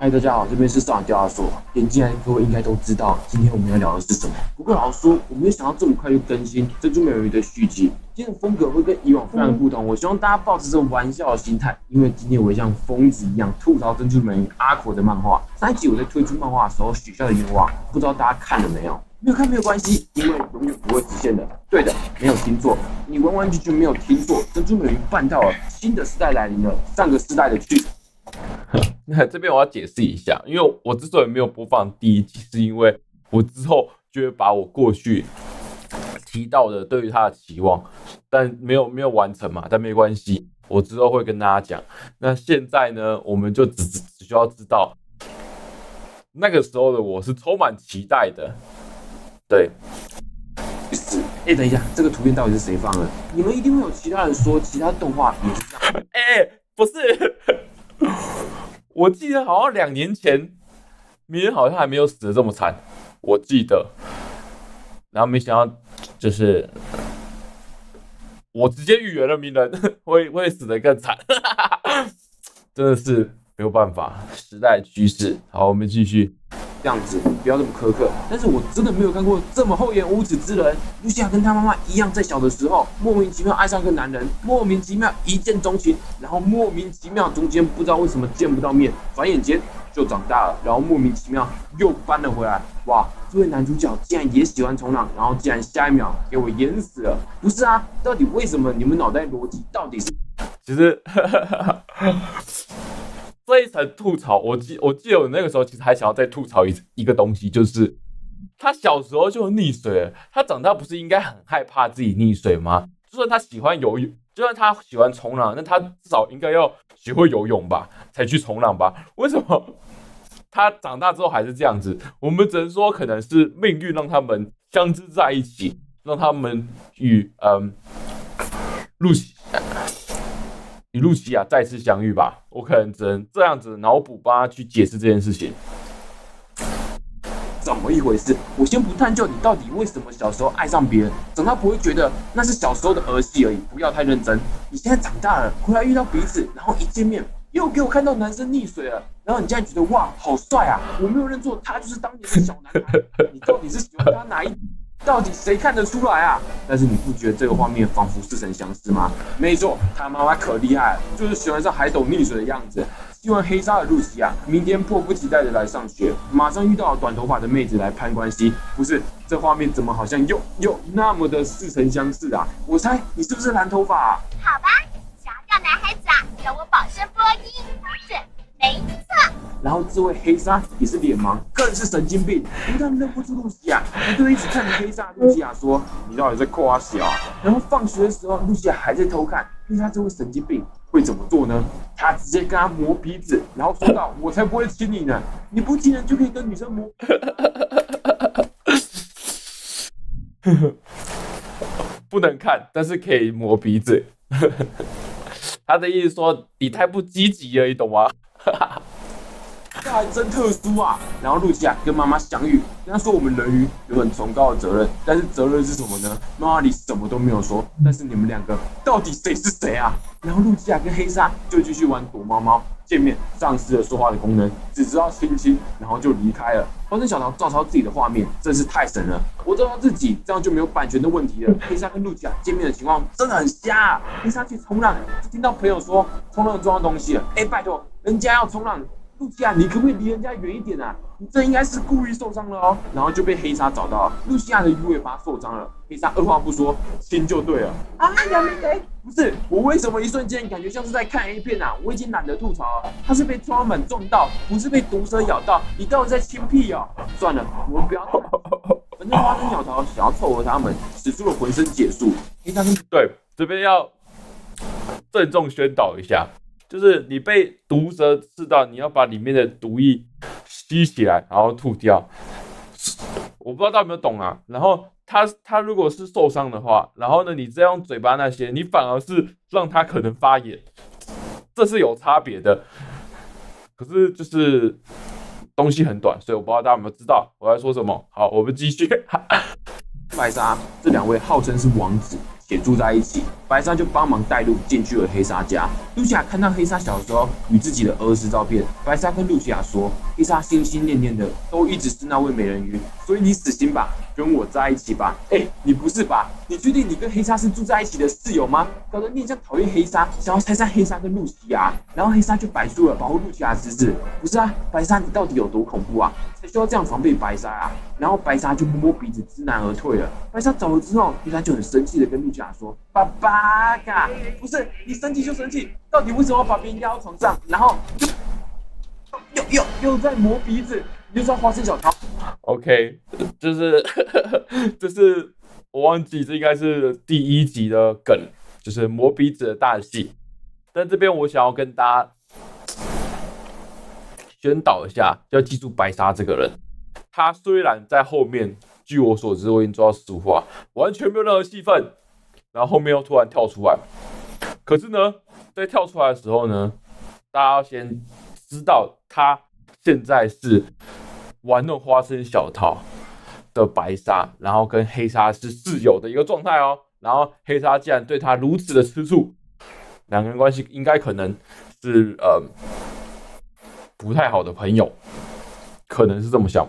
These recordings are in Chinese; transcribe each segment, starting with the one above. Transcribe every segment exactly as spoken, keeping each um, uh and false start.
嗨，大家好，这边是少年教他说。点进来各位应该都知道，今天我们要聊的是什么。不过老实说，我没有想到这么快就更新《珍珠美人鱼》的续集。今天的风格会跟以往非常的不同，我希望大家抱着这种玩笑的心态，因为今天我会像疯子一样吐槽《珍珠美人鱼》阿口的漫画。上一集我在推出漫画的时候许下的愿望，不知道大家看了没有？没有看没有关系，因为永远不会实现的。对的，没有听错，你完完全全没有听错，《珍珠美人鱼》办到了，新的时代来临了，上个时代的去。 那这边我要解释一下，因为我之所以没有播放第一集，是因为我之后就会把我过去提到的对于他的期望，但没有没有完成嘛，但没关系，我之后会跟大家讲。那现在呢，我们就只只需要知道，那个时候的我是充满期待的，对。 是，哎、欸，等一下，这个图片到底是谁放的？你们一定会有其他人说，其他动画也是这样。 哎、欸，不是。我记得好像两年前，鸣人好像还没有死得这么惨，我记得。然后没想到，就是我直接预言了鸣人会会死得更惨，真的是没有办法，时代趋势。好，我们继续。 这样子，不要这么苛刻。但是我真的没有看过这么厚颜无耻之人。露西亚跟她妈妈一样，在小的时候莫名其妙爱上一个男人，莫名其妙一见钟情，然后莫名其妙中间不知道为什么见不到面，转眼间就长大了，然后莫名其妙又搬了回来。哇，这位男主角竟然也喜欢冲浪，然后竟然下一秒给我淹死了。不是啊，到底为什么？你们脑袋逻辑到底是？ 其实。这一层吐槽，我记我记得我那个时候其实还想要再吐槽一一个东西，就是他小时候就溺水了，他长大不是应该很害怕自己溺水吗？就算他喜欢游泳，就算他喜欢冲浪，那他至少应该要学会游泳吧，才去冲浪吧？为什么他长大之后还是这样子？我们只能说可能是命运让他们相知在一起，让他们与嗯露西。与露西亚再次相遇吧，我可能只能这样子脑补帮他去解释这件事情。 怎么一回事？我先不探究你到底为什么小时候爱上别人，长大不会觉得那是小时候的儿戏而已，不要太认真。你现在长大了，回来遇到彼此，然后一见面又给我看到男生溺水了，然后你竟然觉得哇好帅啊！我没有认错，他就是当年的小男孩。你到底是喜欢他哪一？到底谁看得出来啊？但是你不觉得这个画面仿佛似曾相识吗？没错，他妈妈可厉害了，就是喜欢上海斗溺水的样子。喜欢黑纱的露西亚，明天迫不及待的来上学，马上遇到短头发的妹子来攀关系。不是，这画面怎么好像又又那么的似曾相识啊？我猜你是不是蓝头发啊？ 好吧，想要钓男孩子啊，让我保声波音，是没错。 然后这位黑纱也是脸盲，更是神经病，不但认不出露西亚，还对一直看着黑纱露西亚说：“你到底在夸小啊？”然后放学的时候，露西亚还在偷看，黑纱这位神经病会怎么做呢？他直接跟他磨鼻子，然后说道：“我才不会亲你呢！你不亲人就可以跟女生磨。” 不能看，但是可以磨鼻子。他的意思说你太不积极了，你懂吗？ 这还真特殊啊！然后露西亚跟妈妈相遇，跟她说我们人鱼有很崇高的责任，但是责任是什么呢？妈妈里什么都没有说，但是你们两个到底谁是谁啊？然后露西亚跟黑纱就继续玩躲猫猫，见面丧失了说话的功能，只知道亲亲，然后就离开了。花生小桃照抄自己的画面，真是太神了！我照抄自己，这样就没有版权的问题了。黑纱跟露西亚见面的情况真的很瞎啊！黑纱去冲浪，就听到朋友说冲浪撞到东西了，哎，拜托，人家要冲浪。露西亚，你可不可以离人家远一点啊？你这应该是故意受伤了哦。然后就被黑纱找到了，露西亚的鱼尾巴受伤了，黑纱二话不说亲就对了。啊，杨明雷，不是我为什么一瞬间感觉像是在看 A 片啊？我已经懒得吐槽了，他是被抓满撞到，不是被毒蛇咬到。你到底在亲屁哦？算了，我们不要。反正花生鸟桃想要凑合他们，使出了浑身解数。黑纱对，这边要郑重宣导一下。就是你被毒蛇刺到，你要把里面的毒液吸起来，然后吐掉。我不知道大家有没有懂啊？然后他他如果是受伤的话，然后呢，你这样嘴巴那些，你反而是让他可能发炎，这是有差别的。可是就是东西很短，所以我不知道大家有没有知道我在说什么。好，我们继续。 白沙这两位号称是王子， 且住在一起。白莎就帮忙带路进去了黑莎家。露西亚看到黑莎小时候与自己的儿时照片，白莎跟露西亚说，黑莎心心念念的都一直是那位美人鱼，所以你死心吧，跟我在一起吧。哎、欸，你不是吧？你确定你跟黑莎是住在一起的室友吗？搞得你像讨厌黑莎，想要拆散黑莎跟露西亚。然后黑莎就摆出了保护露西亚的姿势。不是啊，白莎你到底有多恐怖啊？才需要这样防备白莎啊？然后白莎就摸摸鼻子，知难而退了。白莎走了之后，黑莎就很生气的跟露西亚说：“爸爸嘎，不是你生气就生气，到底为什么要把别人压到床上，然后就又又又在磨鼻子？你就知道花生小桃。” OK， 就是这是我忘记，这应该是第一集的梗，就是磨鼻子的大戏。但这边我想要跟大家宣导一下，要记住白莎这个人。他虽然在后面，据我所知，我已经做到十五话，完全没有任何戏份，然后后面又突然跳出来。可是呢，在跳出来的时候呢，大家要先知道他现在是玩弄花生小桃的白莎，然后跟黑莎是室友的一个状态哦。然后黑莎竟然对他如此的吃醋，两个人关系应该可能是呃不太好的朋友，可能是这么想。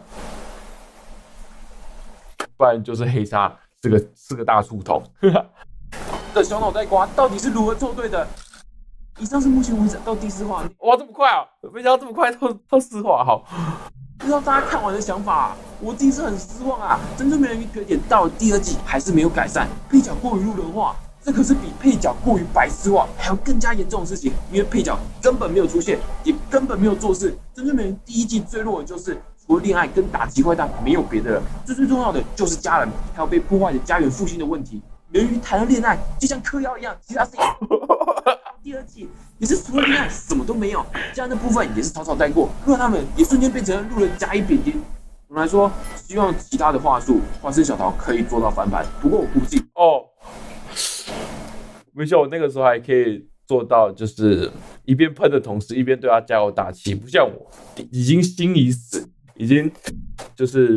不然就是黑莎是个是个大醋头。 这小脑袋瓜到底是如何凑对的？以上是目前为止到第四话。 哇，这么快啊！没想到这么快到到四话，好。 不知道大家看完的想法、啊，我自己是很失望啊！珍珠美人鱼缺点到了第二季还是没有改善，配角过于路人化，这可是比配角过于白痴化还有更加严重的事情，因为配角根本没有出现，也根本没有做事。珍珠美人鱼第一季最弱的就是除了恋爱跟打击坏蛋没有别的了，最最重要的就是家人，还有被破坏的家园复兴的问题。人鱼谈了恋爱就像嗑药一样，其他事情。第二季也是除了恋爱什么都没有，这样的部分也是草草带过，让他们也瞬间变成了路人甲乙丙丁。我们来说，希望其他的话术，花生小桃可以做到翻盘。不过我估计哦，没想到我那个时候还可以做到，就是一边喷的同时一边对他加油打气，不像我已经心已死，已经就是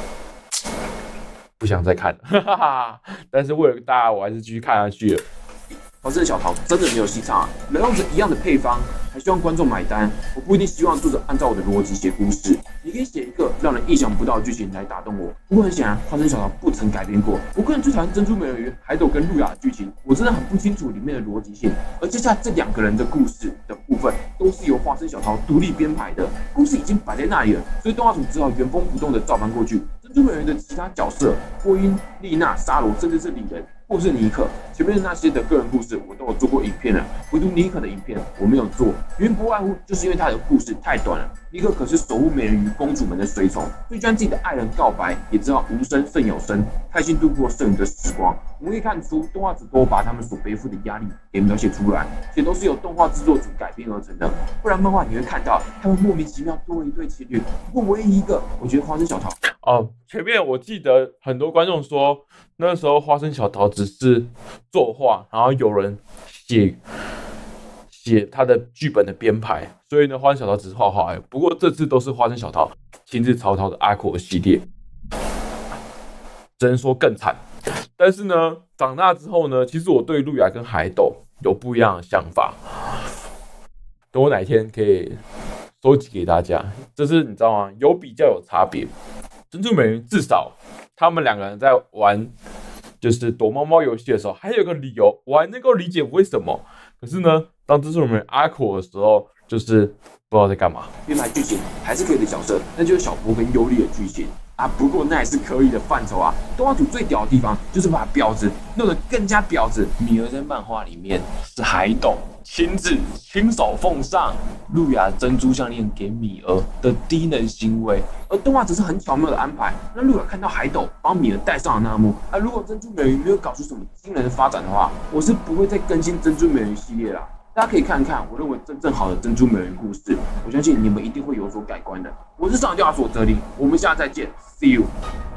不想再看了，哈哈哈。但是为了大家，我还是继续看下去了。 花生小桃真的没有戏唱啊！能用着一样的配方，还希望观众买单。我不一定希望作者按照我的逻辑写故事，你可以写一个让人意想不到的剧情来打动我。不过很显然，花生小桃不曾改编过。我个人最讨厌珍珠美人鱼、海斗跟路亚的剧情，我真的很不清楚里面的逻辑性。而接下来这两个人的故事的部分，都是由花生小桃独立编排的，故事已经摆在那里了，所以动画组只好原封不动的照搬过去。珍珠美人鱼的其他角色，波音、丽娜、沙罗，甚至是李人。或是尼可，前面的那些的个人故事我都有做过影片了，唯独尼可的影片我没有做，原因不外乎就是因为他的故事太短了。尼可可是守护美人鱼公主们的随从，所以将自己的爱人告白，也知道无声胜有声，开心度过剩余的时光。我们可以看出，动画组都把他们所背负的压力给描写出来，且都是由动画制作组改编而成的。不然漫画你会看到他们莫名其妙多了一对情侣，不过唯一一个，我觉得花生小桃。 哦，前面我记得很多观众说，那时候花生小桃只是作画，然后有人写写他的剧本的编排，所以呢，花生小桃只是画画而已。不过这次都是花生小桃亲自操刀的阿口系列，只能说更惨。但是呢，长大之后呢，其实我对路亚跟海斗有不一样的想法。等我哪一天可以收集给大家，这是你知道吗？有比较有差别。珍珠美人鱼至少他们两个人在玩就是躲猫猫游戏的时候，还有一个理由，我还能够理解为什么。可是呢，当珍珠美人鱼阿口的时候，就是不知道在干嘛。 编排剧情还是可以的角色，那就是小波跟尤里的剧情啊。不过那也是可以的范畴啊。动画组最屌的地方就是把婊子弄得更加婊子。米儿在漫画里面是海斗亲自亲手奉上路亚珍珠项链给米儿的低能行为，而动画只是很巧妙的安排，让路亚看到海斗帮米儿戴上了那幕。啊，如果珍珠美人鱼没有搞出什么惊人的发展的话，我是不会再更新珍珠美人鱼系列啦。大家可以看看我认为真正好的珍珠美人鱼故事，我相信你们一定会有所改观的。我是上教所泽林，我们下次再见 ，See you。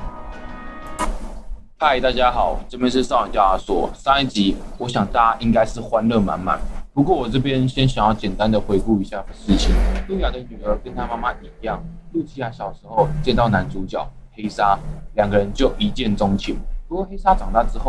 嗨，大家好，这边是少女教所。上一集我想大家应该是欢乐满满，不过我这边先想要简单的回顾一下事情。路亚的女儿跟她妈妈一样，露琪亚小时候见到男主角黑莎，两个人就一见钟情。不过黑莎长大之后，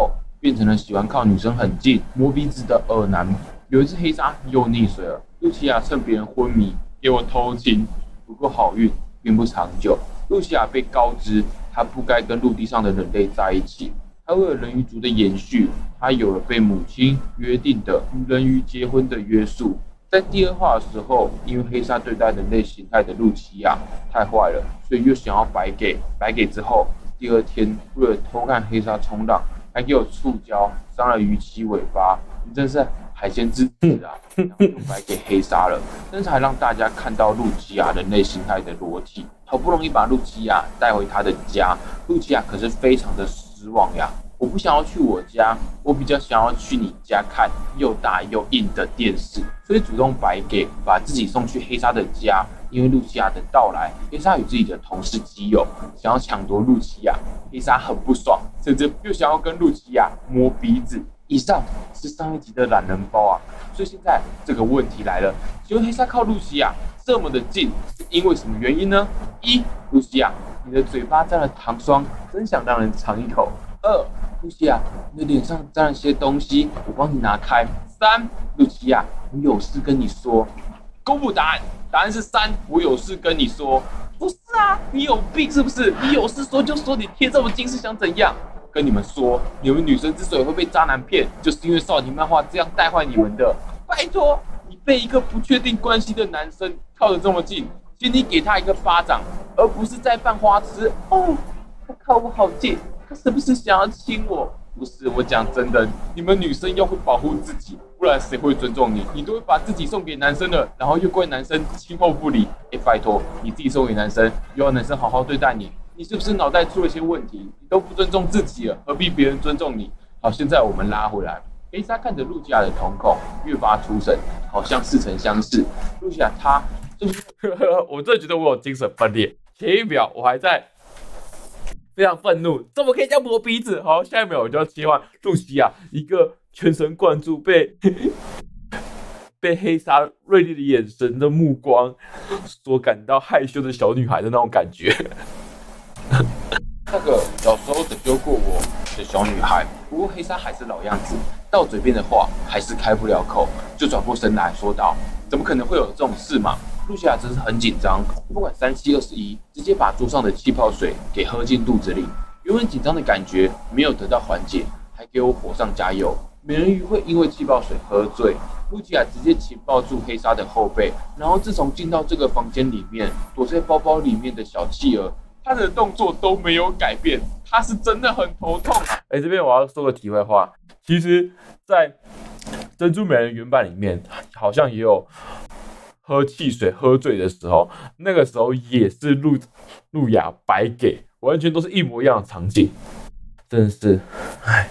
变成了喜欢靠女生很近、摸鼻子的恶男。有一次黑鲨又溺水了，露琪亚趁别人昏迷给我偷情，不过好运并不长久。露琪亚被告知她不该跟陆地上的人类在一起，她为了人鱼族的延续，她有了被母亲约定的与人鱼结婚的约束。在第二话的时候，因为黑鲨对待人类形态的露琪亚太坏了，所以又想要白给。白给之后，第二天为了偷看黑鲨冲浪，还给我触礁，伤了鱼鳍尾巴。你真是海鲜之子啊！然后就白给黑鲨了，但是还让大家看到露琪亚人类形态的裸体。好不容易把露琪亚带回他的家，露琪亚可是非常的失望呀。我不想要去我家，我比较想要去你家看又大又硬的电视，所以主动白给，把自己送去黑鲨的家。因为露琪亚的到来，黑鲨与自己的同事基友想要抢夺露琪亚，黑鲨很不爽，甚至又想要跟露琪亚摸鼻子。以上是上一集的懒人包啊，所以现在这个问题来了，请问黑鲨靠露琪亚这么的近，是因为什么原因呢？一，露琪亚，你的嘴巴沾了糖霜，真想让人尝一口。二，露琪亚，你的脸上沾了些东西，我帮你拿开。三，露琪亚，我有事跟你说。公布答案，答案是三，我有事跟你说。不是啊，你有病是不是？你有事说就说，你贴这么近是想怎样？跟你们说，你们女生之所以会被渣男骗，就是因为少女漫画这样带坏你们的。拜托，你被一个不确定关系的男生靠得这么近，请你给他一个巴掌，而不是在犯花痴。哦，他靠我好近，他是不是想要亲我？不是，我讲真的，你们女生要会保护自己，不然谁会尊重你？你都会把自己送给男生了，然后又怪男生亲厚不理。哎，拜托，你自己送给男生，又要男生好好对待你，你是不是脑袋出了些问题？你都不尊重自己了，何必别人尊重你？好，现在我们拉回来，黑鲨看着露琪亚的瞳孔越发出神，好像似曾相识。露琪亚，她就是， 我真的觉得我有精神分裂。前一秒我还在非常愤怒，怎么可以这样磨鼻子？好，下一秒我就要切换露琪亚，一个全神贯注被被黑鲨锐利的眼神的目光所感到害羞的小女孩的那种感觉。 那个小时候拯救过我的小女孩，不过黑鲨还是老样子，到嘴边的话还是开不了口，就转过身来说道：“怎么可能会有这种事嘛？”露琪亚真是很紧张，不管三七二十一，直接把桌上的气泡水给喝进肚子里。原本紧张的感觉没有得到缓解，还给我火上加油。美人鱼会因为气泡水喝醉，露琪亚直接紧抱住黑鲨的后背，然后自从进到这个房间里面，躲在包包里面的小企鹅，他的动作都没有改变，他是真的很头痛啊！ 哎，这边我要说个题外话，其实，在珍珠美人原版里面，好像也有喝汽水喝醉的时候，那个时候也是露露雅白给，完全都是一模一样的场景，真的是，唉。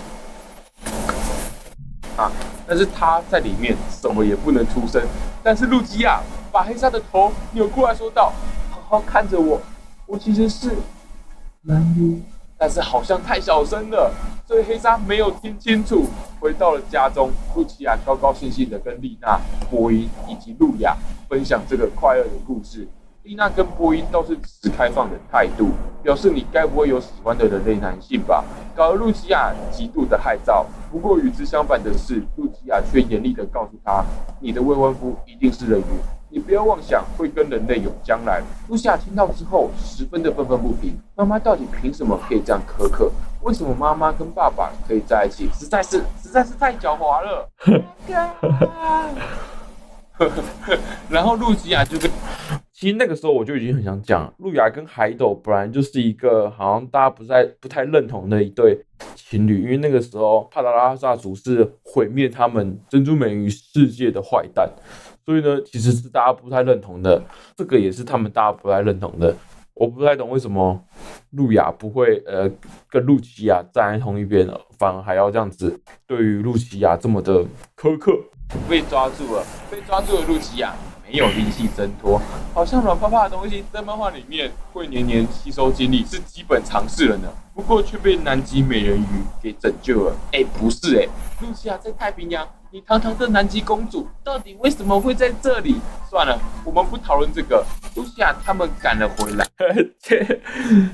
啊！但是他在里面什么也不能出声。但是露琪亚把黑鲨的头扭过来说道：“好好看着我，我其实是男鱼。”但是好像太小声了，所以黑鲨没有听清楚。回到了家中，露琪亚高高兴兴的跟丽娜、波音以及露雅分享这个快乐的故事。丽娜跟波音都是持开放的态度，表示你该不会有喜欢的人类男性吧？搞得露琪亚极度的害臊。不过与之相反的是，露琪亚却严厉的告诉他：“你的未婚夫一定是人鱼，你不要妄想会跟人类有将来。”露琪亚听到之后，十分的愤愤不平。妈妈到底凭什么可以这样苛刻？为什么妈妈跟爸爸可以在一起？实在是实在是太狡猾了。然后露琪亚就跟。 其实那个时候我就已经很想讲，露雅跟海斗本来就是一个好像大家不太不太认同的一对情侣，因为那个时候帕达拉萨族是毁灭他们珍珠美人鱼世界的坏蛋，所以呢，其实是大家不太认同的，这个也是他们大家不太认同的。我不太懂为什么露雅不会呃跟露琪亚站在同一边，反而还要这样子对于露琪亚这么的苛刻。 被抓住了，被抓住的露琪亚没有力气挣脱，好像软趴趴的东西在漫画里面会年年吸收精力是基本常识了呢。不过却被南极美人鱼给拯救了。哎，不是哎，露琪亚在太平洋，你堂堂的南极公主到底为什么会在这里？算了，我们不讨论这个。露琪亚他们赶了回来。 其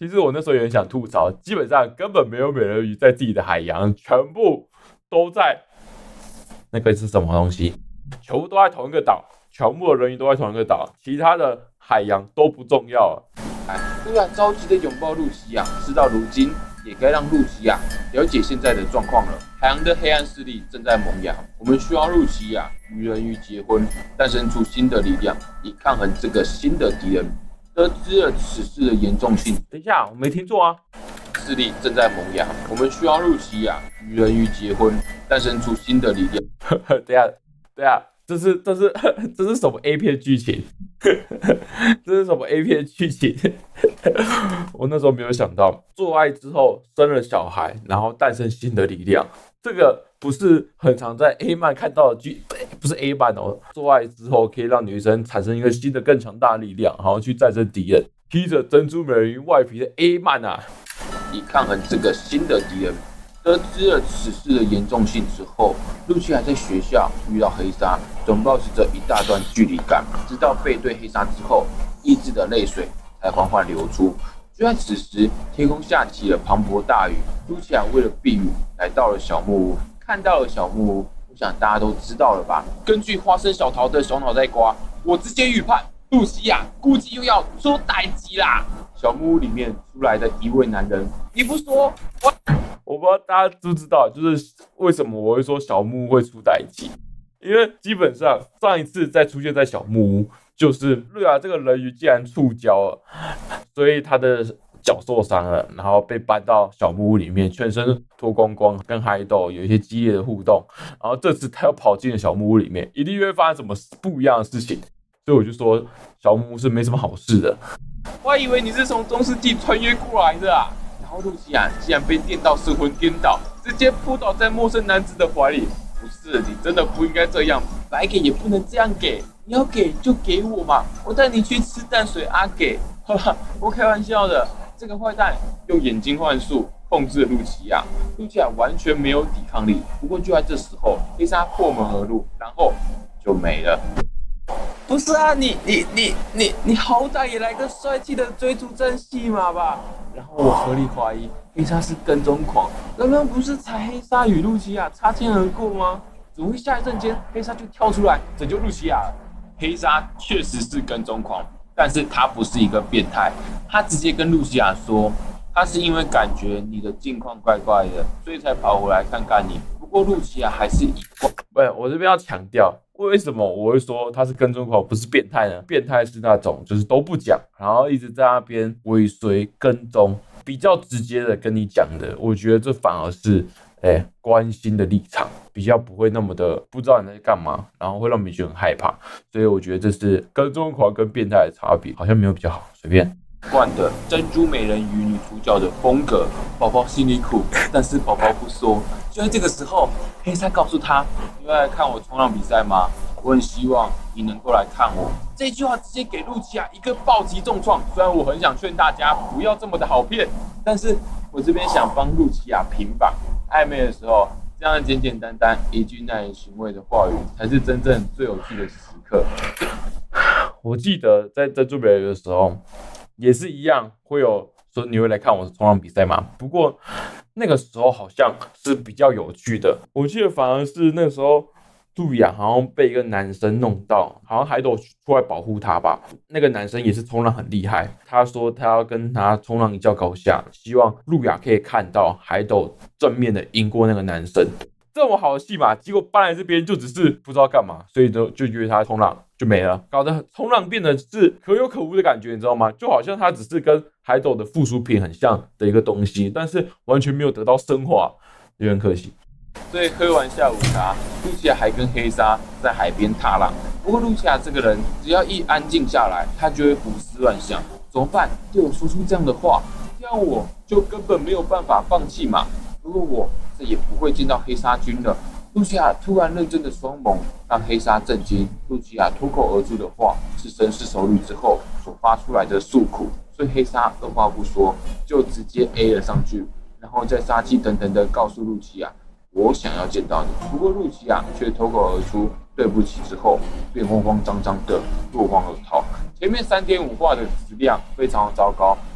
其实我那时候也很想吐槽，基本上根本没有美人鱼在自己的海洋，全部都在那个是什么东西？全部都在同一个岛，全部的人鱼都在同一个岛，其他的海洋都不重要了。 哎，突然着急的拥抱露琪亚，事到如今也该让露琪亚了解现在的状况了。海洋的黑暗势力正在萌芽，我们需要露琪亚与人鱼结婚，诞生出新的力量，以抗衡这个新的敌人。得知了此事的严重性， 等一下，我没听错啊！ 势力正在萌芽，我们需要露琪亚与人鱼结婚，诞生出新的力量。 等一下，等一下，这是这是这是什么 A 片剧情？这是什么 A 片剧情？我那时候没有想到，做爱之后生了小孩，然后诞生新的力量，这个不是很常在 A 漫看到的剧，不是 A 漫哦。做爱之后可以让女生产生一个新的更强大的力量，然后去战胜敌人，披着珍珠美人鱼外皮的 A 漫啊， 以抗衡这个新的敌人。得知了此事的严重性之后，露琪亚在学校遇到黑鲨，总保持着一大段距离感，直到背对黑鲨之后，抑制的泪水才缓缓流出。就在此时，天空下起了磅礴大雨，露琪亚为了避雨，来到了小木屋。看到了小木屋，我想大家都知道了吧？根据花生小桃的小脑袋瓜，我直接预判，露琪亚估计又要出代志啦。小木屋里面出来的一位男人，你不说我。 我不知道大家知不知道，就是为什么我会说小木屋会出代志，因为基本上上一次再出现在小木屋，就是瑞亚这个人鱼竟然触礁了，所以他的脚受伤了，然后被搬到小木屋里面，全身脱光光，跟海斗有一些激烈的互动，然后这次他又跑进了小木屋里面，一定会发生什么不一样的事情，所以我就说小木屋是没什么好事的。 我还以为你是从中世纪穿越过来的啊！然后露琪亚竟然被电到神魂颠倒，直接扑倒在陌生男子的怀里。不是，你真的不应该这样，白给也不能这样给，你要给就给我嘛，我带你去吃淡水阿给。好啦，我开玩笑的。这个坏蛋用眼睛幻术控制了露琪亚，露琪亚完全没有抵抗力。不过就在这时候，黑鲨破门而入，然后就没了。不是啊，你你你你你好歹也来个帅气的追逐战戏码吧。然后我合理怀疑黑鲨是跟踪狂，刚刚不是才黑鲨与露琪亚擦肩而过吗？怎么会下一瞬间黑鲨就跳出来拯救露琪亚了？黑鲨确实是跟踪狂，但是他不是一个变态，他直接跟露琪亚说，他是因为感觉你的近况怪怪的，所以才跑回来看看你。不过露琪亚还是一贯， 不是，我这边要强调，为什么我会说他是跟踪狂，不是变态呢？变态是那种就是都不讲，然后一直在那边尾随跟踪，比较直接的跟你讲的。我觉得这反而是，哎、欸，关心的立场，比较不会那么的不知道你在干嘛，然后会让你觉得很害怕。所以我觉得这是跟踪狂跟变态的差别，好像没有比较好，随便。 惯的珍珠美人鱼女主角的风格，宝宝心里苦，但是宝宝不说。就在这个时候，黑鲨告诉他：“你要来看我冲浪比赛吗？我很希望你能够来看我。”这句话直接给露琪亚一个暴击重创。虽然我很想劝大家不要这么的好骗，但是我这边想帮露琪亚平反。暧昧的时候，这样简简单单、一句耐人寻味的话语，才是真正最有趣的时刻。 我记得在珍珠美人鱼的时候。也是一样，会有说你会来看我冲浪比赛吗？不过那个时候好像是比较有趣的，我记得反而是那个时候露亚好像被一个男生弄到，好像海斗出来保护他吧。那个男生也是冲浪很厉害，他说他要跟他冲浪一较高下，希望露亚可以看到海斗正面的赢过那个男生。这么好的戏码，结果搬来这边就只是不知道干嘛，所以就就约他冲浪就没了，搞得冲浪变得是可有可无的感觉，你知道吗？就好像他只是跟海斗的附属品很像的一个东西，但是完全没有得到升华，有点可惜。 所以喝完下午茶，露琪亚还跟黑鲨在海边踏浪。不过露琪亚这个人，只要一安静下来，他就会胡思乱想，怎么办？对我说出这样的话，这样我就根本没有办法放弃嘛。如果我这也不会见到黑鲨军了。露琪亚突然认真的双眸让黑鲨震惊。露琪亚脱口而出的话是深思熟虑之后所发出来的诉苦，所以黑鲨二话不说就直接 A 了上去，然后再杀气腾腾的告诉露琪亚，我想要见到你。不过露琪亚却脱口而出对不起之后，便慌慌张张的落荒而逃。前面 三点五 话的质量非常糟糕，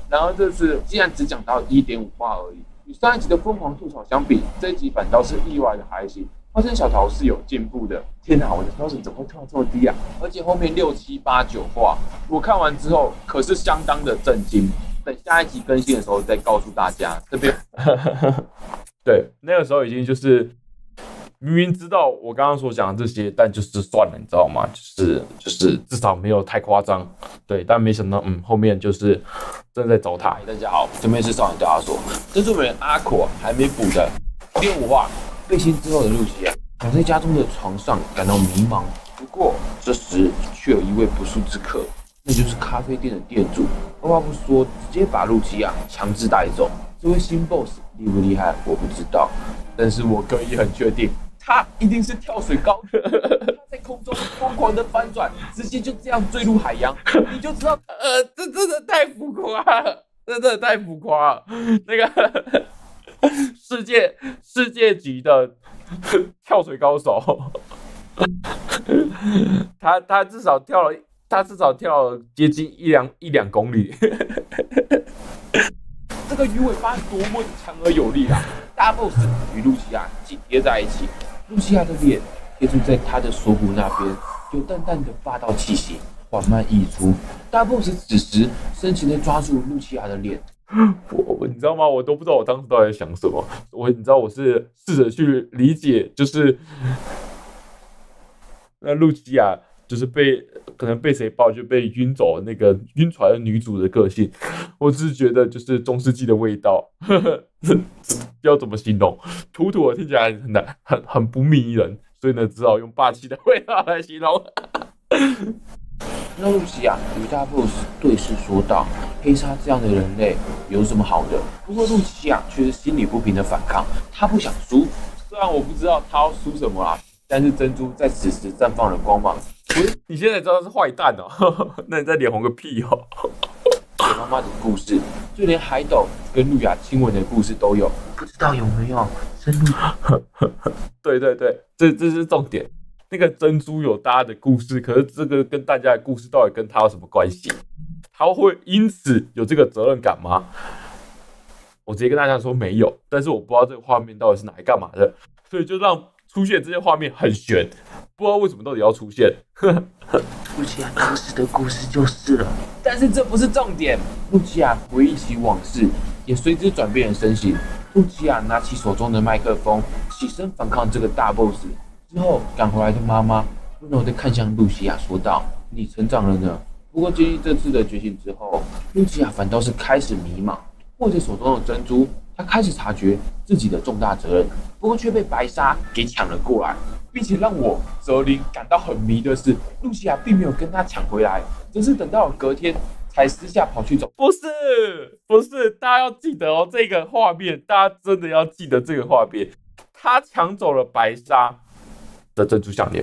然而这次竟然只讲到 一点五 话而已，与上一集的疯狂吐槽相比，这一集反倒是意外的还行。发现小桃是有进步的，天哪，我的标准怎么会跳到这么低啊？而且后面六七八九话，我看完之后可是相当的震惊。等下一集更新的时候再告诉大家。这边， 对，那个时候已经就是明明知道我刚刚所讲的这些，但就是算了，你知道吗？就是就是至少没有太夸张，对。但没想到，嗯，后面就是真的在糟蹋。 大家好，这边是少年大家说，珍珠美人阿可还没补的第五话。背心之后的露西亚躺在家中的床上，感到迷茫。不过这时却有一位不速之客，那就是咖啡店的店主。二话不说，直接把露西亚强制带走。这位新 boss 厉不厉害，我不知道，但是我可以很确定，他一定是跳水高手。他在空中疯狂的翻转，直接就这样坠入海洋，你就知道， 呃，这真的太浮夸了，真的太浮夸了，那个。世界世界级的跳水高手，他他至少跳了，他至少跳了接近一两一两公里。 这个鱼尾巴多么的强而有力啊！大 boss 与露西亚紧贴在一起，露西亚的脸贴住在他的锁骨那边，有淡淡的霸道气息缓慢溢出。大 boss 此时深情的抓住露西亚的脸。 我你知道吗？我都不知道我当时到底在想什么。我你知道我是试着去理解，就是那露西亚就是被可能被谁抱就被晕走那个晕船的女主的个性。我只是觉得就是中世纪的味道，呵呵，要怎么形容？土土的听起来很难，很很不迷人，所以呢，只好用霸气的味道来形容。 那露西亚与大 boss 对视说道：“黑鲨这样的人类有什么好的？”不过露西亚却是心理不平的反抗，她不想输。虽然我不知道她要输什么啦，但是珍珠在此时绽放了光芒。 你现在知道是坏蛋哦？那你在脸红个屁哦！ 水妈妈的故事，就连海斗跟路亚亲吻的故事都有，不知道有没有深入？ 对对对，这这是重点。那个珍珠有大家的故事，可是这个跟大家的故事到底跟他有什么关系？他会因此有这个责任感吗？我直接跟大家说没有，但是我不知道这个画面到底是拿来干嘛的，所以就让出现这些画面很悬，不知道为什么到底要出现。 露西亚当时的故事就是了，但是这不是重点。露西亚回忆起往事，也随之转变了身形。露西亚拿起手中的麦克风，起身反抗这个大 boss。之后赶回来的妈妈温柔地看向露西亚，说道：“你成长了呢。”不过经历这次的觉醒之后，露西亚反倒是开始迷茫。握着手中的珍珠，她开始察觉自己的重大责任，不过却被白鲨给抢了过来。并且让我泽林感到很迷的是，露西亚并没有跟他抢回来，只是等到了隔天才私下跑去走。 不是，不是，大家要记得哦，这个画面，大家真的要记得这个画面。他抢走了白鲨的珍珠项链，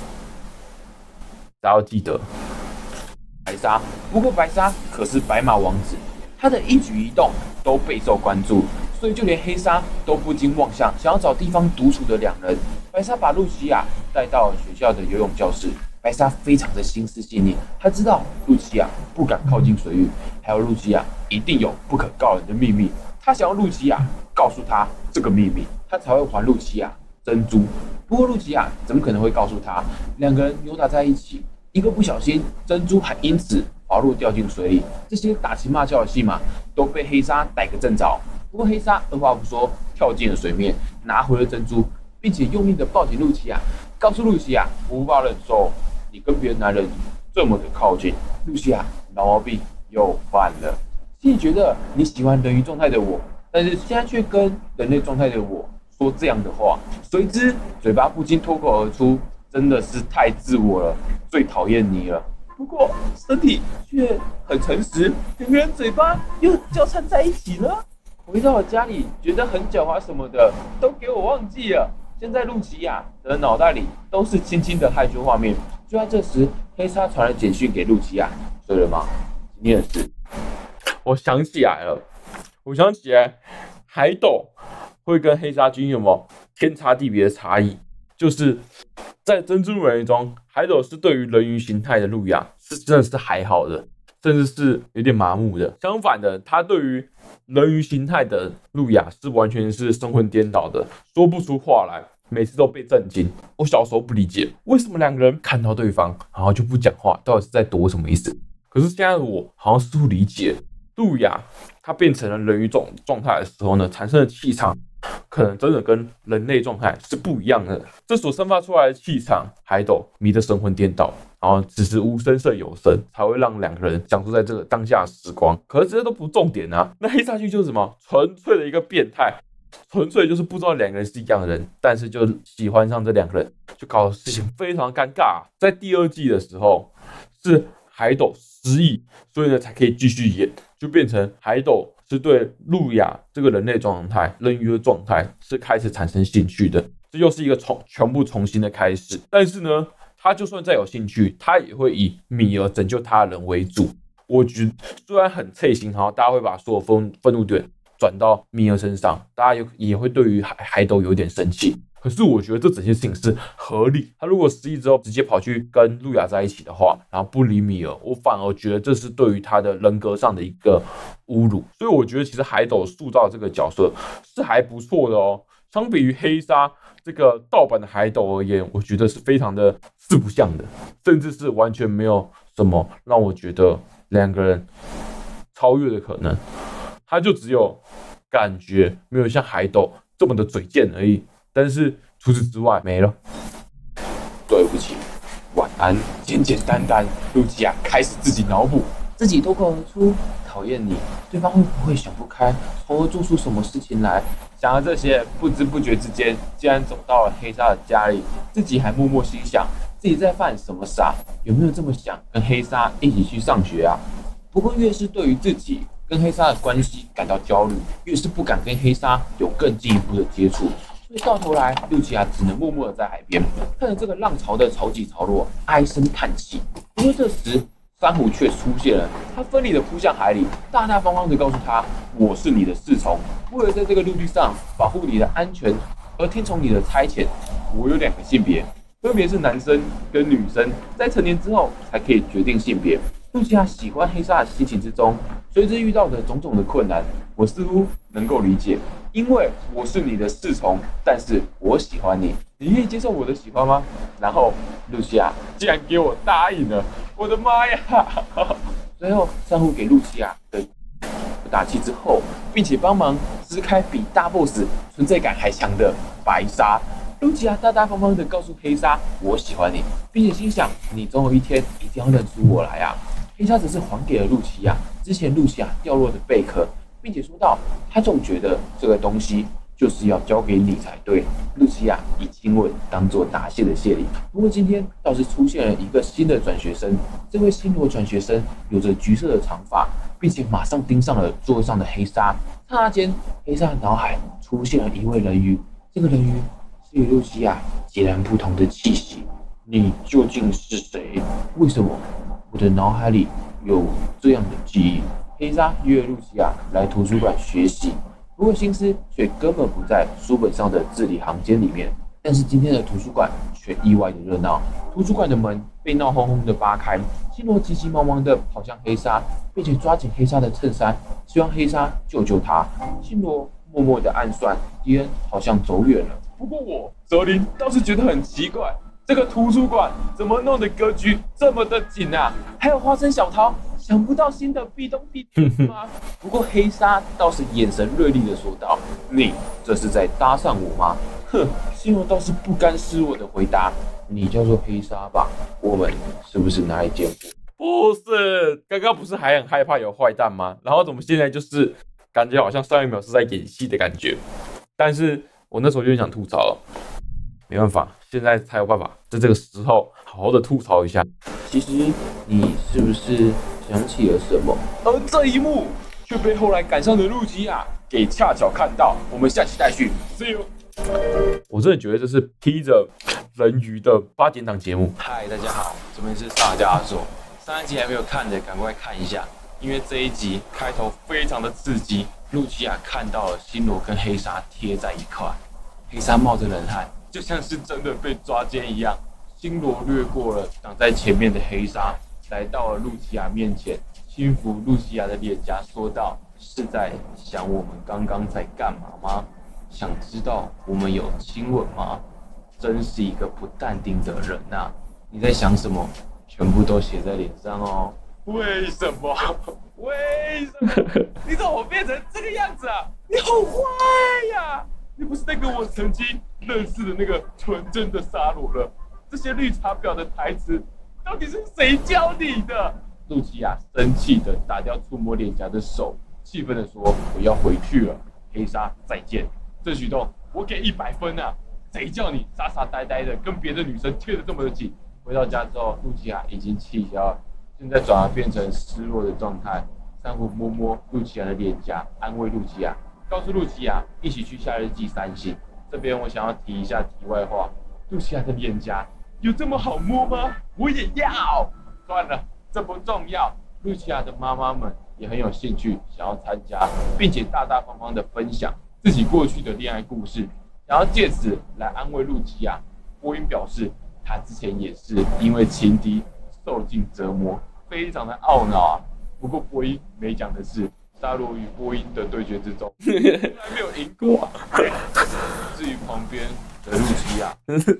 大家要记得白鲨。不过白鲨可是白马王子，他的一举一动都备受关注，所以就连黑鲨都不禁妄想，想要找地方独处的两人。白鲨把露西亚带到了学校的游泳教室。白鲨非常的心思细腻，他知道露西亚不敢靠近水域，还有露西亚一定有不可告人的秘密。他想要露西亚告诉他这个秘密，他才会还露西亚珍珠。不过露西亚怎么可能会告诉他？两个人扭打在一起，一个不小心，珍珠还因此滑落掉进水里。这些打情骂俏的戏码都被黑鲨逮个正着。不过黑鲨二话不说跳进了水面，拿回了珍珠，并且用力的抱紧露西亚，告诉露西亚无法忍受你跟别的男人这么的靠近。露西亚老毛病又犯了，心里觉得你喜欢人鱼状态的我，但是现在却跟人类状态的我说这样的话，随之嘴巴不禁脱口而出：“真的是太自我了，最讨厌你了。”不过身体却很诚实，两个人嘴巴又交缠在一起了。回到了家里，觉得很狡猾什么的都给我忘记了。现在露西亚的脑袋里都是轻轻的害羞画面。就在这时，黑鲨传了简讯给露西亚：“睡了吗？今天的事。” 我想起来了，我想起来，海斗会跟黑鲨君有没有天差地别的差异？就是在珍珠美人中，海斗是对于人鱼形态的路亚是真的是还好的， 甚至是有点麻木的。相反的，他对于人鱼形态的路亚是完全是神魂颠倒的，说不出话来，每次都被震惊。我小时候不理解为什么两个人看到对方然后就不讲话，到底是在躲什么意思？可是现在的我好像似乎理解，路亚他变成了人鱼状状态的时候呢，产生的气场可能真的跟人类状态是不一样的。这所散发出来的气场，海斗迷得神魂颠倒，然后只是无声胜有声，才会让两个人享受在这个当下的时光。可是这些都不重点啊，那黑鲨剧就是什么？纯粹的一个变态，纯粹就是不知道两个人是一样的人，但是就喜欢上这两个人，就搞得事情非常尴尬啊。在第二季的时候，是海斗失忆，所以呢才可以继续演，就变成海斗是对路亚这个人类状态、人鱼的状态是开始产生兴趣的，这又是一个重全部重新的开始。但是呢，他就算再有兴趣，他也会以米儿拯救他人为主。我觉得虽然很刺心，哈，大家会把所有愤愤怒点转到米儿身上，大家也会对于海海斗有点生气。可是我觉得这整件事情是合理。他如果失忆之后直接跑去跟路亚在一起的话，然后不理米儿，我反而觉得这是对于他的人格上的一个侮辱。所以我觉得其实海斗塑造这个角色是还不错的哦。相比于黑鲨这个盗版的海斗而言，我觉得是非常的四不像的，甚至是完全没有什么让我觉得两个人超越的可能。他就只有感觉，没有像海斗这么的嘴贱而已。但是除此之外没了。 对不起，晚安。简简单单，露琪亚开始自己脑补，自己脱口而出讨厌你，对方会不会想不开，从而做出什么事情来？想到这些，不知不觉之间，竟然走到了黑鲨的家里，自己还默默心想，自己在犯什么傻？有没有这么想跟黑鲨一起去上学啊？不过越是对于自己跟黑鲨的关系感到焦虑，越是不敢跟黑鲨有更进一步的接触。所以到头来，露琪亚只能默默的在海边看着这个浪潮的潮起潮落，唉声叹气。不过这时，珊瑚却出现了，它奋力的扑向海里，大大方方的告诉他：“我是你的侍从，为了在这个陆地上保护你的安全而听从你的差遣。我有两个性别，分别是男生跟女生，在成年之后才可以决定性别。”露琪亚喜欢黑鲨的心情之中，随之遇到的种种的困难，我似乎能够理解。因为我是你的侍从，但是我喜欢你，你愿意接受我的喜欢吗？然后露琪亚竟然给我答应了，我的妈呀！随后珊瑚给露琪亚的打气之后，并且帮忙支开比大 boss 存在感还强的白鲨。露琪亚大大方方的告诉黑鲨：“我喜欢你，并且心想你总有一天一定要认出我来啊！”黑鲨只是还给了露琪亚之前露琪亚掉落的贝壳，并且说道：“他总觉得这个东西就是要交给你才对。”露琪亚以亲吻当做答谢的谢礼。不过今天倒是出现了一个新的转学生，这位新罗转学生有着橘色的长发，并且马上盯上了桌上的黑鲨。刹那间，黑鲨的脑海出现了一位人鱼，这个人鱼是与露琪亚截然不同的气息。你究竟是谁？为什么我的脑海里有这样的记忆？黑鲨约露琪亚来图书馆学习，不过心思却根本不在书本上的字里行间里面。但是今天的图书馆却意外的热闹，图书馆的门被闹哄哄的扒开，星罗急急忙忙的跑向黑鲨，并且抓紧黑鲨的衬衫，希望黑鲨救救他。星罗默默的暗算，敌人好像走远了。不过我泽林倒是觉得很奇怪，这个图书馆怎么弄的格局这么的紧啊？还有花生小桃，想不到新的壁咚地吗？不过黑鲨倒是眼神锐利的说道：“你这是在搭讪我吗？”哼，星罗倒是不甘示弱的回答：“你叫做黑鲨吧？我们是不是哪里见过？” 不是，刚刚不是还很害怕有坏蛋吗？然后怎么现在就是感觉好像上一秒是在演戏的感觉？但是我那时候就想吐槽了，没办法，现在才有办法在这个时候好好的吐槽一下。 其实你是不是想起了什么？而这一幕却被后来赶上的露琪亚给恰巧看到。我们下期待续 ，See you。 我真的觉得这是披着人鱼的八点档节目。 嗨，大家好，这边是大家阿硕。上一集还没有看的，赶快看一下，因为这一集开头非常的刺激。露琪亚看到了星罗跟黑鲨贴在一块，黑鲨冒着冷汗，就像是真的被抓奸一样。星罗掠过了挡在前面的黑鲨， 来到了露琪亚面前，轻抚露琪亚的脸颊，说道：“是在想我们刚刚在干嘛吗？想知道我们有亲吻吗？真是一个不淡定的人呐、啊！你在想什么？全部都写在脸上哦。”为什么？为什么？你怎么变成这个样子啊？你好坏呀！你不是那个我曾经认识的那个纯真的沙罗了？这些绿茶婊的台词，到底是谁教你的？露琪亚生气的打掉触摸脸颊的手，气愤的说：“我要回去了，黑莎，再见。”这举动我给一百分啊！谁叫你傻傻呆呆的跟别的女生贴得这么的紧？回到家之后，露琪亚已经气消了，现在转而变成失落的状态。珊瑚摸摸露琪亚的脸颊，安慰露琪亚，告诉露琪亚一起去夏日祭三星。这边我想要提一下题外话，露琪亚的脸颊有这么好摸吗？我也要。算了，这不重要。露琪亚的妈妈们也很有兴趣，想要参加，并且大大方方的分享自己过去的恋爱故事，想要借此来安慰露琪亚。波音表示，他之前也是因为情敌受尽折磨，非常的懊恼啊。不过波音没讲的是，沙罗与波音的对决之中，从来没有赢过、啊。至于旁边的露琪亚，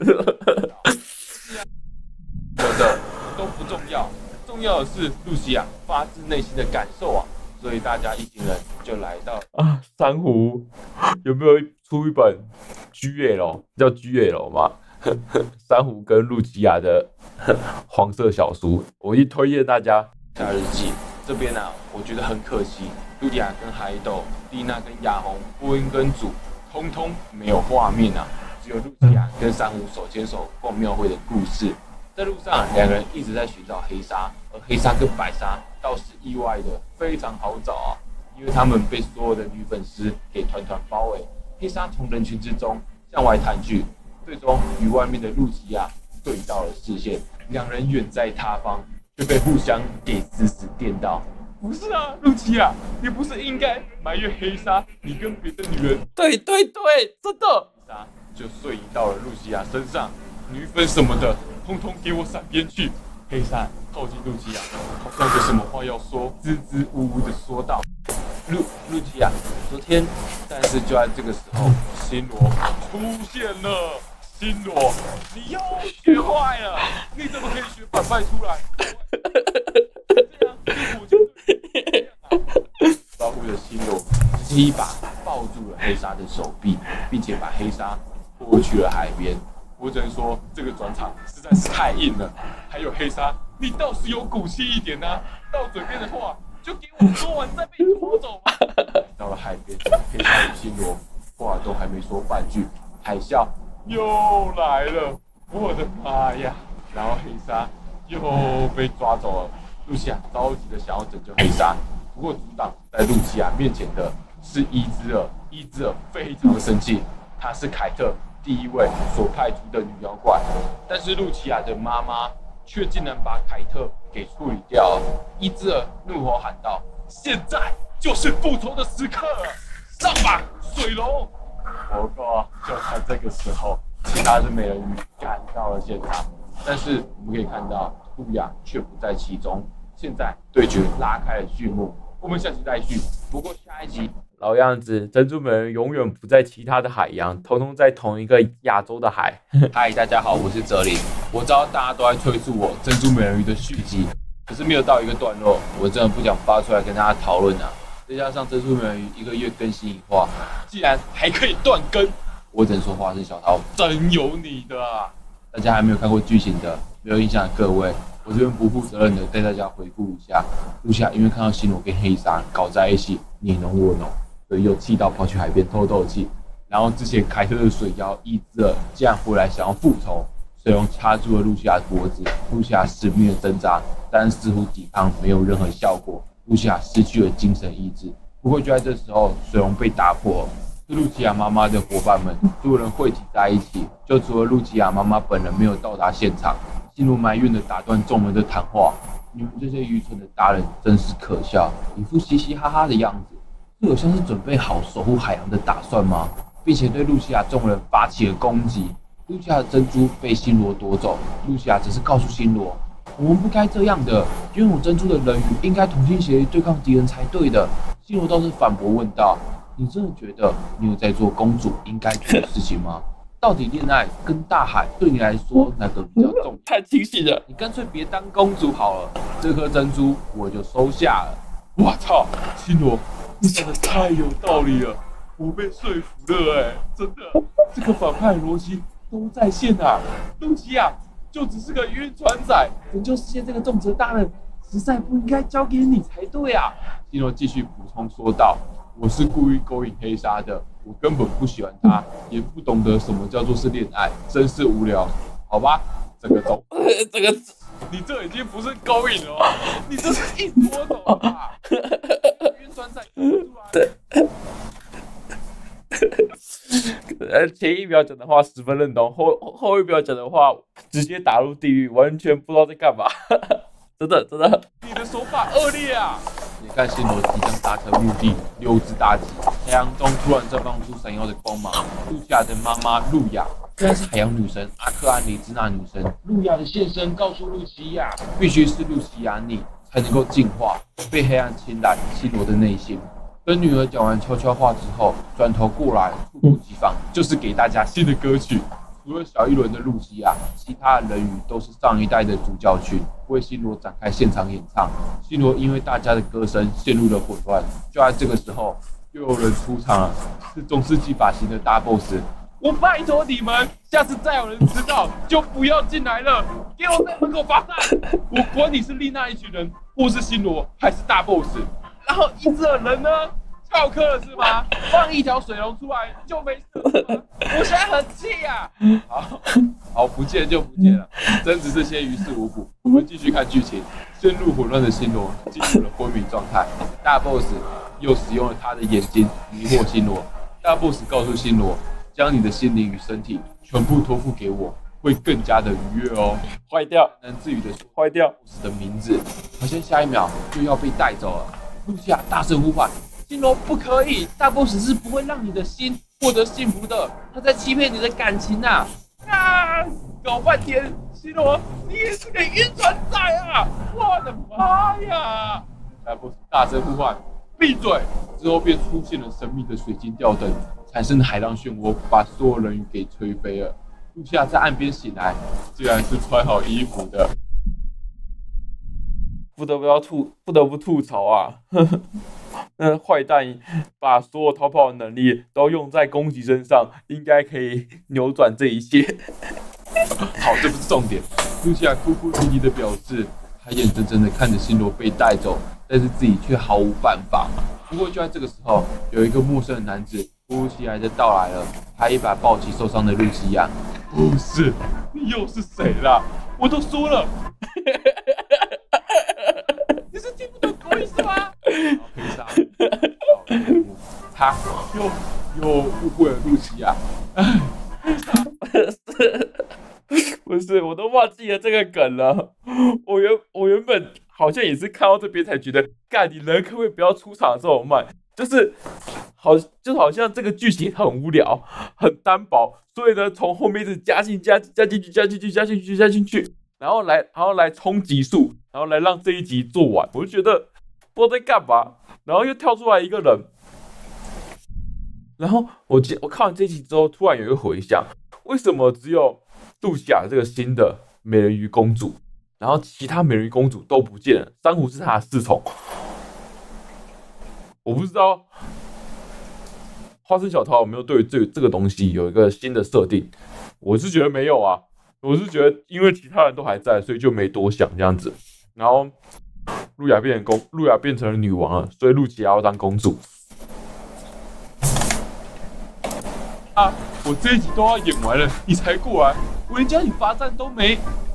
我的都不重要，重要的是露琪亚发自内心的感受啊。所以大家一行人就来到啊，珊瑚有没有出一本 G L 叫 G L 吗？珊瑚跟露琪亚的黄色小书，我一推荐大家。 夏日记这边啊，我觉得很可惜，露琪亚跟海斗、蒂娜跟亚红、波音跟主，通通没有画面啊，只有露琪亚跟珊瑚手牵手逛庙会的故事。在路上，两个人一直在寻找黑莎，而黑莎跟白莎倒是意外的非常好找啊，因为他们被所有的女粉丝给团团包围。黑莎从人群之中向外探去，最终与外面的露琪亚对到了视线，两人远在他方，却被互相给死死电到。不是啊，露琪亚，你不是应该埋怨黑莎，你跟别的女人？ 对对对，真的。 黑莎就瞬移到了露琪亚身上，女粉什么的，通通给我闪边去！黑莎靠近露琪亚，好像有什么话要说，支支吾吾的说道：“露露琪亚，昨天……但是就在这个时候，星罗出现了。星罗，你又学坏了！你怎么可以学反派出来？这样对我就对啊！”保护着星罗，直接一把抱住了黑莎的手臂，并且把黑莎拖去了海边。我只能说，这个转场实在是太硬了。还有黑莎，你倒是有骨气一点啊！到嘴边的话就给我说完，再被拖走吧。到了海边，黑莎与星罗话都还没说半句，海啸又来了！我的妈呀！然后黑莎又被抓走了。露琪亚着急的想要拯救黑莎，不过阻挡在露琪亚面前的是伊兹尔。伊兹尔非常的生气，他是凯特第一位所派出的女妖怪，但是露琪亚的妈妈却竟然把凯特给处理掉了。伊兹尔怒吼喊道：“现在就是复仇的时刻了，上吧，水龙！”不过就在这个时候，其他的美人鱼赶到了现场，但是我们可以看到露雅却不在其中。现在对决拉开了序幕，我们下期再续。不过下一集。 老样子，珍珠美人鱼永远不在其他的海洋，统统在同一个亚洲的海。 嗨，大家好，我是哲林。我知道大家都在催促我珍珠美人鱼的续集，可是没有到一个段落，我真的不想发出来跟大家讨论啊。再加上珍珠美人鱼一个月更新一话，既然还可以断更，我只能说花生小桃真有你的啊！大家还没有看过剧情的，没有印象的各位，我这边不负责任的带大家回顾一下。露琪亚因为看到星罗跟黑莎搞在一起，你侬我侬。所以又气到跑去海边透透气，然后之前凯特的水妖伊兹尔竟然回来想要复仇，水龙掐住了露琪亚的脖子，露琪亚死命的挣扎，但似乎抵抗没有任何效果，露琪亚失去了精神意志。不过就在这时候，水龙被打破了，是露琪亚妈妈的伙伴们所有人汇集在一起，就除了露琪亚妈妈本人没有到达现场。心如埋怨的打断众人的谈话：“你们这些愚蠢的达人真是可笑，一副嘻嘻哈哈的样子。这有像是准备好守护海洋的打算吗？”并且对露琪亚众人发起了攻击。露琪亚的珍珠被星罗夺走，露琪亚只是告诉星罗， 我们不该这样的，拥有珍珠的人鱼应该同心协力对抗敌人才对的。星罗倒是反驳问道：“你真的觉得你有在做公主应该做的事情吗？到底恋爱跟大海对你来说哪个比较重要？ 太清醒了， 你干脆别当公主好了，这颗珍珠我就收下了。”我操，星罗，你讲的太有道理了，我被说服了哎、欸，真的，这个反派逻辑都在线啊！露琪亚就只是个晕船仔，拯救世界这个重责大任，实在不应该交给你才对啊！星罗继续补充说道：“我是故意勾引黑鲨的，我根本不喜欢他，也不懂得什么叫做是恋爱，真是无聊。好吧，整个走。 这个你这已经不是勾引了、哦，你这是硬拖走了吧？晕船仔对。呃，前一秒讲的话十分认同，后后一秒讲的话直接打入地狱，完全不知道在干嘛。真的真的， 你的手法恶劣啊！眼看星罗即将达成目的，溜之大吉，太阳中突然绽放出闪耀的光芒。露西亚的妈妈露雅，虽然是海洋女神阿克安妮兹娜女神，露雅的现身告诉露西亚，必须是露西亚你才能够进化，被黑暗侵染星罗的内心。跟女儿讲完悄悄话之后，转头过来，猝不及防，就是给大家新的歌曲。除了小一轮的露西亚，其他的人鱼都是上一代的主教群，为星罗展开现场演唱。星罗因为大家的歌声陷入了混乱。就在这个时候，又有人出场了，是中世纪发型的大 boss。我拜托你们，下次再有人知道，就不要进来了，给我在门口罚站！我管你是丽娜一群人，或是星罗，还是大 boss。然后一只耳人呢？翘课了是吗？放一条水龙出来就没事了吗？我现在很气呀、啊！好，好，不见就不见了，争执这些于事无补。我们继续看剧情，陷入混乱的星罗进入了昏迷状态。大 boss 又使用了他的眼睛迷惑星罗。大 boss 告诉星罗，将你的心灵与身体全部托付给我，会更加的愉悦哦。 坏掉， 喃喃自语的说坏掉 boss 的名字，好像下一秒就要被带走了。露西亚大声呼唤。星罗不可以，大 boss 是不会让你的心获得幸福的，他在欺骗你的感情啊！啊，搞半天，星罗你也是个晕船仔啊！我的妈呀！大 boss 大声呼唤，闭嘴！之后便出现了神秘的水晶吊灯，产生的海浪漩涡把所有人鱼给吹飞了。露西亚在岸边醒来，竟然是穿好衣服的。 不得不要吐，不得不吐槽啊！那坏蛋把所有逃跑的能力都用在攻击身上，应该可以扭转这一切。 好，这不是重点。露西亚哭哭啼啼的表示，她眼睁睁的看着星罗被带走，但是自己却毫无办法。不过就在这个时候，有一个陌生的男子突如其来的到来了，他一把抱起受伤的露西亚。不是，你又是谁啦？我都说了。你是听不懂国语是吗？黑鲨，他又又误会了露西亚。黑鲨， 不是，我都忘记了这个梗了。我原我原本好像也是看到这边才觉得，干你人可不可以不要出场这么慢？就是好，就好像这个剧情很无聊，很单薄，所以呢，从后面一直加进加加进去加进去加进去加进去，然后来然后来冲集数，然后来让这一集做完，我就觉得不知道在干嘛。然后又跳出来一个人，然后我我看完这一集之后，突然有一个回想，为什么只有露西亚这个新的美人鱼公主，然后其他美人鱼公主都不见了？珊瑚是她的侍从，我不知道花生小桃有没有对于这个这个东西有一个新的设定？我是觉得没有啊，我是觉得因为其他人都还在，所以就没多想这样子。然后露雅变成公，露雅变成了女王了，所以露琪亚要当公主。 啊！我这一集都要演完了，你才过来，我连叫你罚站都没。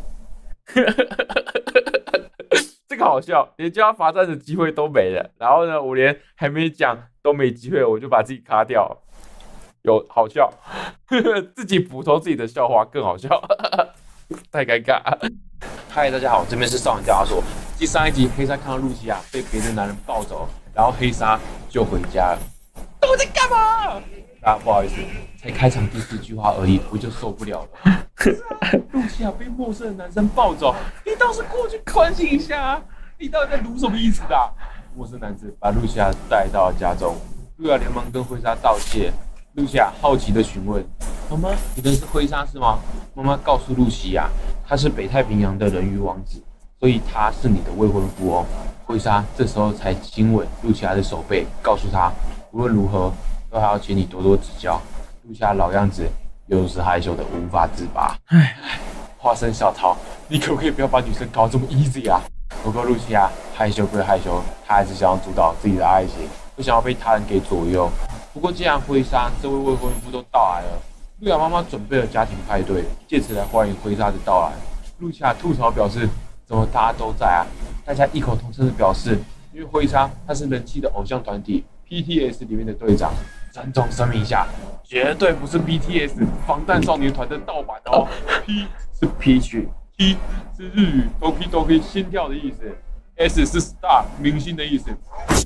这个好笑，连叫他罚站的机会都没了。然后呢，我连还没讲都没机会，我就把自己卡掉了，有好笑，自己补充自己的笑话更好笑，太尴尬。 嗨，大家好，这边是少年调查所。第上一集，黑鲨看到露西亚被别的男人抱走，然后黑鲨就回家了。都在干嘛？大家不好意思，才开场第四句话而已，我就受不了了。 露西亚被陌生的男生抱走，你倒是过去关心一下啊！你到底在撸什么意思啊？陌生男子把露西亚带到了家中，露亚连忙跟灰沙道谢。露西亚好奇的询问：“妈妈，你认识灰沙是吗？”妈妈告诉露西亚，他是北太平洋的人鱼王子，所以他是你的未婚夫哦。灰沙这时候才亲吻露西亚的手背，告诉她无论如何都还要请你多多指教。露西亚老样子，又是害羞的无法自拔。唉，花生小桃，你可不可以不要把女生搞这么 easy 啊？不过露西亚害羞归害羞，她还是想要主导自己的爱情，不想要被他人给左右。不过既然灰沙这位未婚夫都到来了，露亚妈妈准备了家庭派对，借此来欢迎灰沙的到来。露西亚吐槽表示，怎么大家都在啊？大家异口同声的表示，因为灰沙他是人气的偶像团体 P T S 里面的队长。郑重声明一下，绝对不是 B T S 防弹少年团的盗版哦。P 是 Peach，T 是日语 Doki Doki 心跳的意思 ，S 是 Star 明星的意思。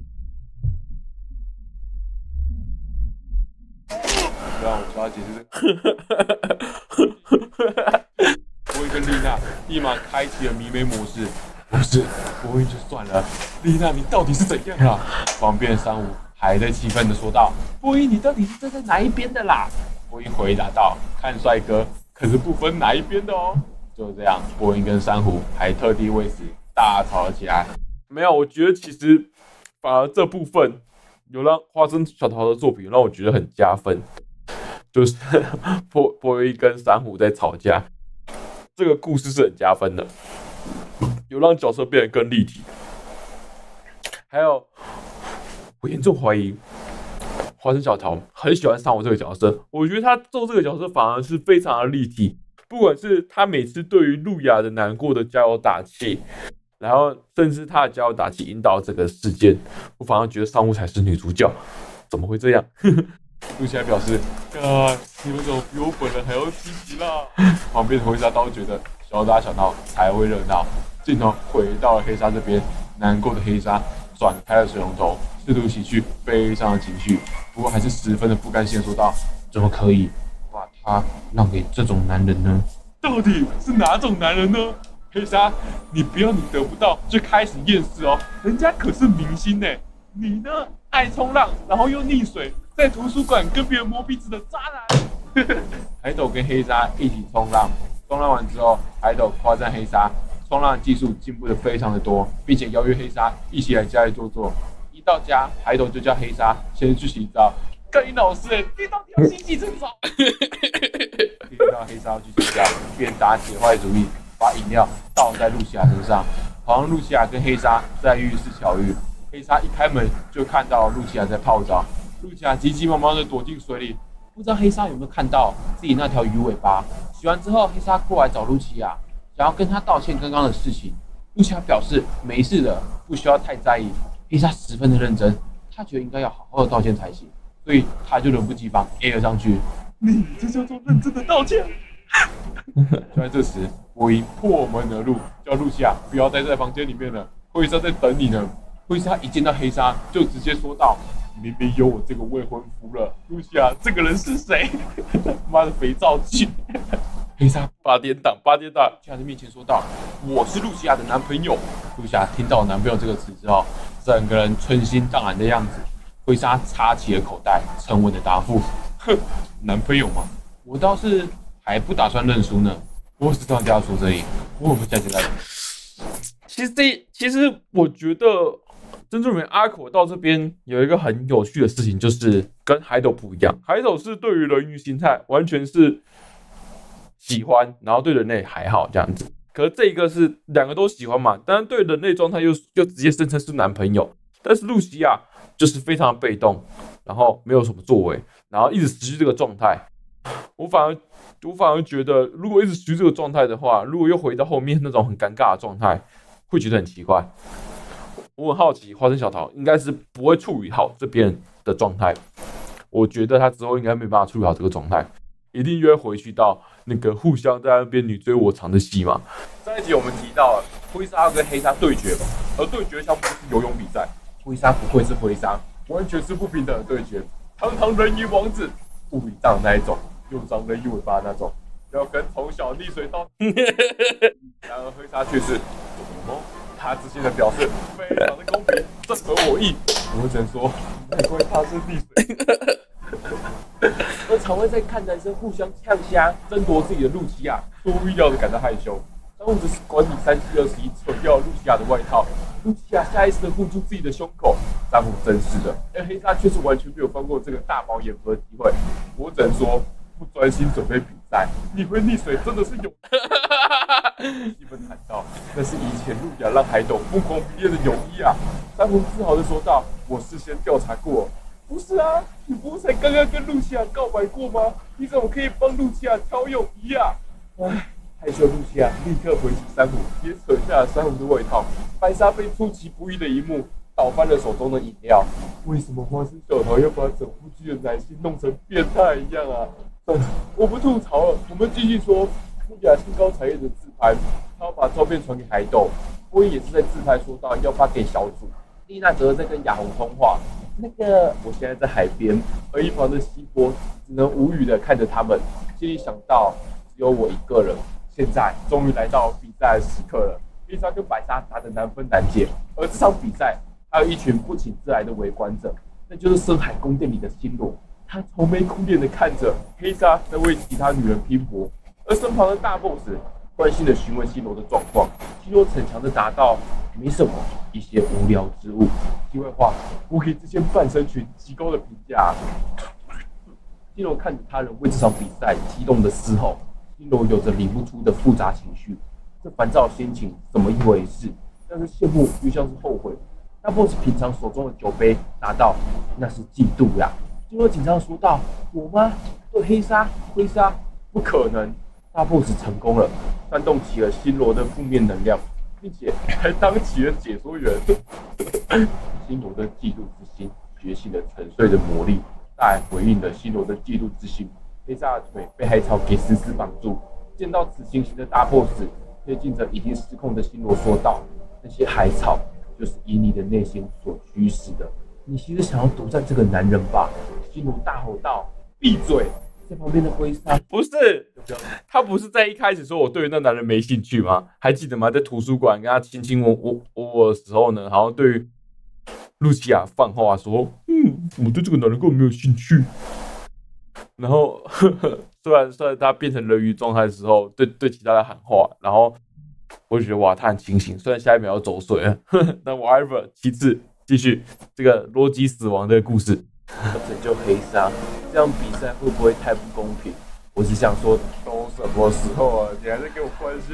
不让我教他解释这个。波音跟丽娜立马开启了迷妹模式。不是，波音就算了，丽娜你到底是怎样啊？旁边的珊瑚还在气愤的说道：“波音，你到底是站在哪一边的啦？”波音回答道：“看帅哥，可是不分哪一边的哦。”就这样，波音跟珊瑚还特地为此大吵了起来。 没有，我觉得其实反而这部分有让花生小桃的作品让我觉得很加分，就是波波音跟珊瑚在吵架，这个故事是很加分的，有让角色变得更立体。还有，我严重怀疑花生小桃很喜欢珊瑚这个角色，我觉得他做这个角色反而是非常的立体，不管是他每次对于露亚的难过的加油打气，然后甚至他的加油打气引导这个事件，我反而觉得珊瑚才是女主角，怎么会这样？ 露西亚表示：“啊，你们怎么比我本人还要积极啦？”旁边的灰沙倒觉得小打小闹才会热闹。镜头回到了黑沙这边，难过的黑沙转开了水龙头，试图洗去悲伤的情绪，不过还是十分的不甘心的说道：“怎么可以把他让给这种男人呢？到底是哪种男人呢？”黑沙，你不要你得不到就开始厌世哦，人家可是明星呢，你呢爱冲浪，然后又溺水，在图书馆跟别人摸鼻子的渣男。海斗跟黑沙一起冲浪，冲浪完之后，海斗夸赞黑沙冲浪技术进步的非常的多，并且邀约黑沙一起来家里坐坐。一到家，海斗就叫黑沙先去洗澡。干你老师，你到底要洗几次澡？听到黑沙要去洗澡，便打起坏主意。把饮料倒在露西亚身上，好让露西亚跟黑沙在浴室巧遇。黑沙一开门就看到露西亚在泡澡，露西亚急急忙忙的躲进水里，不知道黑沙有没有看到自己那条鱼尾巴。洗完之后，黑沙过来找露西亚，想要跟她道歉刚刚的事情。露西亚表示没事的，不需要太在意。黑沙十分的认真，他觉得应该要好好的道歉才行，所以他就冷不及防 A 了上去。你这叫做认真的道歉。就在这时，波音破门而入，叫露西亚不要待在房间里面了，灰沙在等你呢。灰沙一见到黑沙，就直接说道：“明明有我这个未婚夫了，露西亚这个人是谁？妈的肥皂剧！”黑沙八点档，八点档，在他的面前说道：“我是露西亚的男朋友。”露西亚听到“男朋友”这个词之后，整个人春心荡然的样子。灰沙插起了口袋，沉稳的答复：“哼，男朋友吗？我倒是还不打算认输呢。”我是当家说这里，我们下期再见。 其实这其实我觉得珍珠美阿口到这边有一个很有趣的事情，就是跟海斗不一样，海斗是对于人鱼形态完全是喜欢，然后对人类还好这样子。可是这一个是两个都喜欢嘛，但是对人类状态又又直接声称是男朋友。但是露西亚就是非常被动，然后没有什么作为，然后一直持续这个状态。我反而我反而觉得，如果一直持续这个状态的话，如果又回到后面那种很尴尬的状态，会觉得很奇怪。我很好奇，花生小桃应该是不会处理好这边的状态。我觉得他之后应该没办法处理好这个状态，一定又会回去到那个互相在那边你追我长的戏嘛。上一集我们提到了灰沙跟黑沙对决嘛，而对决项目是游泳比赛。灰沙不愧是灰沙，完全是不平等的对决。堂堂人鱼王子，不比仗那一种，又长人鱼尾巴那种。 要跟从小溺水到，然而黑鲨却是，哦，他自信的表示非常的公平，正合我意。我只能说，难怪他是溺水。而常会在看男生互相呛虾、争夺自己的露西亚，出乎意料的感到害羞。三虎只是管理三七二十一，扯掉了露西亚的外套。露西亚下意识的护住自己的胸口。三虎真是的，而黑鲨却是完全没有放过这个大饱眼福的机会。我只能说，不专心准备比赛，你会溺水真的是有。气氛喊道：“那是以前路亚让海斗疯狂迷恋的泳衣啊！”三虎自豪的说道：“我事先调查过。”不是啊，你不是才刚刚跟露西亚告白过吗？你怎么可以帮露西亚挑泳衣啊？唉，害羞露西亚立刻回击珊瑚，也扯下了珊瑚的外套。白鲨被出其不意的一幕倒翻了手中的饮料。为什么花生小桃要把整部剧的男性弄成变态一样啊？嗯，我不吐槽了，我们继续说。露西亚兴高采烈的自拍，他要把照片传给海斗。波伊也是在自拍说到要发给小组。丽娜则在跟亚红通话。那个，我现在在海边，而一旁的希波只能无语的看着他们，心里想到只有我一个人。现在终于来到比赛的时刻了，黑鲨跟白鲨打得难分难解，而这场比赛还有一群不请自来的围观者，那就是深海宫殿里的星罗。他愁眉苦脸的看着黑鲨在为其他女人拼搏，而身旁的大 boss 关心的询问星罗的状况。星罗逞强的答道：“没什么，一些无聊之物。”题外话，我给这些半身群极高的评价。星罗看着他人为这场比赛激动的嘶吼，星罗有着理不出的复杂情绪。这烦躁的心情怎么一回事？像是羡慕，又像是后悔。大 boss 平常手中的酒杯答道：“那是嫉妒呀。”星罗紧张说道：“我吗？对黑鲨、灰鲨，不可能！”大 boss 成功了，煽动起了星罗的负面能量，并且还当起了解说员。星罗的嫉妒之心觉醒了沉睡的魔力，大海回应了星罗的嫉妒之心。黑鲨的腿被海草给死死绑住。见到此情形的大 boss 贴近着已经失控的星罗说道：“那些海草就是以你的内心所驱使的。你其实想要独占这个男人吧？”星罗大吼道：“闭嘴！”在旁边的灰鲨不是他不是在一开始说我对于那男人没兴趣吗？还记得吗？在图书馆跟他卿卿我我我的时候呢，好像对于露西亚放话说：“嗯，我对这个男人根本没有兴趣。”然后呵呵虽然虽然他变成人鱼状态的时候，对对其他人喊话，然后我就觉得哇，他很清醒。虽然下一秒要走水了，呵呵但 whatever。其次，继续这个逻辑死亡的故事。 要拯救黑鲨，这样比赛会不会太不公平？我只想说，都什么时候啊？你还在给我关心？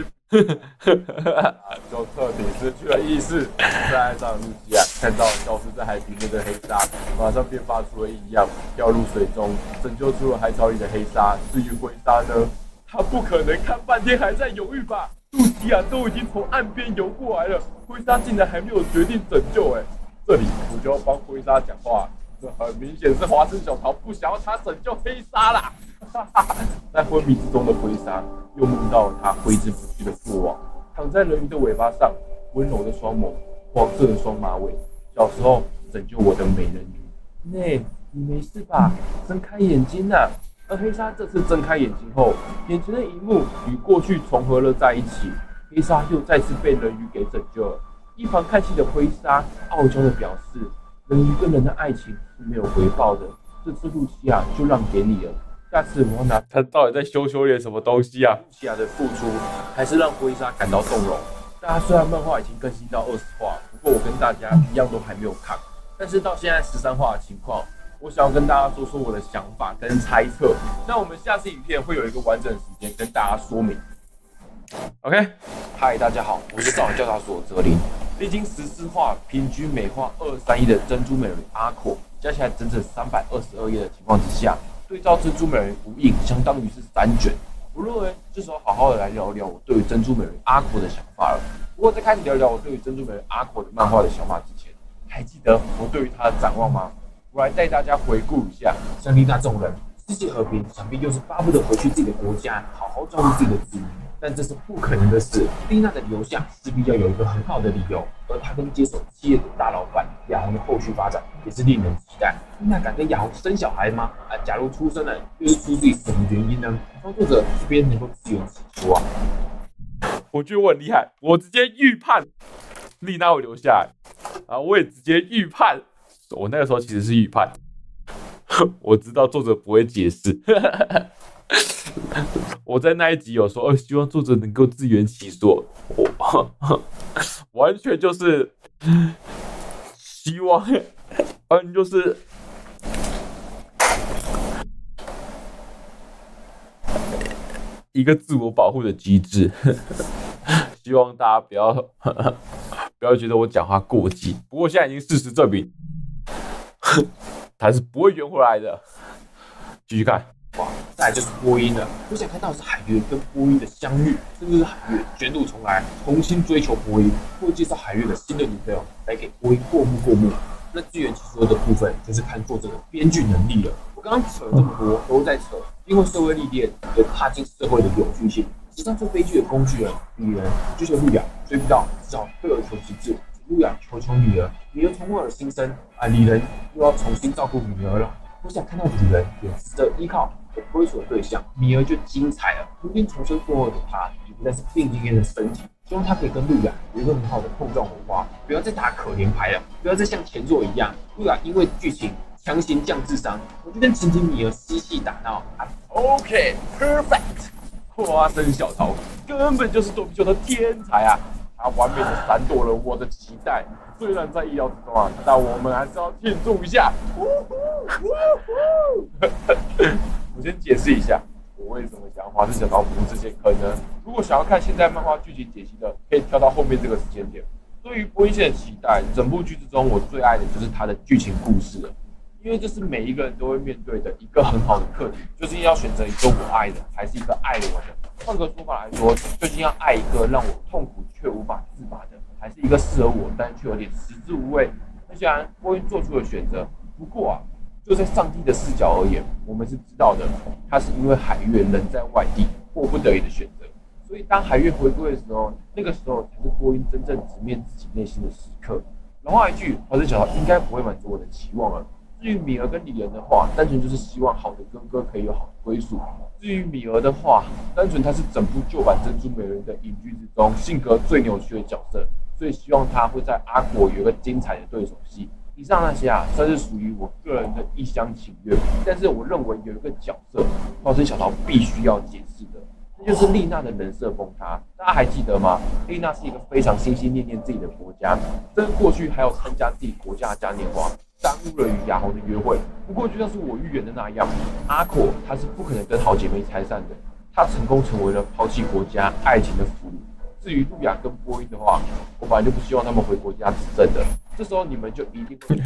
就彻底失去了意识。在岸上的露西亚看到消失在海平面的黑鲨，马上便发出了异样，掉入水中，拯救出了海草里的黑鲨。至于灰鲨呢？他不可能看半天还在犹豫吧？露西亚都已经从岸边游过来了，灰鲨竟然还没有决定拯救、欸。哎，这里我就要帮灰鲨讲话。这很明显是花生小桃不想要他拯救黑鲨啦！在昏迷之中的灰鲨又梦到了他挥之不去的过往，躺在人鱼的尾巴上，温柔的双眸，黄色的双马尾。小时候拯救我的美人鱼，内，你没事吧？睁开眼睛啊！而黑鲨这次睁开眼睛后，眼前的一幕与过去重合了在一起，黑鲨又再次被人鱼给拯救了。一旁看戏的灰鲨傲娇的表示。人鱼跟人的爱情是没有回报的，这次露西亚就让给你了。下次我要拿他到底在修修炼什么东西啊？ 露西亚的付出还是让灰鲨感到动容。大家虽然漫画已经更新到二十话，不过我跟大家一样都还没有看。但是到现在十三话的情况，我想要跟大家说说我的想法跟猜测。那我们下次影片会有一个完整的时间跟大家说明。OK， 嗨，大家好，我是少年教导所哲林。历经十四话，平均每话二三亿的珍珠美人鱼阿阔，加起来整整三百二十二页的情况之下，对照珍珠美人鱼无印，相当于是三卷。我认为这时候好好的来聊聊我对于珍珠美人鱼阿阔的想法了。不过在开始聊聊我对于珍珠美人鱼阿阔的漫画的想法之前，还记得我对于他的展望吗？我来带大家回顾一下。像丽娜这种人，世界和平，想必又是巴不得回去自己的国家，好好照顾自己的子民。但这是不可能的事。丽娜的留下势必要有一个很好的理由，而她跟接手企业的大老板亚红的后续发展也是令人期待。丽娜敢跟亚红生小孩吗？啊， 假如出生了，又是出自于什么原因呢？创作者这边能够自圆其说啊。 我觉得我很厉害，我直接预判丽娜会留下来，啊，我也直接预判，我那个时候其实是预判，我知道作者不会解释。我在那一集有说，哦，希望作者能够自圆其说，我完全就是希望，完全就是一个自我保护的机制。希望大家不要不要觉得我讲话过激，不过现在已经事实证明，他是不会圆回来的。继续看。 哇，再来就是波音了。我想看到的是海月跟波音的相遇，甚至是海月卷土重来，重新追求波音，或介绍海月的新的女朋友来给波音过目过目。那自圆其说的部分，就是看作者的编剧能力了。我刚刚扯了这么多，都在扯因为社会历练而踏进社会的有趣性。实际上做悲剧的工具人，女人追求路亚，追不到，只好退而求其次。路亚求求女儿，女儿从莫尔新生啊，李人又要重新照顾女儿了。我想看到李人有值得依靠、有归属的对象，米儿就精彩了。重新重生过后的他，已不再是病恹恹的身体，希望他可以跟路亚有一个很好的碰撞火花，不要再打可怜牌了，不要再像前作一样，路亚因为剧情强行降智商，我就跟情景米儿嬉戏打闹。 OK perfect， 花生小桃根本就是躲避球的天才啊！他完美的闪躲了我的期待，虽然在意料之中啊，但我们还是要庆祝一下。我先解释一下，我为什么想花生小桃补这些可能。如果想要看现在漫画剧情解析的，可以跳到后面这个时间点。对于波音线的期待，整部剧之中我最爱的就是它的剧情故事了。因为这是每一个人都会面对的一个很好的课题，究竟要选择一个我爱的，还是一个爱我的？换个说法来说，究竟要爱一个让我痛苦却无法自拔的，还是一个适合我但却有点食之无味？那虽然波音做出了选择，不过啊，就在上帝的视角而言，我们是知道的，他是因为海月人在外地，迫不得已的选择。所以当海月回归的时候，那个时候才是波音真正直面自己内心的时刻。老话一句，花生小桃应该不会满足我的期望了。至于米儿跟李人的话，单纯就是希望好的哥哥可以有好的归宿。至于米儿的话，单纯他是整部旧版珍珠美人的影剧之中性格最扭曲的角色，所以希望他会在阿果有一个精彩的对手戏。以上那些啊，算是属于我个人的一厢情愿，但是我认为有一个角色，花生小桃必须要解释的，那就是丽娜的人设崩塌。大家还记得吗？丽娜是一个非常心心念念自己的国家，在过去还有参加自己国家的嘉年华。耽误了与雅豪的约会。不过就像是我预言的那样，阿果他是不可能跟好姐妹拆散的。他成功成为了抛弃国家爱情的俘虏。至于路亚跟波音的话，我本来就不希望他们回国家执政的。这时候你们就一定会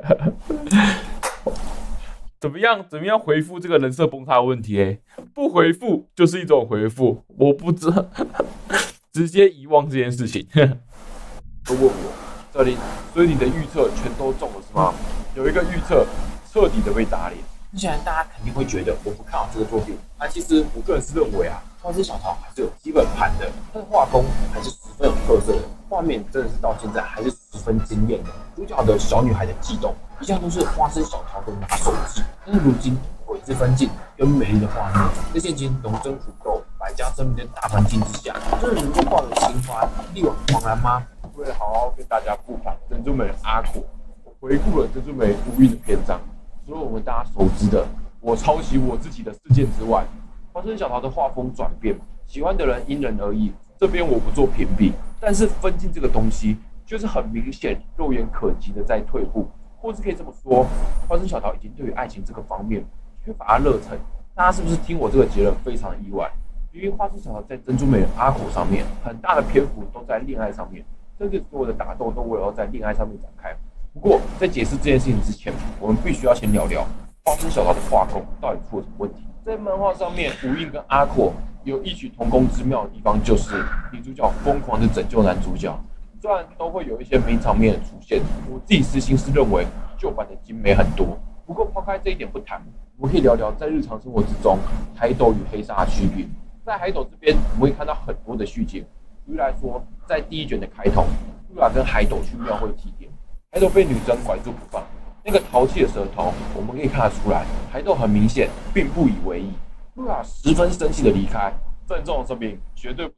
怎么样？怎么样回复这个人设崩塌的问题？哎，不回复就是一种回复，我不知道，直接遗忘这件事情。 都问我。这里，所以你的预测全都中了是吗？有一个预测彻底的被打脸。既然大家肯定会觉得我不看好这个作品，那其实我个人是认为啊，花生小桃还是有基本盘的，它的画工还是十分有特色的，画面真的是到现在还是十分惊艳的。主角的小女孩的悸动，一向都是花生小桃的拿手技，但是如今鬼之分镜跟美丽的画面，在现今龙争虎斗、百家争鸣的大环境之下，真的能够抱着情怀力挽狂澜吗？为了好好跟大家复盘珍珠美人阿果，我回顾了珍珠美人无印的篇章。除了我们大家熟知的我抄袭我自己的事件之外，花生小桃的画风转变，喜欢的人因人而异，这边我不做评比。但是分镜这个东西，就是很明显、肉眼可及的在退步，或是可以这么说，花生小桃已经对于爱情这个方面缺乏热忱。大家是不是听我这个结论非常意外？因为花生小桃在珍珠美人阿果上面，很大的篇幅都在恋爱上面。甚至所有的打斗都为了要在恋爱上面展开。不过，在解释这件事情之前，我们必须要先聊聊花生小桃的画工到底出了什么问题。在漫画上面，无印跟阿果有异曲同工之妙的地方，就是女主角疯狂的拯救男主角。虽然都会有一些名场面的出现，我自己私心是认为旧版的精美很多。不过抛开这一点不谈，我们可以聊聊在日常生活之中海斗与黑鲨的区别。在海斗这边，我们会看到很多的续集。举例来说，在第一卷的开头，露雅跟海斗去庙会祭奠，海斗被女真拐住不放， 那个淘气的舌头，我们可以看得出来，海斗很明显并不以为意。路亚十分生气的离开，郑重的声明，绝对不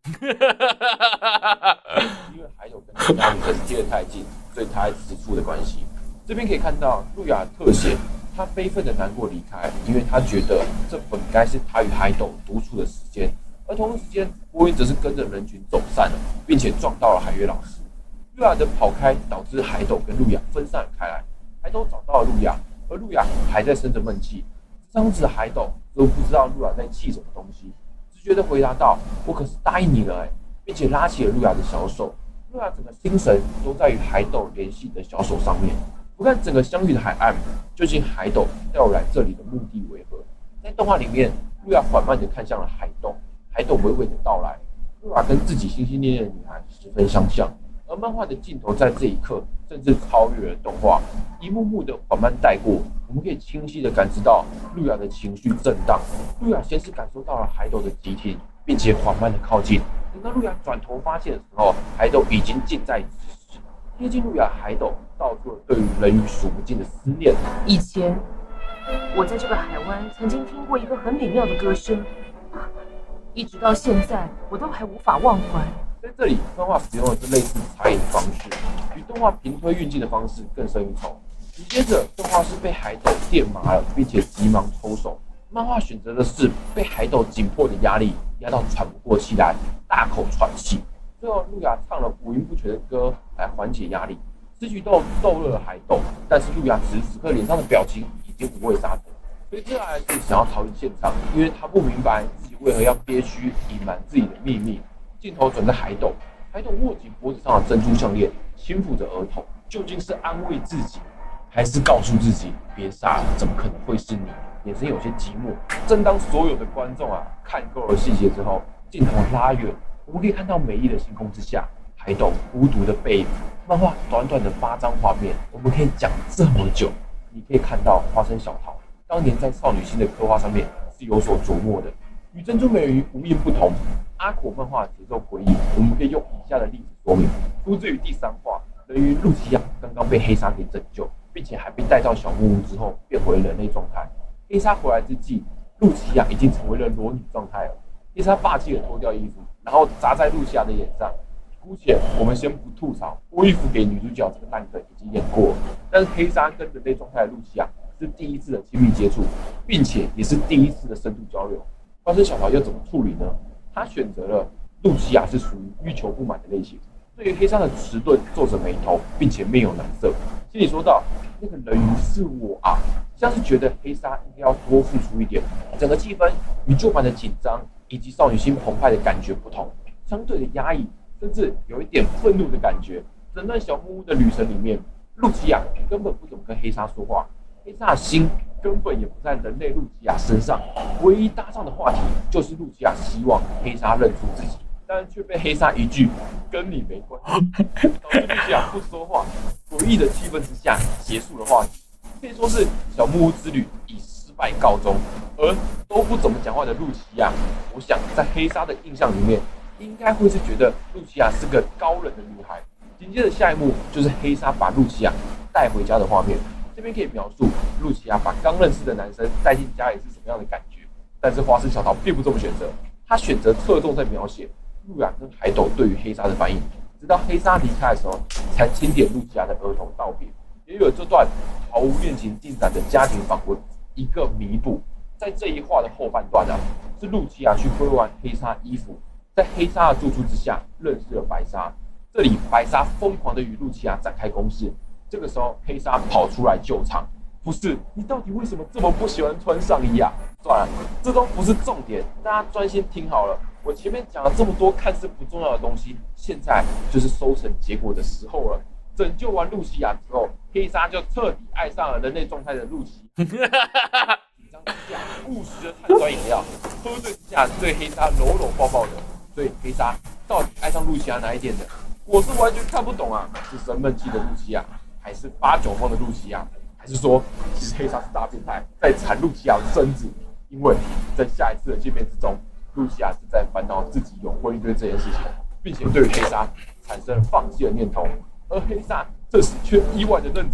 因为海斗跟其他女生贴得太近，所以他还吃醋的关系。这边可以看到路亚特写，他悲愤的难过离开，因为他觉得这本该是他与海斗独处的时间，而同一时间，波音则是跟着人群走散了，并且撞到了海月老师。路亚的跑开导致海斗跟路亚分散了开来，海斗找到了路亚，而路亚还在生着闷气。这样子的海斗都不知道路亚在气什么东西，直觉的回答道：“我可是答应你了哎、欸！”并且拉起了路亚的小手。路亚整个心神都在与海斗联系的小手上面。不看整个相遇的海岸，究竟海斗带我来这里的目的为何？在动画里面，路亚缓慢地看向了海斗，海斗娓娓的到来。路亚跟自己心心念念的女孩十分相像，而漫画的镜头在这一刻甚至超越了动画，一幕幕的缓慢带过，我们可以清晰的感知到路亚的情绪震荡。路亚先是感受到了海斗的急停，并且缓慢的靠近。等到路亚转头发现的时候，海斗已经近在咫尺。贴近路亚，海斗道出了对于人鱼数不尽的思念。 以前，我在这个海湾曾经听过一个很美妙的歌声，一直到现在，我都还无法忘怀。 在这里，漫画使用的是类似插影方式，与动画平推运镜的方式更胜一筹。紧接着，动画是被海斗电麻了，并且急忙抽手。漫画选择的是被海斗紧迫的压力压到喘不过气来，大口喘气。最后，路亚唱了五音不全的歌来缓解压力。此举动逗乐了海斗，但是路亚此时此刻脸上的表情已经五味杂陈，所以接下来是想要逃离现场，因为他不明白自己为何要憋屈隐瞒自己的秘密。镜头转在海斗，海斗握紧脖子上的珍珠项链，轻抚着额头，究竟是安慰自己，还是告诉自己别傻了，怎么可能会是你？眼神有些寂寞。正当所有的观众啊看够了细节之后，镜头拉远，我们可以看到美丽的星空之下，海斗孤独的背影。漫画短短的八张画面，我们可以讲这么久。你可以看到花生小桃当年在少女心的刻画上面是有所琢磨的，与珍珠美人鱼无一不同。阿果漫画节奏诡异，我们可以用以下的例子说明。出自于第三话，人鱼露琪亚刚刚被黑鲨给拯救，并且还被带到小木屋之后变回人类状态。黑鲨回来之际，露琪亚已经成为了裸女状态了。黑鲨霸气的脱掉衣服，然后砸在露琪亚的眼上。姑且我们先不吐槽脱衣服给女主角这个烂梗已经演过了，但是黑鲨跟人类状态的露琪亚是第一次的亲密接触，并且也是第一次的深度交流。花生小桃又怎么处理呢？他选择了露琪亚是属于欲求不满的类型，对于黑鲨的迟钝皱着眉头，并且面有难色，心里说道：“那个人鱼是我啊！”像是觉得黑鲨应该要多付出一点。整个气氛与旧版的紧张以及少女心澎湃的感觉不同，相对的压抑，甚至有一点愤怒的感觉。整段小木屋的旅程里面，露琪亚根本不怎么跟黑鲨说话，黑鲨的心根本也不在人类露琪亚身上，唯一搭上的话题就是露琪亚希望黑鲨认出自己，但却被黑鲨一句“跟你没关系”，导致露琪亚不说话。诡异的气氛之下结束了话题，可以说是小木屋之旅以失败告终。而都不怎么讲话的露琪亚，我想在黑鲨的印象里面，应该会是觉得露琪亚是个高冷的女孩。紧接着下一幕就是黑鲨把露琪亚带回家的画面。这边可以描述露琪亚把刚认识的男生带进家里是什么样的感觉，但是花生小桃并不这么选择，他选择侧重在描写路亚跟海斗对于黑鲨的反应，直到黑鲨离开的时候，才轻点露琪亚的额头道别，也有这段毫无恋情进展的家庭访问一个弥补。在这一话的后半段啊，是露琪亚去归还黑鲨衣服，在黑鲨的督促之下认识了白鲨，这里白鲨疯狂的与露琪亚展开攻势。这个时候，黑鲨跑出来救场。不是，你到底为什么这么不喜欢穿上衣啊？算了，这都不是重点，大家专心听好了。我前面讲了这么多看似不重要的东西，现在就是收成结果的时候了。拯救完露琪亚之后，黑鲨就彻底爱上了人类状态的露琪。紧张之下，误食了碳酸饮料，喝醉之下对黑鲨搂搂抱抱的。所以黑鲨到底爱上露琪亚哪一点的？我是完全看不懂啊！是生闷气的露琪亚，还是八九风的露琪亚，还是说其实黑鲨是大变态，在缠露琪亚的身子？因为在下一次的见面之中，露琪亚是在烦恼自己有婚姻对这件事情，并且对于黑鲨产生了放弃的念头，而黑鲨这时却意外的认真，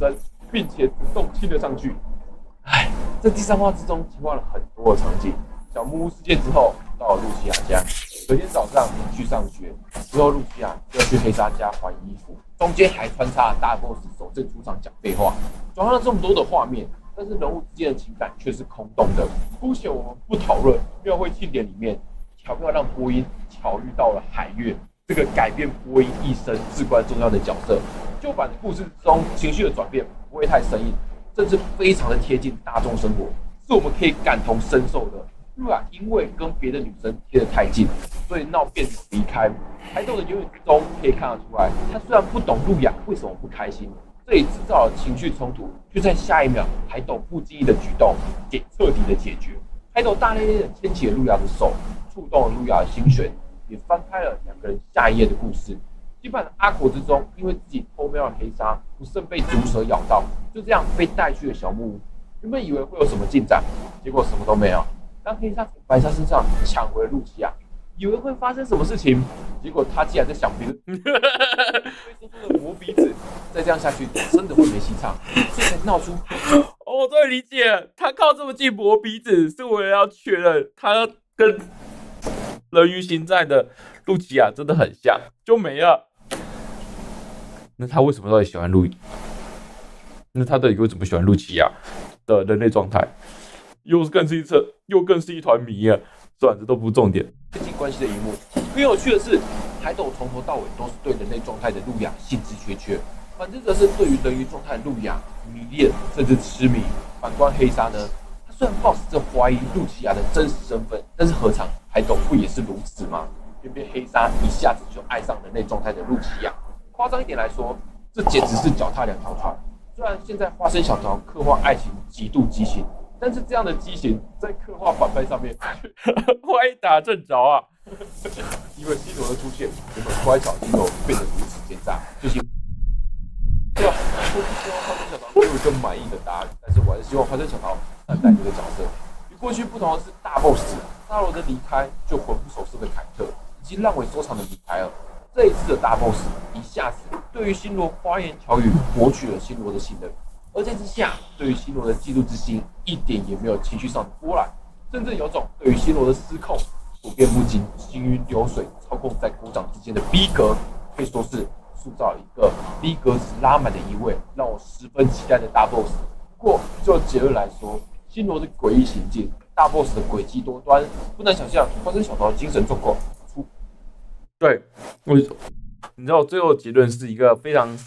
并且主动亲了上去。唉，在第三话之中切换了很多的场景。小木屋事件之后，到了露西亚家，隔天早上去上学，之后露西亚要去黑沙家还衣服，中间还穿插了大 boss 首阵出场讲废话，转换了这么多的画面，但是人物之间的情感却是空洞的。姑且我们不讨论庙会庆典里面巧妙让播音巧遇到了海月这个改变播音一生至关重要的角色。旧版的故事中情绪的转变不会太生硬，甚至非常的贴近大众生活，是我们可以感同身受的。露雅因为跟别的女生贴得太近，所以闹别扭离开。海斗的言语之中可以看得出来，他虽然不懂露雅为什么不开心，这也制造了情绪冲突，却在下一秒海斗不经意的举动给彻底的解决。海斗大咧咧的牵起了露雅的手，触动了露雅的心弦，也翻开了两个人下一页的故事。新版的阿国之中，因为自己偷瞄了黑沙，不慎被毒蛇咬到，就这样被带去了小木屋。原本以为会有什么进展，结果什么都没有。当黑沙从白沙身上抢回了露西亚，以为会发生什么事情，结果他竟然在想别的，所以说的磨鼻子，再这样下去真的会没戏唱，所以才闹出。 哦，我终于理解了，他靠这么近磨鼻子，是为了要确认他跟人鱼行在的露琪亚真的很像，就没了。那他为什么到底喜欢露？那他到底为什么喜欢露琪亚的人类状态？又更是一侧，又更是一团谜啊！算了，这都不是重点。 亲近关系的一幕，更有趣的是，海斗从头到尾都是对人类状态的露雅兴致缺缺，反之则是对于人鱼状态的露雅迷恋甚至痴迷。反观黑沙呢，他虽然抱持着怀疑露琪亚的真实身份，但是何尝海斗不也是如此吗？偏偏黑沙一下子就爱上人类状态的露琪亚。夸张一点来说，这简直是脚踏两条船。虽然现在花生小桃刻画爱情极度畸形，但是这样的畸形在刻画反派上面， 歪打正着啊！ 因为西罗的出现，原本乖巧西罗变得如此奸诈，就是对吧？我不希望花生小桃给我一个满意的答案，但是我还是希望花生小桃善待这个角色。与过去不同的是，大 boss 大罗的离开就魂不守舍的凯特，以及烂尾收场的米凯尔。这一次的大 boss 一下子对于新罗花言巧语博取了新罗的信任，而在之下对于新罗的嫉妒之心一点也没有情绪上的波澜，甚至有种对于新罗的失控处变不惊、行云流水、操控在鼓掌之间的逼格，可以说是塑造了一个逼格值拉满的一位让我十分期待的大 boss。不过就结论来说，新罗的诡异行径、大 boss 的诡计多端，不难想象花生小桃的精神状况。 对，我你知道最后结论是一个非常，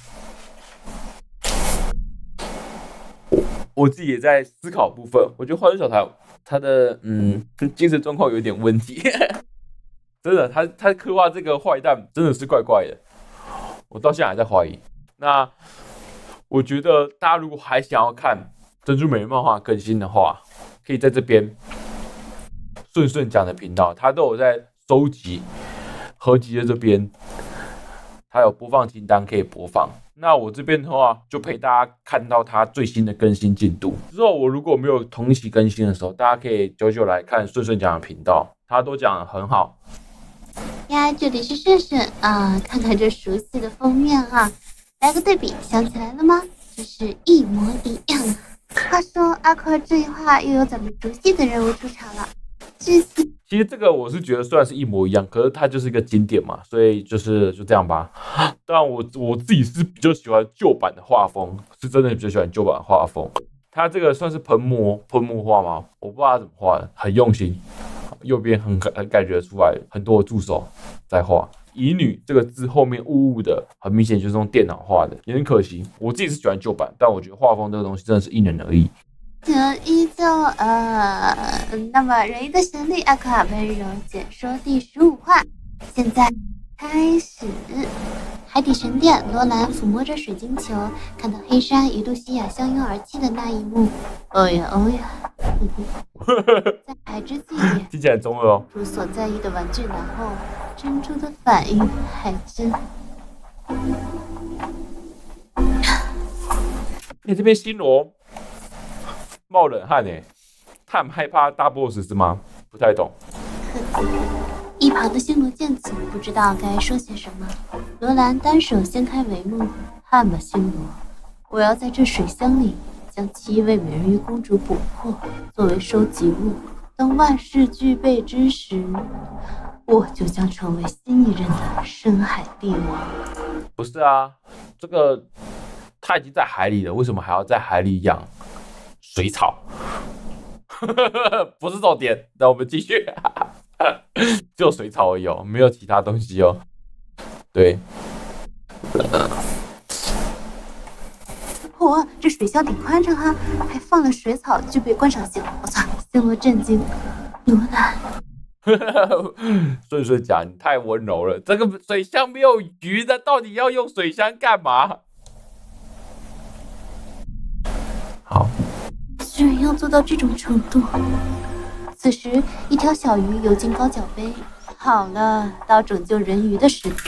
我我自己也在思考部分。我觉得花生小桃他的嗯精神状况有点问题，真的，他他刻画这个坏蛋真的是怪怪的，我到现在还在怀疑。那我觉得大家如果还想要看珍珠美人漫画更新的话，可以在这边顺顺讲的频道，他都有在收集。合集的这边，它有播放清单可以播放。那我这边的话，就陪大家看到它最新的更新进度。之后我如果没有同期更新的时候，大家可以久久来看顺顺讲的频道，他都讲得很好。 呀，这里是顺顺啊，看看这熟悉的封面啊，来个对比，想起来了吗？就是一模一样。话说阿克这一话又有咱们熟悉的人物出场了。 其实这个我是觉得虽然是一模一样，可是它就是一个经典嘛，所以就是就这样吧。当然我我自己是比较喜欢旧版的画风，是真的比较喜欢旧版的画风。它这个算是喷墨喷墨画吗？我不知道它怎么画的，很用心。右边很很感觉出来，很多的助手在画。乙女这个字后面雾雾的，很明显就是用电脑画的，也很可惜。我自己是喜欢旧版，但我觉得画风这个东西真的是因人而异。 就依旧呃，那么人鱼的旋律，阿卡温柔解说第十五话，现在开始。海底神殿，罗兰抚摸着水晶球，看到黑山与露西亚相拥而泣的那一幕，哦呀哦呀，在海之祭典， 听起来中二哦。 如所在意的玩具男后，珍珠的反应还真。 你这边新罗。冒冷汗哎，他很害怕大 boss 是吗？不太懂。 一旁的星罗见此，不知道该说些什么。罗兰单手掀开帷幕，看吧，星罗， 我要在这水箱里将七位美人鱼公主捕获，作为收集物。等万事俱备之时，我就将成为新一任的深海帝王。 不是啊，这个他已经在海里了，为什么还要在海里养水草？不是重点，那我们继续。只有水草而已哦，没有其他东西哦。对。 嚯，这水箱挺宽敞哈，还放了水草，具备观赏性。我操，星罗震惊。罗兰， 顺顺讲，你太温柔了。这个水箱没有鱼的，到底要用水箱干嘛？好， 居然要做到这种程度。此时，一条小鱼游进高脚杯。好了，到拯救人鱼的时机。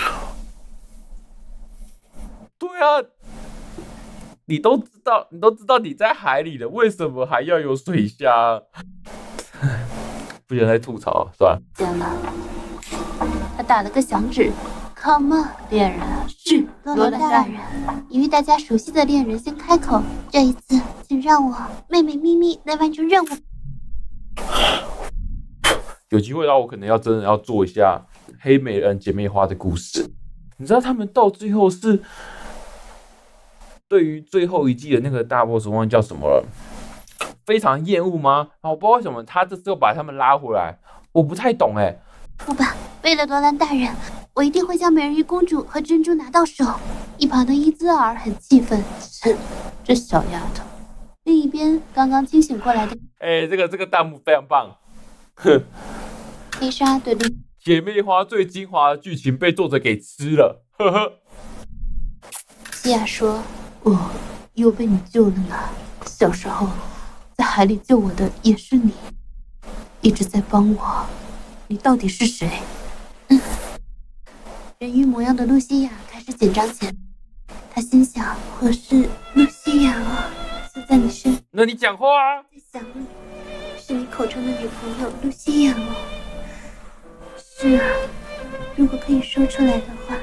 对啊。你都知道，你都知道你在海里了，为什么还要有水箱？不想再吐槽，算了。 见了，他打了个响指 ，Come on， 恋人，是罗兰大人。已与大家熟悉的恋人先开口，这一次，请让我妹妹咪咪来完成任务。 有机会的话，我可能要真的要做一下黑美人姐妹花的故事。你知道他们到最后是？对于最后一季的那个大 boss 忘记叫什么了，非常厌恶吗？啊，我不知道为什么他这次又把他们拉回来，我不太懂哎。 不吧，为了罗兰大人，我一定会将美人鱼公主和珍珠拿到手。一旁的伊兹尔很气愤，哼，这小丫头。另一边，刚刚清醒过来的， 哎、欸，这个这个弹幕非常棒。哼， 黑莎对露姐妹花最精华的剧情被作者给吃了，呵呵。 西亚说。我又被你救了呢。小时候，在海里救我的也是你，一直在帮我。你到底是谁？嗯。人鱼模样的露西亚开始紧张起来。她心想：我是露西亚啊，就在你身。 那你讲话啊！ 在想你，是你口中的女朋友露西亚哦。是啊，如果可以说出来的话，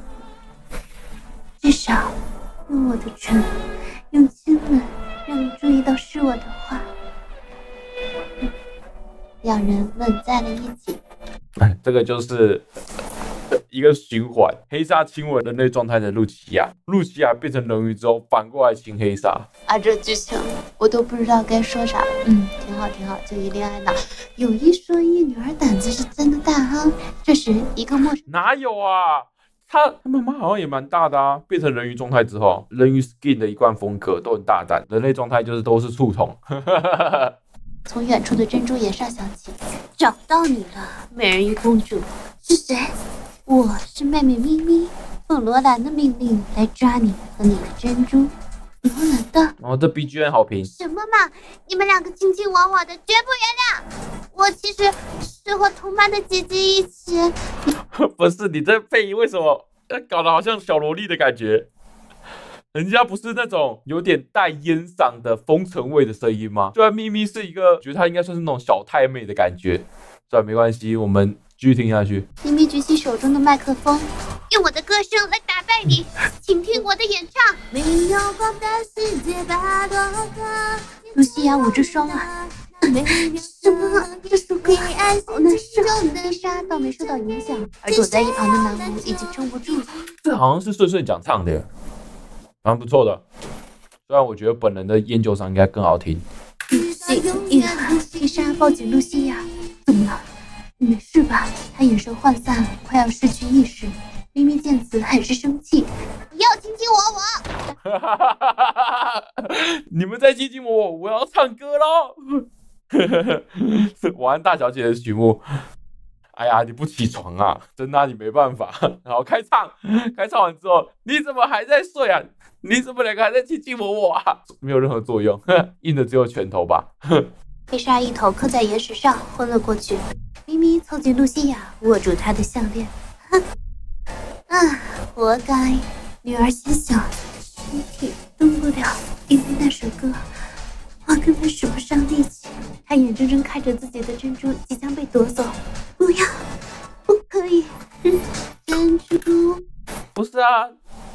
至少。用我的唇，用亲吻，让你注意到是我的话。嗯、两人吻在了一起。 这个就是一个循环。黑鲨亲吻人类状态的露琪亚，露琪亚变成人鱼之后，反过来亲黑鲨。 啊，这剧情我都不知道该说啥。嗯，挺好挺好，就一恋爱脑。有一说一，女儿胆子是真的大哈。这时，一个陌生哪有啊？他他妈妈好像也蛮大的啊，变成人鱼状态之后，人鱼 skin 的一贯风格都很大胆，人类状态就是都是触痛。 从远处的珍珠岩上响起，找到你了，美人鱼公主。是谁？我是妹妹咪咪，奉罗兰的命令来抓你和你的珍珠。罗兰的。 哦，这 B G M 好评。 什么嘛！你们两个卿卿我我的，绝不原谅。我其实是和同班的姐姐一起。 不是你这配音为什么搞得好像小萝莉的感觉？人家不是那种有点带烟嗓的风尘味的声音吗？虽然咪咪是一个，觉得她应该算是那种小太妹的感觉，算了没关系，我们继续听下去。 咪咪举起手中的麦克风，用我的歌声来打败你，请听我的演唱。没有光的世界把多个。露西亚捂着双耳。什么？这首歌好难受。黑莎倒没受到影响，而躲在一旁的南无已经撑不住了。 这好像是顺顺讲唱的耶，蛮不错的。虽然我觉得本人的烟酒嗓应该更好听。 黑莎抱紧露西亚，怎么了？你没事吧？她眼神涣散，快要失去意识。咪咪见此很是生气，不要卿卿我我。你们在卿卿我我，我要唱歌喽。晚安大小姐的曲目，哎呀，你不起床啊？真拿你没办法。然后开唱，开唱完之后，你怎么还在睡啊？你怎么两个还在卿卿我我啊？没有任何作用，硬的只有拳头吧。 黑莎一头磕在岩石上，昏了过去。咪咪凑近露西亚，握住她的项链。哼，啊，活该！女儿心想，身体动不了，因为那首歌。我根本使不上力气，他眼睁睁看着自己的珍珠即将被夺走。不要，不可以！珍珠， 不是啊，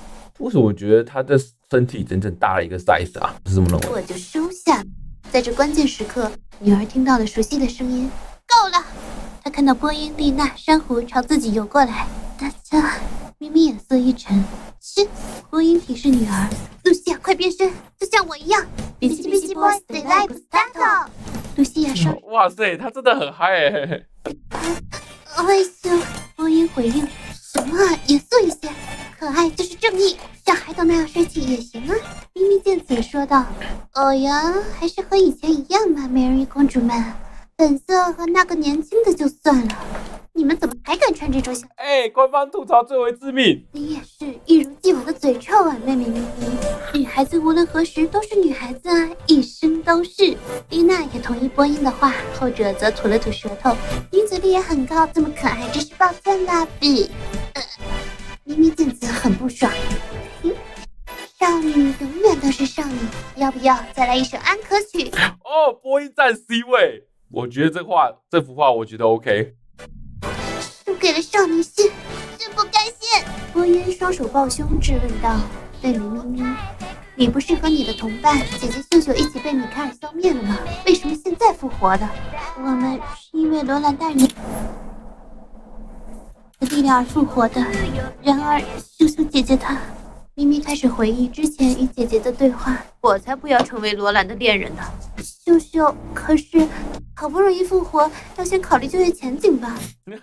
为什么我觉得他的身体整整大了一个 size 啊？是这么认为？ 我就收下。在这关键时刻，女儿听到了熟悉的声音，够了。她看到波音、丽娜、珊瑚朝自己游过来，大家，咪咪眼色一沉。是，波音提示女儿，露西亚快变身，就像我一样。比西比西 boys they like start。露西亚说：“ 哇塞，他真的很嗨哎！” 害羞，波音回应：“什么啊？严肃一些，可爱就是正义，像孩童那样帅气也行啊。”咪咪见此说道：“哦呀，还是和以前一样嘛，美人鱼公主们，本色和那个年轻的就算了，你们怎么还敢穿这种小？ 哎、欸，官方吐槽最为致命。 你也是一如既往的嘴臭啊，妹妹咪咪。女孩子无论何时都是女孩子啊，一生都是。”丽娜也同意波音的话，后者则吐了吐舌头。你嘴里也很高，这么可爱，真是抱歉啦，比。呃，咪咪见此很不爽。嗯，少女永远都是少女，要不要再来一首安可曲？ 哦，波音占 C 位，我觉得这话这幅画我觉得 OK。 输给了少女心，真不甘心！波音双手抱胸质问道：“妹妹咪咪，你不是和你的同伴姐姐秀秀一起被米卡尔消灭了吗？为什么现在复活的？”我们是因为罗兰大人的力量而复活的。然而，秀秀姐姐她……咪咪开始回忆之前与姐姐的对话。 我才不要成为罗兰的恋人呢！ 秀秀，可是好不容易复活，要先考虑就业前景吧。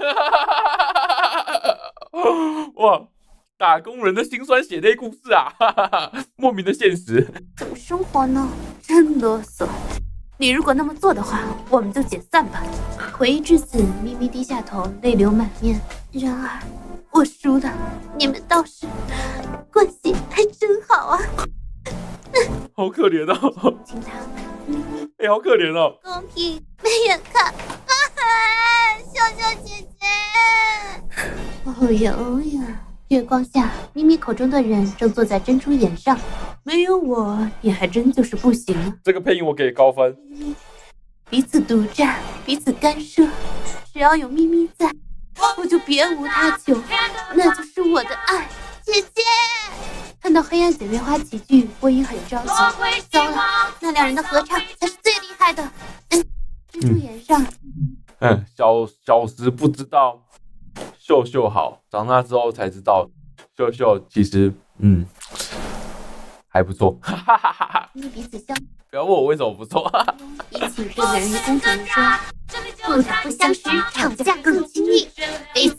哇，打工人的辛酸血泪故事啊，哈哈哈，莫名的现实。 怎么生活呢？ 真啰嗦。你如果那么做的话，我们就解散吧。 回忆至此，咪咪低下头，泪流满面。然而，我输了，你们倒是关系还真好啊。 好可怜哦， 听他， 哎、欸，好可怜哦。 公平，没人看，啊，秀秀姐姐。哦呀哦呀！月光下，咪咪口中的人正坐在珍珠岩上。 没有我，你还真就是不行啊。 这个配音我给高分。 彼此独占，彼此干涉，只要有咪咪在，我就别无他求，那就是我的爱。 姐姐。 看到黑暗姐妹花齐聚，波音很着急。 糟了，那两人的合唱才是最厉害的。嗯，珍珠岩上， 嗯，小小时不知道秀秀好，长大之后才知道秀秀其实嗯还不错。哈哈哈哈！ 因为彼此相， 不要问我为什么不错。 比起对美人鱼公主们说，不打不相识，吵架更亲密。It's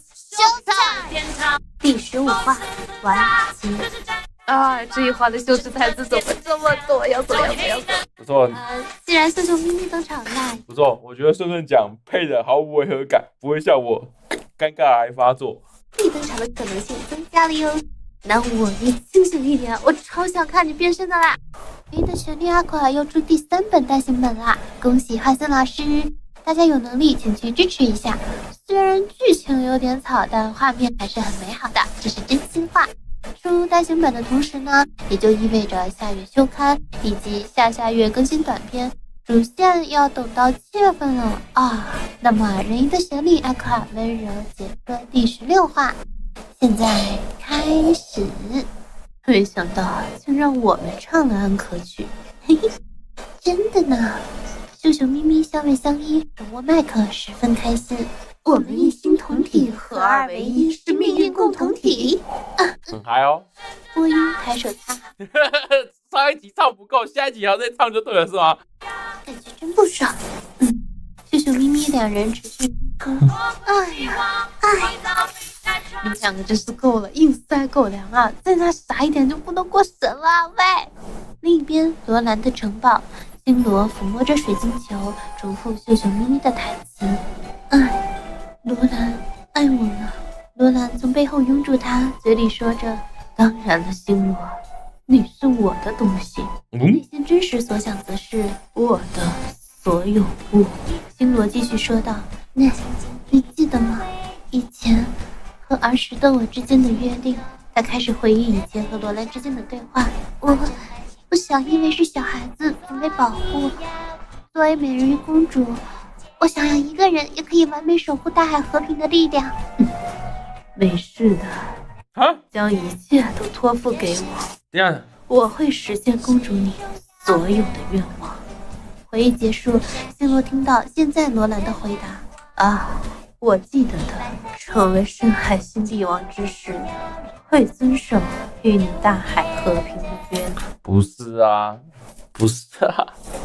showtime！ 第十五话完结。 啊，这一话的羞耻台词怎么这么多？要死要死要死！ 不错， 呃，既然秀秀咪咪登场了， 不错，我觉得顺顺讲配的毫无违和感，不会像我尴尬癌发作。 你登场的可能性增加了哟。那我你清醒一点，我超想看你变身的啦！你的旋律阿垮又出第三本单行本啦，恭喜汉森老师！大家有能力请去支持一下。虽然剧情有点草，但画面还是很美好的，这是真心话。出单行本的同时呢，也就意味着下月休刊以及下下月更新短片，主线要等到七月份了啊。那么人鱼的旋律阿卡温柔解说第十六话，现在开始。 没想到竟让我们唱了安可曲， 嘿嘿，真的呢。秀秀咪咪相偎相依，手握麦克，十分开心。我们一心同体，合二为一，是命运共同体。啊， 很嗨哦。 波音抬手擦， 上一集唱不够，下一集还要再唱就对了，是吗？ 感觉真不爽。嗯，秀秀咪咪两人持续歌。哎呀，哎， 你们两个真是够了，硬塞狗粮啊！再那傻一点就不能过审了，喂！ 另一边，罗兰的城堡。星罗抚摸着水晶球，重复秀秀咪咪的台词：“爱，罗兰，爱我吗？”罗兰从背后拥住他，嘴里说着：“ 当然了，星罗，你是我的东西。” 内心真实所想则是我的所有物。 星罗继续说道：“那，你记得吗？以前和儿时的我之间的约定。”他开始回忆以前和罗兰之间的对话。我。不想因为是小孩子就被保护。作为美人鱼公主，我想要一个人也可以完美守护大海和平的力量。 嗯，没事的， 啊？ 将一切都托付给我， 这样， 我会实现公主你所有的愿望。回忆结束，星罗听到现在罗兰的回答啊，我记得的，成为深海新帝王之时，会遵守与你大海和平的约定。 不是啊，不是啊，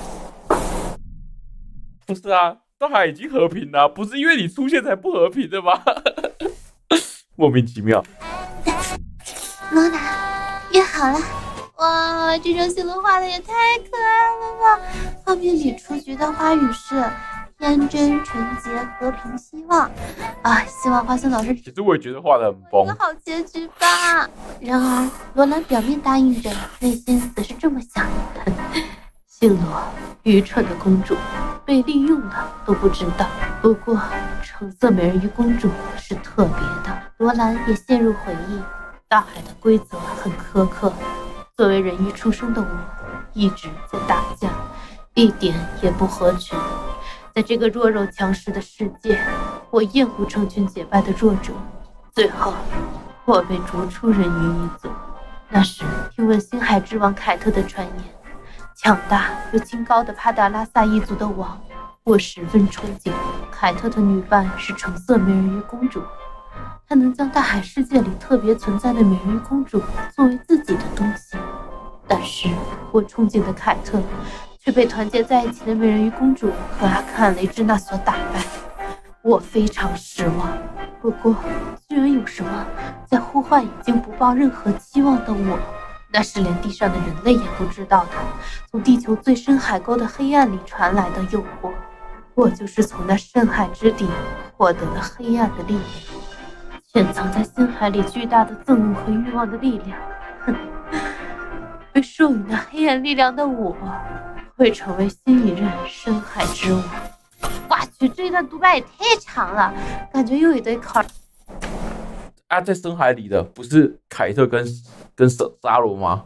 不是啊，大海已经和平了，不是因为你出现才不和平的吗？莫名其妙。 罗兰，约好了。哇，这张星罗画的也太可爱了吧！画面里出局的花语是天真、纯洁、和平、希望啊！希望花生老师其实我也觉得画的很崩一个。好结局吧。然而，罗兰表面答应着，内心则是这么想的：星罗，愚蠢的公主，被利用了都不知道。不过，橙色美人鱼公主是特别的。罗兰也陷入回忆，大海的规则很苛刻。作为人鱼出生的我，一直在打架，一点也不合群。在这个弱肉强食的世界，我厌恶成群结拜的弱者。最后，我被逐出人鱼一族。那时，听闻星海之王凯特的传言，强大又清高的帕达拉萨一族的王，我十分憧憬。凯特的女伴是橙色美人鱼公主。他能将大海世界里特别存在的美人鱼公主作为自己的东西，但是我憧憬的凯特却被团结在一起的美人鱼公主和阿克汗雷之娜所打败，我非常失望。不过，居然有什么在呼唤已经不抱任何期望的我，那是连地上的人类也不知道的，从地球最深海沟的黑暗里传来的诱惑。我就是从那深海之底获得了黑暗的力量。潜藏在心海里巨大的憎恶和欲望的力量，哼！被授予那黑暗力量的我，会成为新一任深海之王。我去，这一段独白也太长了，感觉又一堆考。 啊，在深海里的不是凯特跟跟沙沙罗吗？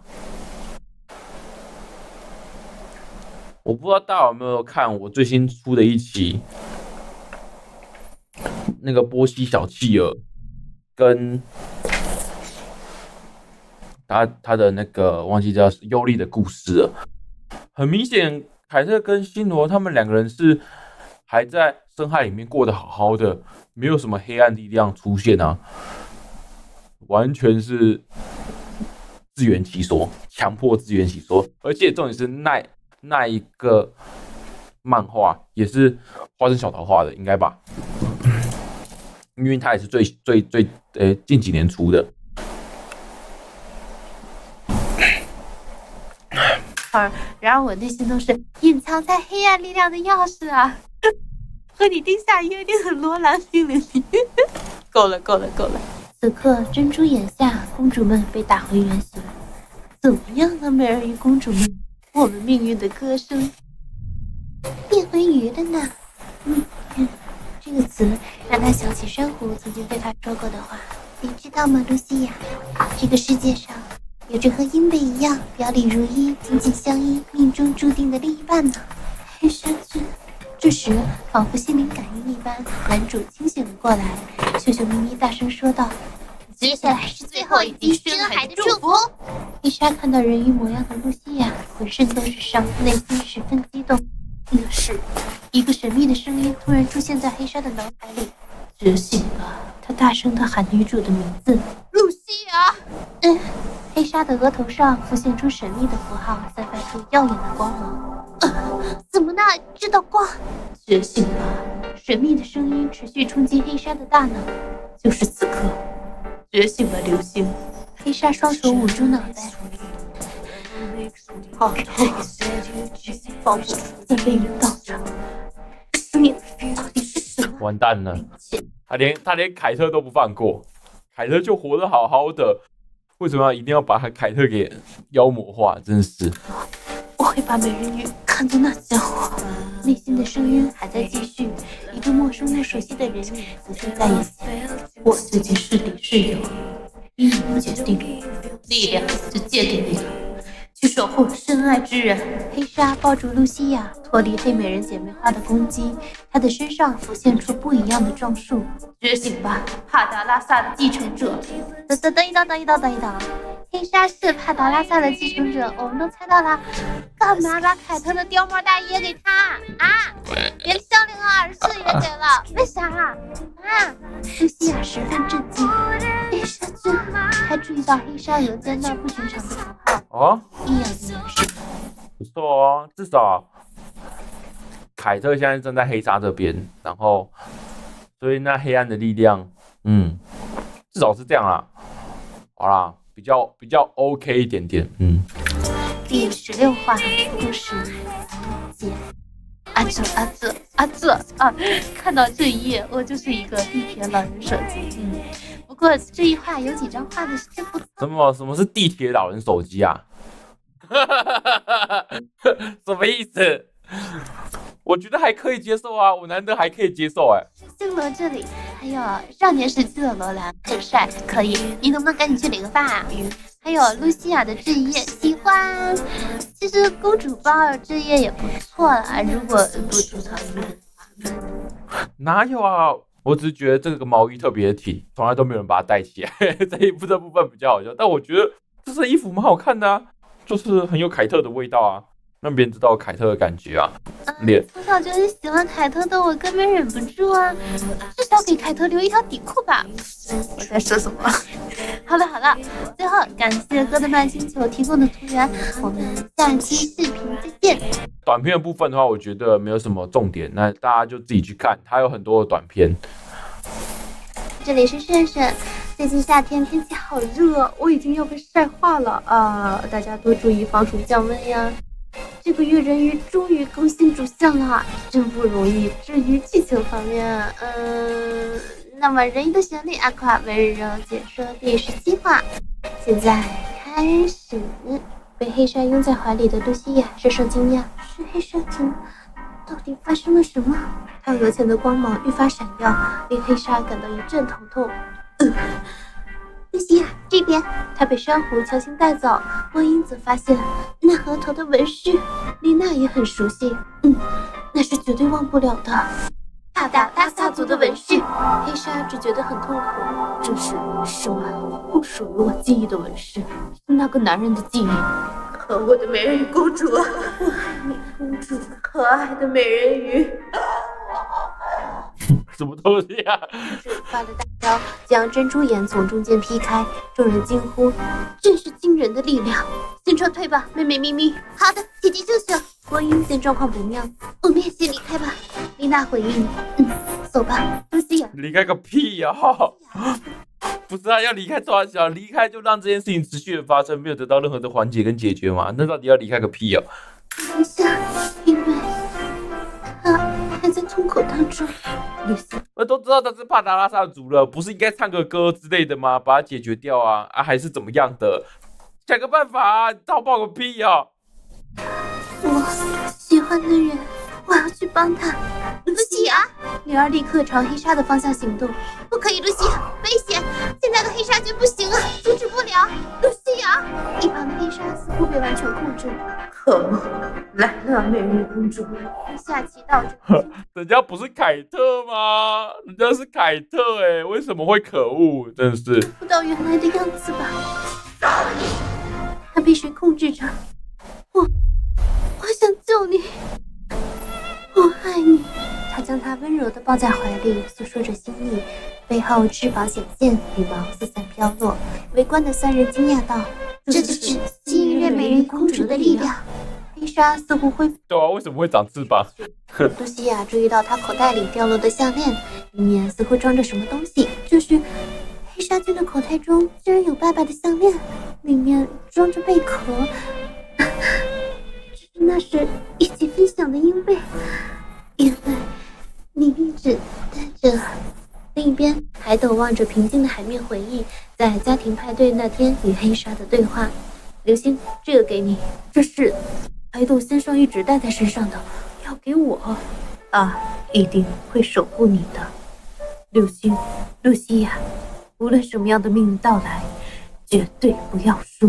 我不知道大家有没有看我最新出的一期，那个波西小企鹅。跟他他的那个忘记叫尤利的故事了。很明显，凯特跟星罗他们两个人是还在深海里面过得好好的，没有什么黑暗力量出现啊，完全是自圆其说，强迫自圆其说。而且重点是那那一个漫画也是花生小桃画的，应该吧？因为他也是最最最呃近几年出的。 而然而我内心都是隐藏在黑暗力量的钥匙啊！和你定下约定的罗兰命令你，够了够了够了！此刻珍珠眼下，公主们被打回原形。怎么样呢，美人鱼公主们？我们命运的歌声变回鱼了呢？嗯嗯。这个词让他想起珊瑚曾经对他说过的话。你知道吗，露西亚？这个世界上有着和鹰贝一样表里如一、紧紧相依、命中注定的另一半呢。黑山君，这时仿佛心灵感应一般，男主清醒了过来，秀秀咪咪大声说道：“接下来是最后一滴深海的祝福。”伊莎看到人鱼模样的露西亚，浑身都是伤，内心十分激动。那时，一个神秘的声音突然出现在黑莎的脑海里。觉醒了，他大声地喊女主的名字：“露西亚！”嗯，黑莎的额头上浮现出神秘的符号，散发出耀眼的光芒。啊，怎么呢？这道光！觉醒了，神秘的声音持续冲击黑莎的大脑。就是此刻，觉醒了流星。黑莎双手捂住脑袋。好痛，仿佛在被人倒着。你到底是什么？ 完蛋了，他连他连凯特都不放过，凯特就活得好好的，为什么要一定要把凯特给妖魔化？真是！ 我会把美人鱼看作那家伙。内心的声音还在继续，一个陌生又熟悉的人影浮现在眼前。我最近是敌是友，因你决定，力量就借给你了。 去守护深爱之人。黑纱抱住露西亚，脱离黑美人姐妹花的攻击，她的身上浮现出不一样的装束。觉醒吧，帕达拉萨的继承者！等等等一等，等一等，等一等。黑纱是帕达拉萨的继承者，我们都猜到了。干嘛把凯特的貂帽大衣给他啊？连香菱儿是也给了，为啥啊？啊！露西亚十分震惊。黑纱这还注意到黑纱额间那不寻常的符号。 哦， 异样的纹饰。 不错哦，至少凯特现在站在黑纱这边，然后所以那黑暗的力量，嗯，至少是这样啦。好啦，比较比较 OK 一点点，嗯。 第十六话故事结。啊这啊这啊这啊！看到这一页，我就是一个地铁老人手机。嗯，不过这一话有几张画的是真不错。 什么什么是地铁老人手机啊？什么意思？我觉得还可以接受啊，我难得还可以接受哎、 欸。星罗这里还有少年时期的罗兰，很帅，可以。你能不能赶紧去理个发啊？还有露西亚的这一页喜欢，其实公主包这一页也不错啦，如果不吐槽一点的话。 哪有啊？我只是觉得这个毛衣特别挺，从来都没有人把它戴起来。这一部这部分比较好笑，但我觉得这身衣服蛮好看的啊，就是很有凯特的味道啊，让别人知道凯特的感觉啊。脸、 嗯、从小就很喜欢凯特的我根本忍不住啊，至少给凯特留一条底裤吧。我在说什么？好了好了，最后感谢哥德曼星球提供的图源，我们下期视频再见。 短片的部分的话，我觉得没有什么重点，那大家就自己去看，它有很多的短片。 这里是炫炫，最近夏天天气好热，我已经要被晒化了啊！大家多注意防暑降温呀。这个月人鱼终于更新主线了，真不容易。至于剧情方面，嗯，那么人鱼的旋律阿夸温柔解说第十七话，现在开始。被黑纱拥在怀里的露西亚深受惊讶，是黑纱精，到底发生了什么？她额前的光芒愈发闪耀，令黑纱感到一阵头痛。呃露西亚这边，她被珊瑚强行带走。波音则发现那额头的纹饰，丽娜也很熟悉。嗯，那是绝对忘不了的。帕达拉萨族的纹饰，黑纱只觉得很痛苦。这是什么？不属于我记忆的纹饰，是那个男人的记忆。可我的美人鱼公主，我爱你，公主，可爱的美人鱼。 什么东西啊？ 发了大招，将珍珠岩从中间劈开，众人惊呼：“真是惊人的力量！”先撤退吧，妹妹咪咪。好的，姐姐救救。波音见状况不妙，我们也先离开吧。丽娜回应：“嗯，走吧。”露西亚， 离开个屁呀、啊！不是啊，要离开多少？离开就让这件事情持续的发生，没有得到任何的缓解跟解决嘛？那到底要离开个屁啊？ 等一下，因为他还在痛苦当中。 我都知道他是帕达拉萨族了，不是应该唱个歌之类的吗？把它解决掉啊啊，还是怎么样的？想个办法啊！逃跑个屁啊！ 我喜欢的人，我要去帮他。露西亚，女儿立刻朝黑纱的方向行动。不可以，露西亚，危险！现在的黑纱军不行啊，阻止不了。露西亚，一旁的黑纱似乎被完全控制。可恶，来了，美人鱼公主！下棋道着。 人家不是凯特吗？人家是凯特哎、欸，为什么会可恶？真是不到原来的样子吧？他被谁控制着？我，我想救你，我爱你。他将她温柔地抱在怀里，诉说着心意。背后翅膀显现，羽毛四散飘落。围观的三人惊讶道：“这就是新一任美人鱼公主的力量。”黑纱似乎恢复。 对啊，为什么会长翅膀？ 露西亚注意到她口袋里掉落的项链，里面似乎装着什么东西。就是黑纱君的口袋中居然有爸爸的项链，里面装着贝壳。那是一起分享的因为，因为你一直带着。另一边，海斗望着平静的海面，回忆在家庭派对那天与黑纱的对话。流星，这个给你，这是海斗先生一直带在身上的，要给我。啊，一定会守护你的，流星，露西亚。无论什么样的命运到来，绝对不要输。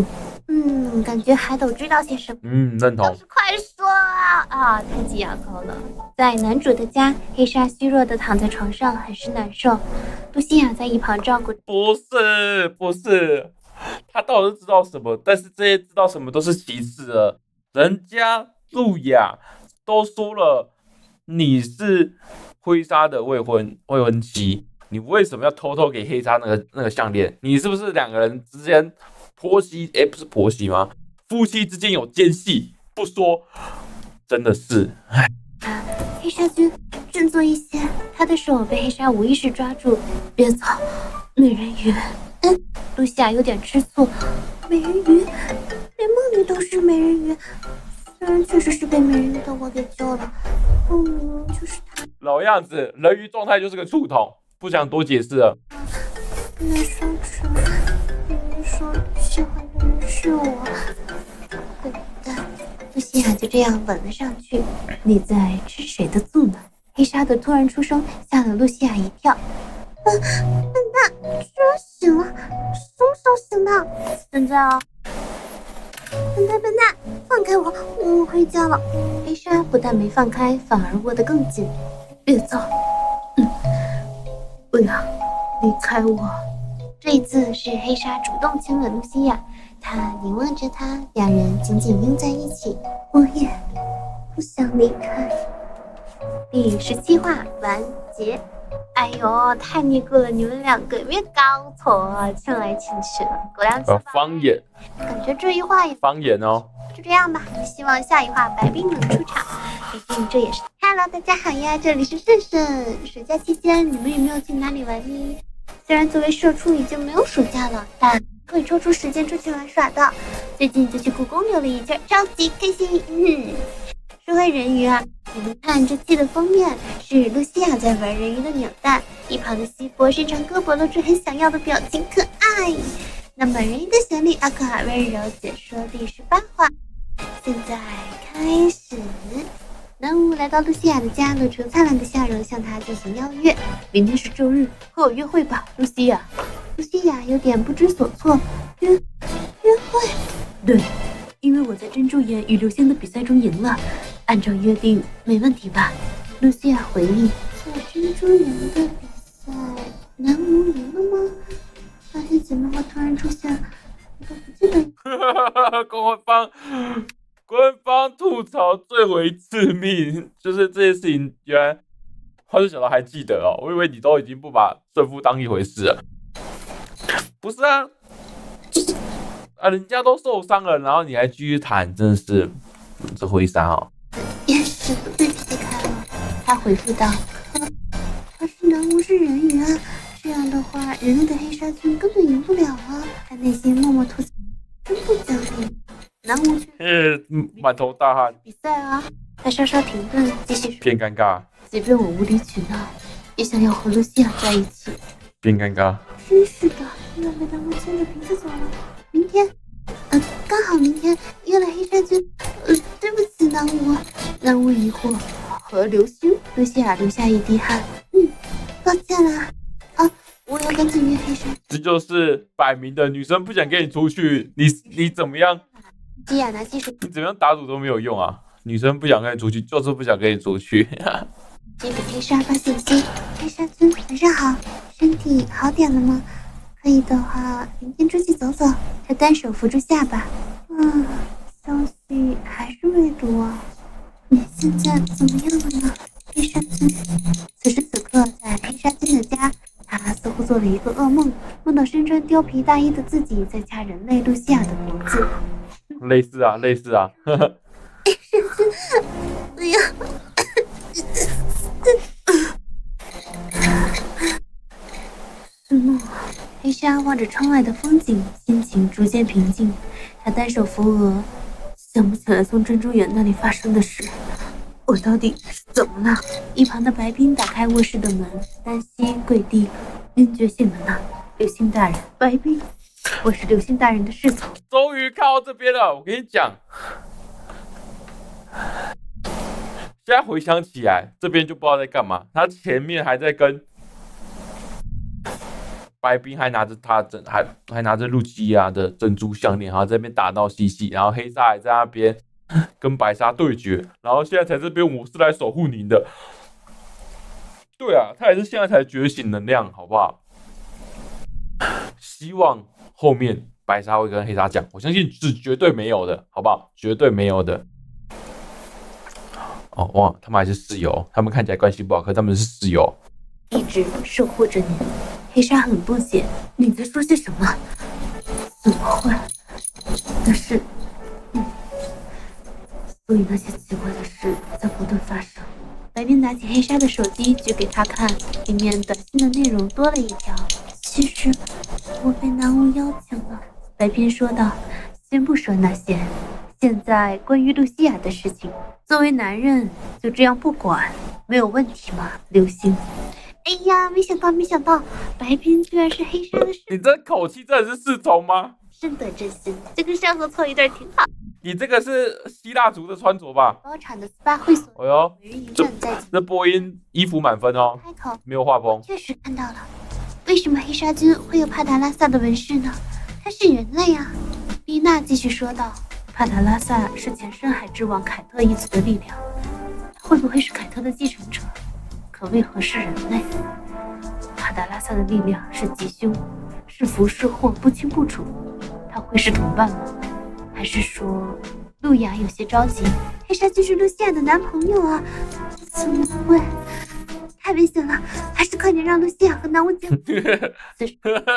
嗯，感觉海斗知道些什么。 嗯，认同。 快说啊！啊，太挤牙膏了。在男主的家，黑鲨虚弱的躺在床上，很是难受。露西亚在一旁照顾。 不是，不是，他到底是知道什么？但是这些知道什么都是其次了。人家路亚都说了，你是灰鲨的未婚未婚妻，你为什么要偷偷给黑鲨那个那个项链？你是不是两个人之间婆媳？哎，不是婆媳吗？夫妻之间有奸细，不说，真的是，哎。 黑鲨君振作一些，他的手被黑鲨无意识抓住。别走，美人鱼。嗯，露西亚有点吃醋。美人鱼，连梦里都是美人鱼。虽然确实是被美人鱼的我给救了，嗯，就是他。 老样子，人鱼状态就是个触筒，不想多解释了。 那上次你说喜欢的人是我，笨蛋。露西亚就这样吻了上去。你在吃谁的醋呢？黑鲨的突然出声吓了露西亚一跳。啊，笨蛋，居然醒了！什么时候醒的？现在啊！笨蛋笨蛋，放开我，我回家了。黑鲨不但没放开，反而握得更紧。别走！嗯，不要离开我。这一次是黑鲨主动亲吻露西亚，他凝望着她，两人紧紧拥在一起。我也不想离开。第十七话完结。哎呦，太逆过了，你们两个有没有搞错？亲来亲去的，狗粮呃，方言， 感觉这一话也方言哦。 就这样吧，希望下一话白冰能出场，毕竟这也是。Hello， 大家好呀，这里是顺顺。暑假期间你们有没有去哪里玩呢？虽然作为社畜已经没有暑假了，但会抽出时间出去玩耍的。最近就去故宫溜了一圈，超级开心。嗯，说回人鱼啊，你们看这期的封面是露西亚在玩人鱼的扭蛋，一旁的西伯伸长胳膊露出很想要的表情，可爱。那么人鱼的旋律阿克尔温柔解说第十八话，现在开始。南巫来到露西亚的家，露出灿烂的笑容，向她进行邀约。明天是周日，和我约会吧，露西亚。露西亚有点不知所措。约约会？对，因为我在珍珠岩与刘星的比赛中赢了，按照约定，没问题吧？露西亚回应。在珍珠岩的比赛，南巫赢了吗？发现姐妹花突然出现，我都不记得。 官方官方吐槽最为致命，就是这件事情，原来花生小刀还记得哦，我以为你都已经不把胜负当一回事了。不是啊，啊，人家都受伤了，然后你还继续谈，真的是这灰沙哦。 也是对不起开了，他回复道：“可是南巫是人鱼啊，这样的话，人类的黑鲨君根本赢不了啊！”他内心默默吐槽：“真不讲理。”南巫却嗯，满头大汗。 比赛啊！他稍稍停顿，继续说：“ 偏尴尬。 即便我无理取闹，也想要和露西亚在一起。” 变尴尬。 真是的，又被南巫牵着鼻子走了。明天，呃，刚好明天约了黑鲨君。呃，对不起，南巫。南巫疑惑，和流星。露西亚流下一滴汗。嗯，抱歉啦。啊，我要赶紧约黑鲨。 这就是摆明的女生不想跟你出去，你你怎么样？ 基亚拿技术， 你怎么样打赌都没有用啊！女生不想跟你出去，就是不想跟你出去。 接给黑鲨发信息，黑鲨君晚上好，身体好点了吗？可以的话，明天出去走走。他单手扶住下巴，嗯，消息还是未读啊。你现在怎么样了呢？黑鲨君。此时此刻，在黑鲨君的家，他似乎做了一个噩梦，梦到身穿貂皮大衣的自己在掐人类露西亚的脖子。 类似啊，类似啊。 黑鲨君，哎呀！是梦。黑鲨望着窗外的风景，心情逐渐平静。他单手扶额，想不起来从珍珠眼那里发生的事。我到底是怎么了？一旁的白冰打开卧室的门，单膝跪地，晕厥醒了呢。流星大人，白冰，我是流星大人的侍从。 终于看到这边了，我跟你讲，现在回想起来，这边就不知道在干嘛。他前面还在跟白冰还拿着他珍还还拿着露琪亚的珍珠项链，然后在那边打闹嬉戏，然后黑鲨还在那边跟白鲨对决，然后现在才这边我是来守护您的。对啊，他也是现在才觉醒能量，好不好？希望后面白鲨会跟黑鲨讲，我相信是绝对没有的，好不好？绝对没有的。哦，哇，他们还是室友，他们看起来关系不好，可他们是室友。 一直守护着你。黑鲨很不解，你在说些什么？怎么会？那是，嗯，所以那些奇怪的事在不断发生。白冰拿起黑鲨的手机举给他看，里面短信的内容多了一条。其实我被南巫邀请了。白冰说道：“先不说那些，现在关于露西亚的事情，作为男人就这样不管，没有问题吗？流星。”哎呀，没想到，没想到，白冰居然是黑鲨的侍。 你这口气真的是侍从吗？ 深得真心，这跟上河凑一对挺好。 你这个是希腊族的穿着吧？ 包场的 S P A 会所， 哎呦， 每人一站在这播音衣服满分哦， 开口没有画风。 确实看到了，为什么黑鲨君会有帕达拉萨的纹饰呢？他是人类啊！丽娜继续说道：“帕达拉萨是前深海之王凯特一族的力量，他会不会是凯特的继承者？可为何是人类？帕达拉萨的力量是吉凶，是福是祸，不清不楚。他会是同伴吗？还是说路亚有些着急？黑鲨君是露西亚的男朋友啊，怎么会？太危险了，还是快点让露西亚和南巫结婚。 对，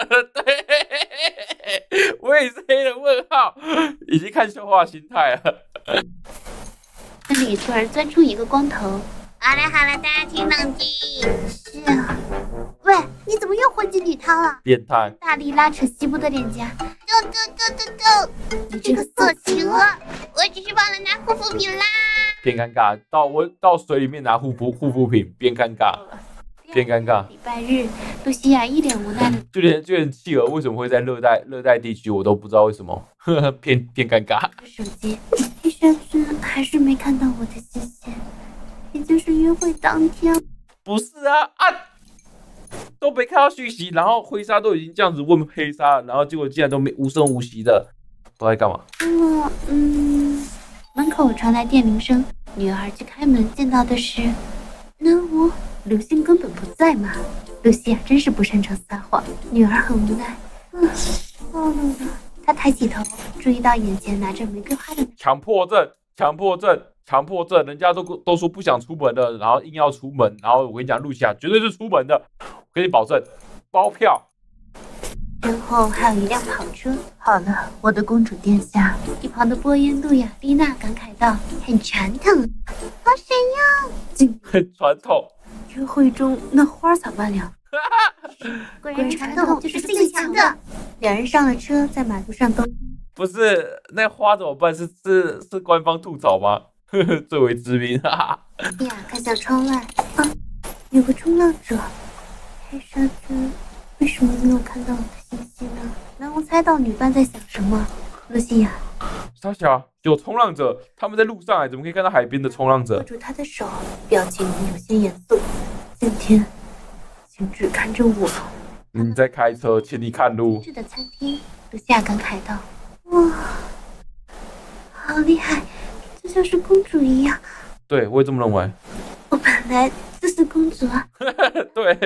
我也是黑人问号，已经看笑话心态了。 那里突然钻出一个光头。 好了好了，大家请冷静。 是啊，喂，你怎么又混进女汤了？ 变态！ 大力拉扯西部的脸颊。 go go go go go！ 你这个色情啊！ 我只是忘了拿护肤品啦。 变尴尬，到我到水里面拿护肤护肤品，变尴尬，变尴尬。 礼拜日，露西亚一脸无奈的， 就连就连企鹅为什么会在热带热带地区，我都不知道为什么，呵呵，偏偏尴尬。 手机，黑鲨君还是没看到我的信息，已经是约会当天。 不是啊啊！都没看到讯息，然后灰鲨都已经这样子问黑鲨，然后结果竟然都没无声无息的，不知道在干嘛。 那嗯，门口传来电铃声，女儿去开门，见到的是南巫。流星根本不在嘛。露西亚真是不擅长撒谎，女儿很无奈。嗯，暴露了。她抬起头，注意到眼前拿着玫瑰花的强迫症，强迫症。强迫症，人家都都说不想出门的，然后硬要出门，然后我跟你讲，露西亚绝对是出门的，我跟你保证，包票。 身后还有一辆跑车。好了，我的公主殿下。一旁的波音路亚丽娜感慨道：“很传统，好神哟！” 很传统。 约会中那花洒万两，果然传统就是最强的。两人上了车，在马路上兜。 不是那花怎么办？是是是官方吐槽吗？最为知名，哈哈。 丽亚看向窗外，啊，有个冲浪者。黑鲨君为什么没有看到我的信息呢？南巫猜到女伴在想什么。露西亚， 傻小，有冲浪者，他们在路上哎，怎么可以看到海边的冲浪者？ 握住他的手，表情有些严肃。今天，请只看着我。 你在开车，请你看路。 去的餐厅，露西亚感慨道：“哇，好厉害！”就像是公主一样。 对，我也这么认为。 我本来就是公主啊。 对，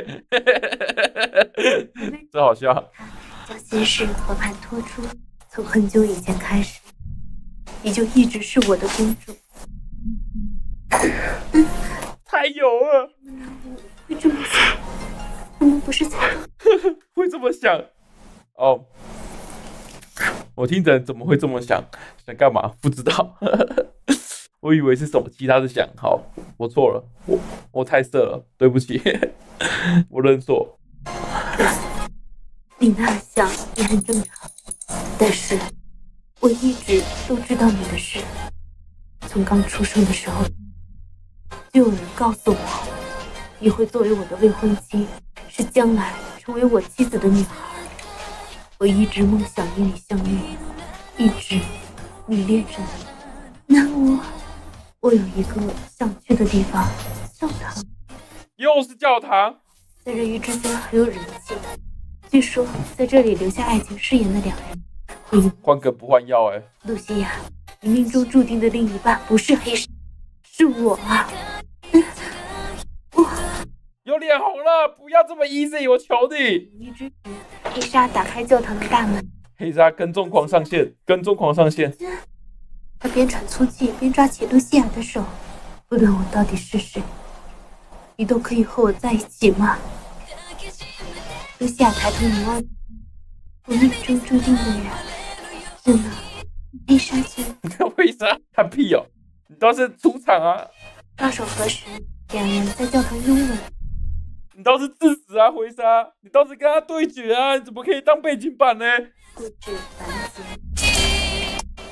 这好笑。 将心事和盘托出，从很久以前开始，你就一直是我的公主。 太有了。 会这么想？我们不是才会这么想？哦。我听着怎么会这么想？想干嘛？不知道。我以为是什么其他的想。好，我错了，我我太色了，对不起，我认错。 你那样想也很正常，但是我一直都知道你的事。从刚出生的时候，就有人告诉我，你会作为我的未婚妻，是将来成为我妻子的女孩。我一直梦想与你相遇，一直迷恋着你。南巫，我有一个想去的地方，教堂。 又是教堂， 在人鱼之间很有人气， 据说在这里留下爱情誓言的两人，会一换个不换药哎。 露西亚，你命中注定的另一半不是黑鲨，是我啊！ 有脸红了，不要这么 easy， 我求你！ 一之时，黑鲨打开教堂的大门， 黑鲨跟踪狂上线，跟踪狂上线。 他边喘粗气边抓起露西亚的手，不论我到底是谁，你都可以和我在一起吗？露西亚抬头凝望，我命中注定的人，是呢，黑鲨君。 为啥看屁哦？你倒是出场啊！ 双手合十，两人在教堂拥吻。 你倒是致死啊，灰鲨！你倒是跟他对决啊！你怎么可以当背景板呢？ 固执繁简。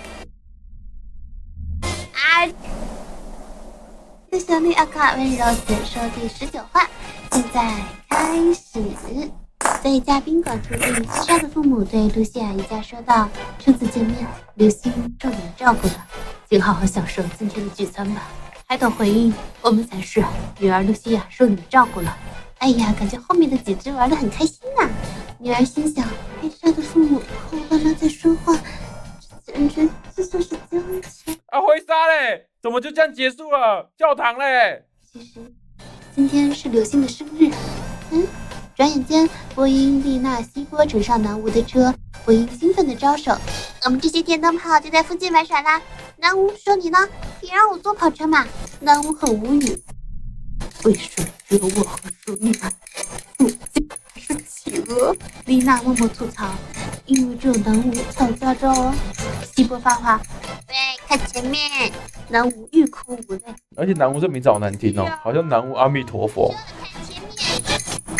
啊！这小绿阿卡温柔解说第十九话，现在开始。在一家宾馆附近，黑鲨的父母对露西亚一家说道：“初次见面，刘星受你们照顾了，请好好享受今天的聚餐吧。”海斗回应：“我们才是，女儿露西亚受你们照顾了。”哎呀，感觉后面的几只玩得很开心呐、啊。女儿心想，黑鲨的父母和我爸妈在说话，这简直就像是交情。 啊，灰鲨嘞，怎么就这样结束了？教堂嘞？ 其实今天是刘星的生日。嗯，转眼间，波音丽娜西波乘上南无的车，波音兴奋的招手：“我们这些电灯泡就在附近玩耍啦。”南无说：“你呢？别让我坐跑车嘛。”南无很无语。为什么只有我和舒蜜们？我竟然是企鹅！丽娜默默吐槽，因为只有南无才有驾照哦。西波发话：“喂，看前面！”南无欲哭无泪。 而且南无这名字好难听哦，好像南无阿弥陀佛。 看前面！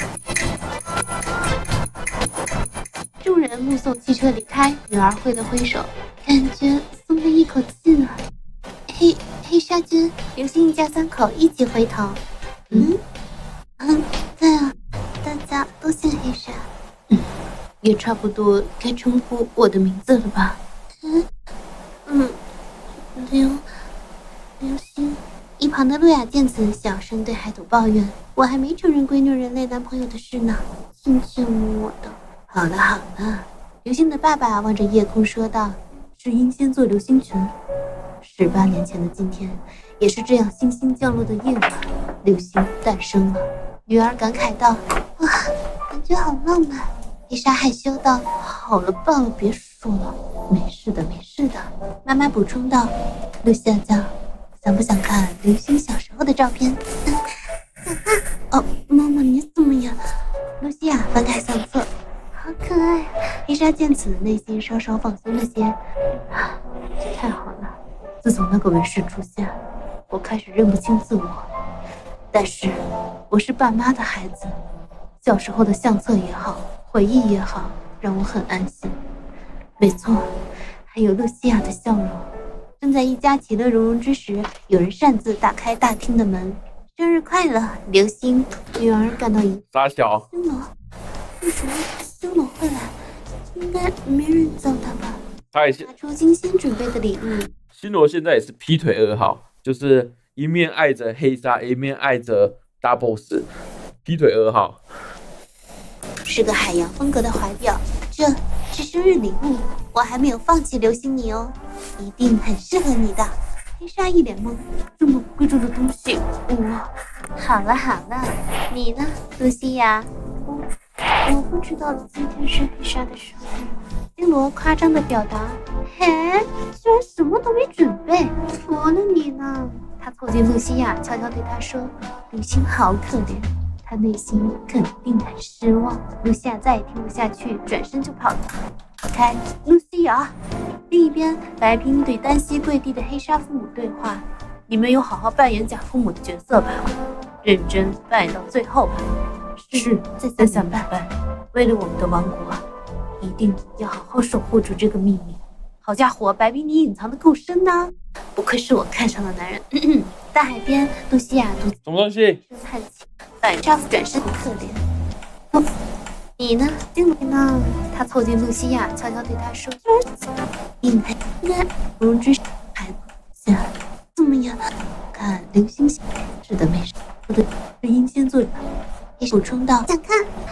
众人目送汽车离开，女儿挥了挥手，感觉松了一口气了。黑黑鲨君、刘星一家三口一起回头。嗯嗯，对啊，大家都姓黑鲨，嗯，也差不多该称呼我的名字了吧？嗯嗯，刘刘星。一旁的路亚见此，小声对海斗抱怨：“我还没承认闺女人类男朋友的事呢，亲亲我的。”好了好了，刘星的爸爸望着夜空说道：“是英仙座流星群。”十八年前的今天，也是这样星星降落的夜晚，流星诞生了。女儿感慨道：“哇，感觉好浪漫。”伊莎害羞道：“好了罢了，别说了，没事的，没事的。”妈妈补充道：“露西亚酱，想不想看流星小时候的照片？”哦，妈妈你怎么样？露西亚翻开相册，好可爱。伊莎见此，内心稍稍放松了些。啊，这太好了！自从那个纹饰出现，我开始认不清自我。但是，我是爸妈的孩子，小时候的相册也好，回忆也好，让我很安心。没错，还有露西亚的笑容。正在一家其乐融融之时，有人擅自打开大厅的门。生日快乐，流星！女儿感到一傻小。 修罗，为什么修罗会来？应该没人叫他吧？ 他也是拿出精心准备的礼物。 新罗现在也是劈腿二号，就是一面爱着黑鲨，一面爱着大 boss， 劈腿二号。 是个海洋风格的怀表，这是生日礼物，我还没有放弃流星你哦，一定很适合你的。黑鲨一脸懵，这么贵重的东西，我……好了好了，你呢，露西亚？我我不知道今天是黑鲨的生日。星罗夸张的表达，嘿，居然什么都没准备，服了你呢。他凑近露西亚，悄悄对她说：“流星好可怜。”他内心肯定很失望。露西亚再也听不下去，转身就跑了。开，露西亚。另一边，白冰对单膝跪地的黑鲨父母对话：“你们有好好扮演假父母的角色吧，认真扮演到最后吧。是，再想办法，为了我们的王国，一定要好好守护住这个秘密。”好家伙，白冰你隐藏的够深呐！不愧是我看上的男人。咳咳大海边，露西亚独自什么东西？ 叹气，反丈夫转身很可怜。哦，你呢？丁鲁呢？他凑近露西亚，悄悄对她说：“应该应该不容之孩子，怎么样？看流星是的，没事。不对，是英仙座。”也补充道：“想看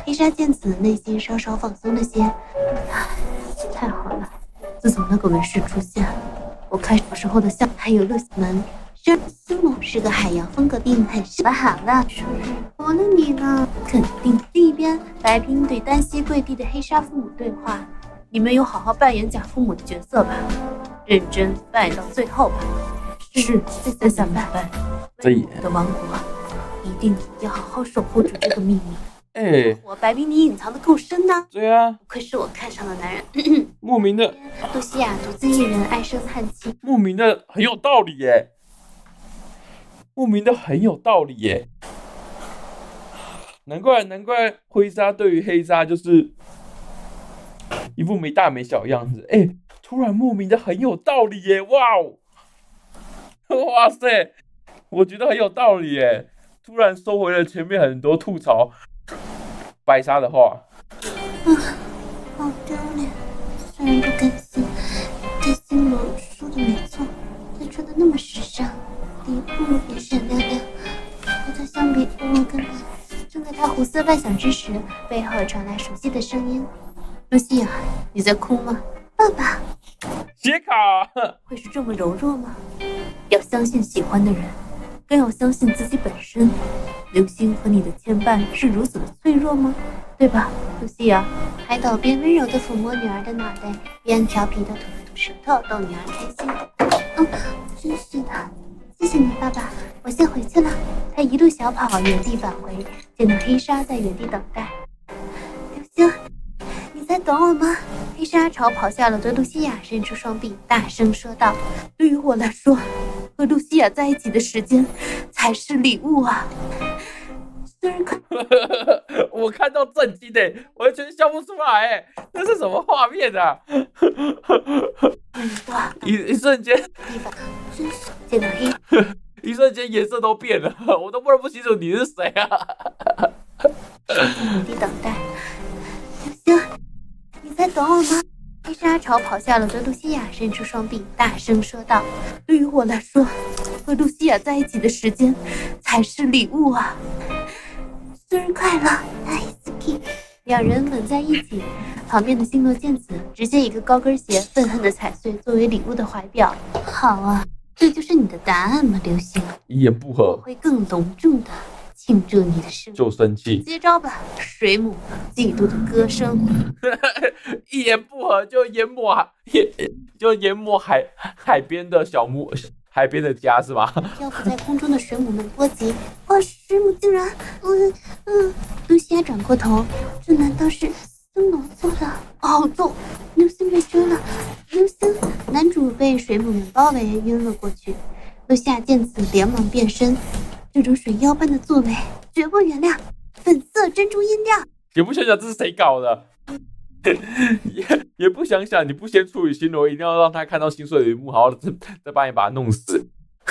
黑纱见此，内心稍稍放松了些。唉，太好了！自从那个文士出现，我开始小时候的像还有乐门。这苏某是个海洋风格病，很适合好了。我了你呢？肯定。另一边，白冰对单膝跪地的黑纱父母对话：“你们有好好扮演假父母的角色吧，认真扮演到最后吧。是，再想办法。 这我的王国，一定要好好守护住这个秘密。” 哎， 我白冰，你隐藏的够深呢。 对啊， 不愧是我看上的男人。 莫名的， 露西亚独自一人唉声叹气， 莫名的很有道理耶。莫名的很有道理耶，难怪难怪灰纱对于黑纱就是一副没大没小的样子，哎、欸，突然莫名的很有道理耶，哇哦，哇塞，我觉得很有道理耶，突然收回了前面很多吐槽白纱的话。 啊，好丢脸，虽然不甘心，但新罗说的没错，他穿的那么时尚。礼物也闪亮亮，和他相比，我根本……正在他胡思乱想之时，背后传来熟悉的声音：“露西亚，你在哭吗？爸爸。” 写卡会是这么柔弱吗？要相信喜欢的人，更要相信自己本身。流星和你的牵绊是如此的脆弱吗？对吧，露西亚？海岛边温柔地抚摸女儿的脑袋，边调皮地吐了吐舌头，逗女儿开心。嗯，真是的。谢谢你，爸爸，我先回去了。他一路小跑，原地返回，见到黑纱在原地等待。流星，你在等我吗？黑纱朝咆哮了对露西亚伸出双臂，大声说道：“对于我来说，和露西亚在一起的时间才是礼物啊！”生日快乐！ 我看到震惊的，完全笑不出来，哎，那是什么画面啊？一一瞬间， 真是见到黑， 一瞬间颜色都变了，我都不认不清楚你是谁啊！ 原地等待。流星，你在等我吗？黑纱朝咆哮了对露西亚伸出双臂，大声说道：“对于我来说，和露西亚在一起的时间才是礼物啊！生日快乐，艾斯基！”两人吻在一起，旁边的星罗见此，直接一个高跟鞋愤恨的踩碎作为礼物的怀表。好啊，这就是你的答案吗，流星？ 一言不合， 我会更隆重的庆祝你的生日。 就生气， 接招吧，水母！嫉妒的歌声， 一言不合就淹没海，就淹没海海边的小木。海边的家是吧？ 漂浮在空中的水母们波及，哇！水母竟然……嗯嗯，露西亚转过头，这难道是森罗做的？好重！流星被追了，流星！男主被水母们包围，晕了过去。露西亚见此，连忙变身，这种水妖般的作为，绝不原谅！粉色珍珠音调， 也不想想这是谁搞的。也也不想想，你不先处理新罗，一定要让他看到心碎的一幕，好好的再再帮你把他弄死。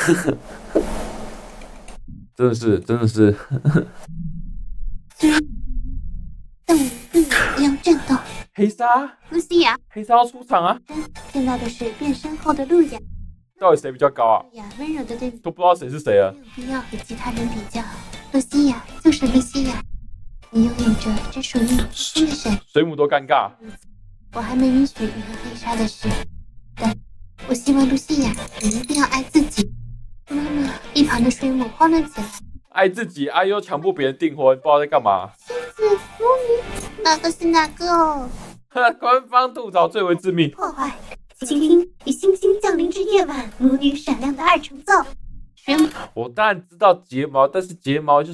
真的是，真的是。 但我们更也要战斗。 黑纱， 露西亚， 黑纱要出场啊！ 见到的是变身后的露雅。 到底谁比较高啊？ 露雅温柔的对你， 都不知道谁是谁啊。 没有必要和其他人比较。露西亚就是露西亚。你拥有着只属于你新的神。 水母都尴尬。 我还没允许你和黑纱的事，但我希望露西亚，你一定要爱自己。妈妈，一旁的水母慌乱起来。 爱自己，爱又强迫别人订婚，不知道在干嘛。 狮子母女，哪个是哪个哦？ 官方吐槽最为致命。 破坏，请听以星星降临之夜晚，母女闪亮的二重奏。水母， 我当然知道睫毛，但是睫毛就是。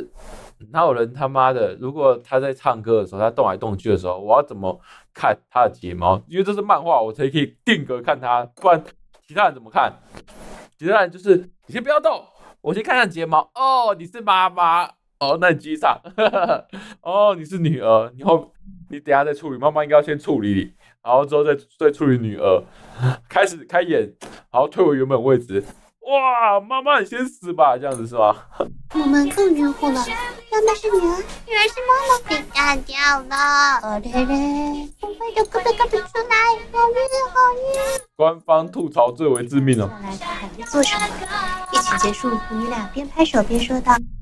哪有人他妈的？如果他在唱歌的时候，他动来动去的时候，我要怎么看他的睫毛？因为这是漫画，我才可以定格看他，不然其他人怎么看？其他人就是你先不要动，我先看看睫毛。哦，你是妈妈，哦，那你继续唱。哦，你是女儿，你后你等一下再处理，妈妈应该要先处理你，然后之后再再处理女儿，开始开演，然后退回原本位置。哇，妈妈你先死吧，这样子是吧？ 我们更晕乎了。妈妈是女儿，女儿是妈妈，被干掉了。哦嘞嘞，不会的，根本干不出来，好晕好晕。 官方吐槽最为致命哦。 下来他还会做什么？一起结束，母女俩边拍手边说道：“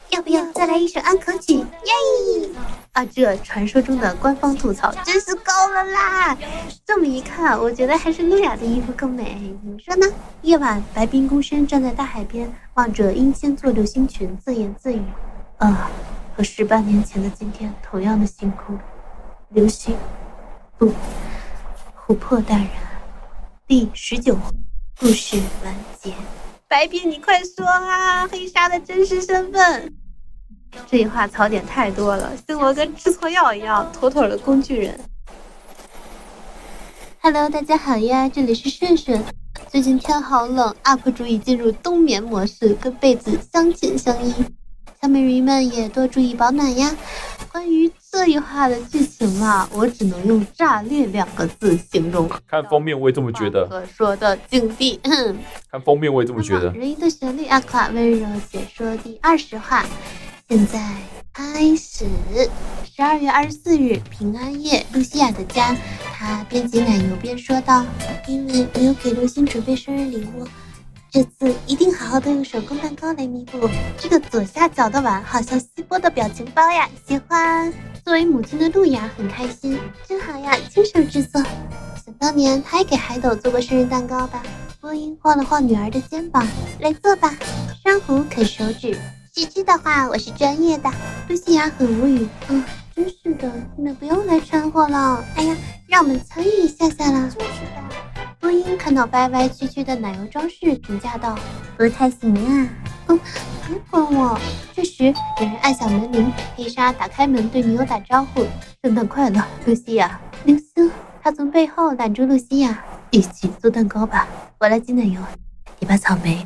要不要再来一首安可曲？耶！啊，这传说中的官方吐槽真是够了啦！这么一看，我觉得还是露雅的衣服更美，你们说呢？夜晚，白冰孤身站在大海边，望着阴天做流星群，自言自语：啊，和十八年前的今天同样的辛苦。流星，不，琥珀大人。第十九话，故事完结。白冰，你快说啊！黑鲨的真实身份。这一话槽点太多了，像我跟吃错药一样，妥妥的工具人。Hello， 大家好呀，这里是顺顺。最近天好冷 ，U P 主已进入冬眠模式，跟被子相牵相依。小美人鱼们也多注意保暖呀。关于这一话的剧情嘛，我只能用炸裂两个字形容。 看封面我也这么觉得。 可说的境地。 看封面我也这么觉得。 人鱼的旋律阿卡温柔解说第二十话。现在开始。十二月二十四日平安夜，露西亚的家，她边挤奶油边说道：“因为没有给流星准备生日礼物，这次一定好好的用手工蛋糕来弥补。这个左下角的碗好像希波的表情包呀，喜欢。”作为母亲的露雅很开心，真好呀，亲手制作。想当年她也给海斗做过生日蛋糕吧？波音晃了晃女儿的肩膀，来做吧。珊瑚啃手指。喜剧的话，我是专业的。露西亚很无语，嗯，真是的，你们不用来掺和了。哎呀，让我们参与一下下啦。就是的。波音看到歪歪曲曲的奶油装饰，评价道：“不太行啊。”嗯，别管我。这时有人按响门铃，黑鲨打开门对女友打招呼：“圣诞快乐，露西亚。”流星，他从背后揽住露西亚，一起做蛋糕吧。我来挤奶油，你把草莓。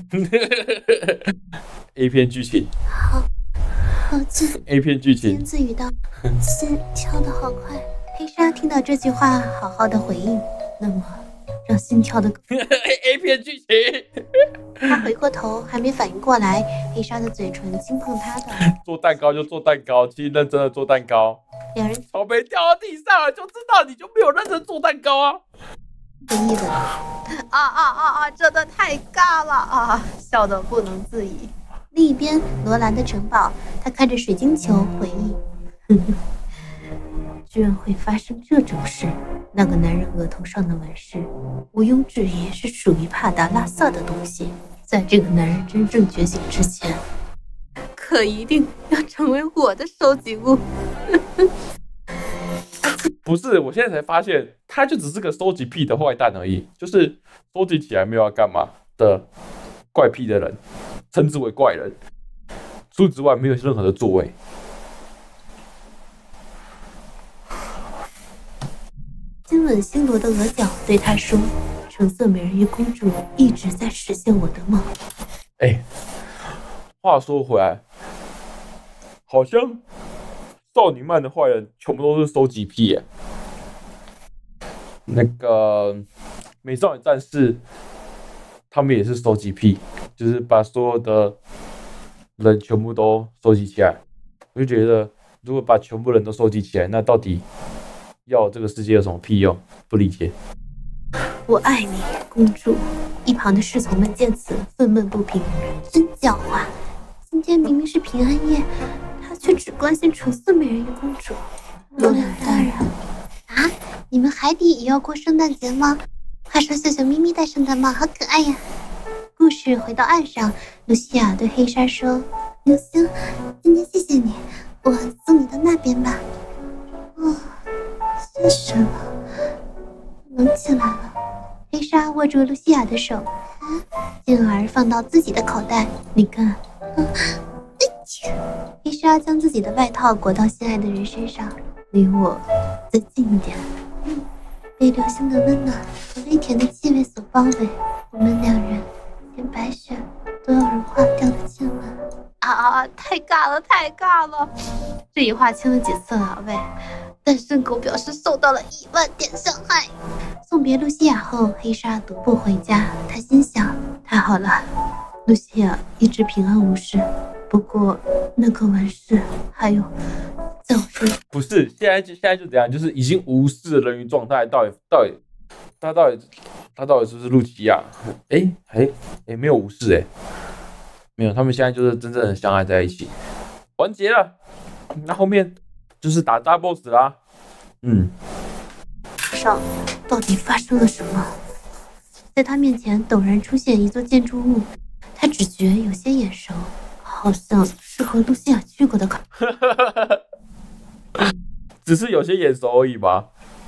A 片剧情， 好，好近。 A 片剧情， 自言自语道：“心跳得好快。”黑鲨听到这句话，好好的回应：“那么，让心跳的 A 片剧情。” 他回过头，还没反应过来，黑鲨的嘴唇轻碰他的。 做蛋糕就做蛋糕，其实认真的做蛋糕。 两人草莓掉到地上了，就知道你就没有认真做蛋糕啊！ 得意的，啊啊啊啊！真的太尬了啊，笑得不能自已。另一边，罗兰的城堡，他看着水晶球回忆，呵呵，居然会发生这种事。那个男人额头上的纹饰，毋庸置疑是属于帕达拉萨的东西。在这个男人真正觉醒之前，可一定要成为我的收集物。 不是，我现在才发现，他就只是个收集癖的坏蛋而已，就是收集起来没有要干嘛的怪癖的人，称之为怪人。除此之外，没有任何的作为。 亲吻星罗的额角，对他说：“橙色美人鱼公主一直在实现我的梦。” 哎，话说回来，好像少女漫的坏人全部都是收集癖耶。那个美少女战士，他们也是收集癖，就是把所有的人全部都收集起来。我就觉得，如果把全部人都收集起来，那到底要这个世界有什么屁用？不理解。 我爱你，公主。一旁的侍从们见此愤懑不平，真狡猾！今天明明是平安夜，他却只关心橙色美人鱼公主。罗兰大人，啊，你们海底也要过圣诞节吗？话说小小咪咪戴圣诞帽好可爱呀！故事回到岸上，露西亚对黑鲨说：“流星，今天谢谢你，我送你到那边吧。”哦，谢谢了。冷起来了。黑鲨握住露西亚的手，进而放到自己的口袋。你看，嗯，黑鲨将自己的外套裹到心爱的人身上，离我再近一点。嗯，被流星的温暖和微甜的气味所包围，我们两人连白雪都要融化掉的亲吻。啊啊啊！太尬了，太尬了！这一话亲了几次啊？喂！单身狗表示受到了一万点伤害。送别露西亚后，黑鲨独步回家。他心想：太好了，露西亚一直平安无事。不过那个纹饰，还有在我身上， 不是现在就现在就怎样，就是已经无视了人鱼状态，到底到底他到底他到底是不是露西亚？哎哎哎，没有无视哎，没有，他们现在就是真正的相爱在一起。 完结了。那后面就是打大 boss 啦。嗯， 上到底发生了什么？在他面前陡然出现一座建筑物，他只觉有些眼熟，好像是和露西亚去过的考。 只是有些眼熟而已吧。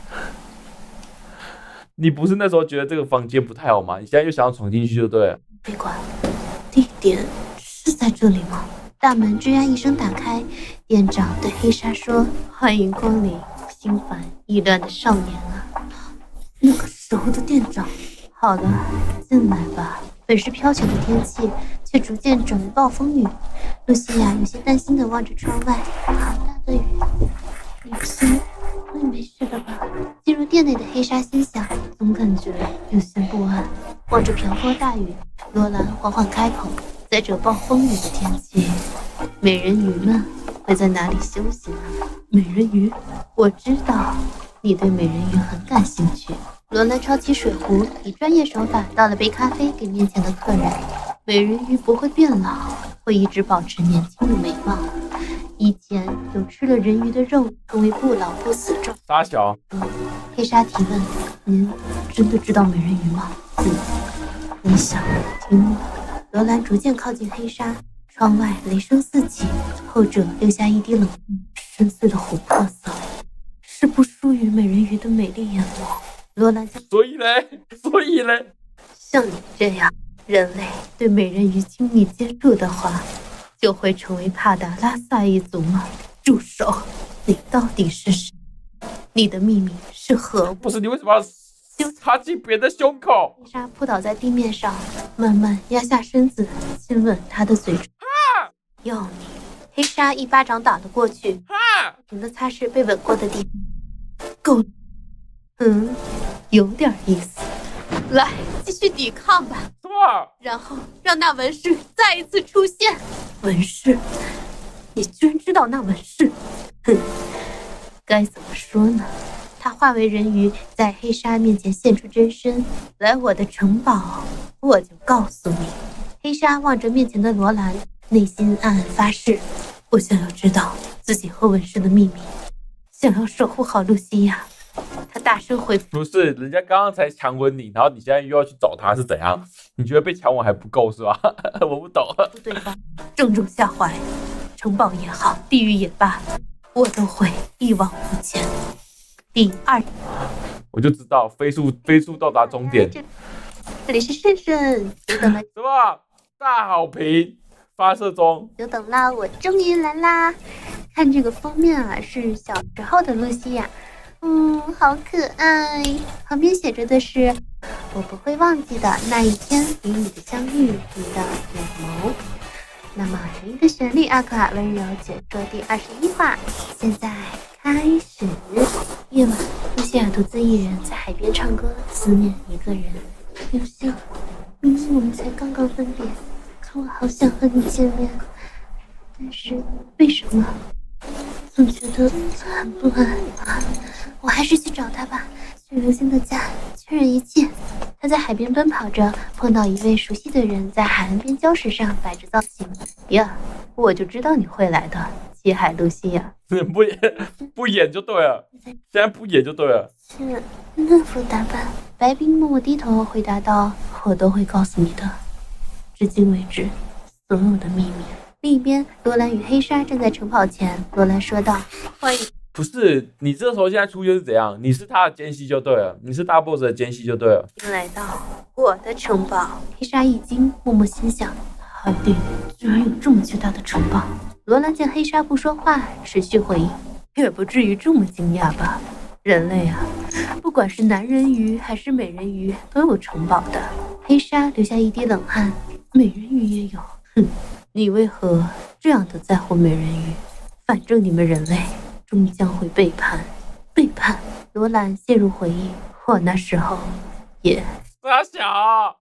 你不是那时候觉得这个房间不太好吗？你现在又想要闯进去就对了。 别管，地点是在这里吗？大门吱呀一声打开，店长对黑纱说：“欢迎光临，心烦意乱的少年啊！”那个时候的店长。好了，进来吧。本是飘雪的天气，却逐渐转为暴风雨。露西亚有些担心地望着窗外，好大的雨。你不行，会没事的吧？进入店内的黑纱心想，总感觉有些不安。望着瓢泼大雨，罗兰缓缓开口：“在这暴风雨的天气，美人鱼们会在哪里休息呢？”美人鱼，我知道你对美人鱼很感兴趣。罗兰抄起水壶，以专业手法倒了杯咖啡给面前的客人。美人鱼不会变老，会一直保持年轻的美貌。以前有吃了人鱼的肉，成为不老不死状。 傻小， 黑纱提问：“您真的知道美人鱼吗？”嗯，你想听吗？罗兰逐渐靠近黑纱，窗外雷声四起，后者留下一滴冷深邃的琥珀色，是不输于美人鱼的美丽眼眸。罗兰将， 所以嘞，所以嘞， 像你这样人类对美人鱼亲密接触的话，就会成为帕达拉萨一族吗？住手！你到底是谁？你的秘密是何物？ 不是你为什么要插进别人的胸口？ 黑纱扑倒在地面上，慢慢压下身子，亲吻他的嘴唇。 啊！ 要你！黑纱一巴掌打了过去， 啊！ 停的擦拭被吻过的地方。够了。嗯，有点意思。来，继续抵抗吧。 什么？ 然后让那纹饰再一次出现。纹饰？你居然知道那纹饰？哼，该怎么说呢？他化为人鱼，在黑纱面前现出真身。来我的城堡，我就告诉你。黑纱望着面前的罗兰，内心暗暗发誓：我想要知道自己和纹饰的秘密，想要守护好露西亚。他大声回复：“ 不是，人家刚刚才强吻你，然后你现在又要去找他，是怎样？你觉得被强吻还不够是吧？我不懂。” 对方正中下怀，城堡也好，地狱也罢，我都会一往无前。第二， 我就知道飞速飞速到达终点。 这, 这里是顺顺，久等了， 什么大好评发射中？ 久等啦，我终于来啦！看这个封面啊，是小时候的露西亚。嗯，好可爱。旁边写着的是我不会忘记的那一天与你的相遇，你的眼眸。那么人鱼的旋律，阿克瓦温柔解说第二十一话，现在开始。夜晚，露西亚独自一人在海边唱歌，思念一个人。有些明明我们才刚刚分别，可我好想和你见面，但是为什么总觉得很不安啊？我还是去找他吧，去流星的家确认一切。他在海边奔跑着，碰到一位熟悉的人在海岸边礁石上摆着造型。呀，我就知道你会来的，七海露西亚。 不演不演就对了，现在不演就对了。 是那副打扮。白冰默默低头回答道：“我都会告诉你的，至今为止所有的秘密。”另一边，罗兰与黑纱站在城堡前。罗兰说道：“欢迎。” 不是，你这时候现在出现是怎样？你是他的奸细就对了，你是大 boss 的奸细就对了。 来到我的城堡，黑纱一惊，默默心想：海底居然有这么巨大的城堡。罗兰见黑纱不说话，持续回应：“也不至于这么惊讶吧？人类啊，不管是男人鱼还是美人鱼，都有城堡的。”黑纱流下一滴冷汗：“美人鱼也有。哼，你为何这样的在乎美人鱼？反正你们人类终将会背叛，背叛。”罗兰陷入回忆：“我那时候也…… 傻小。”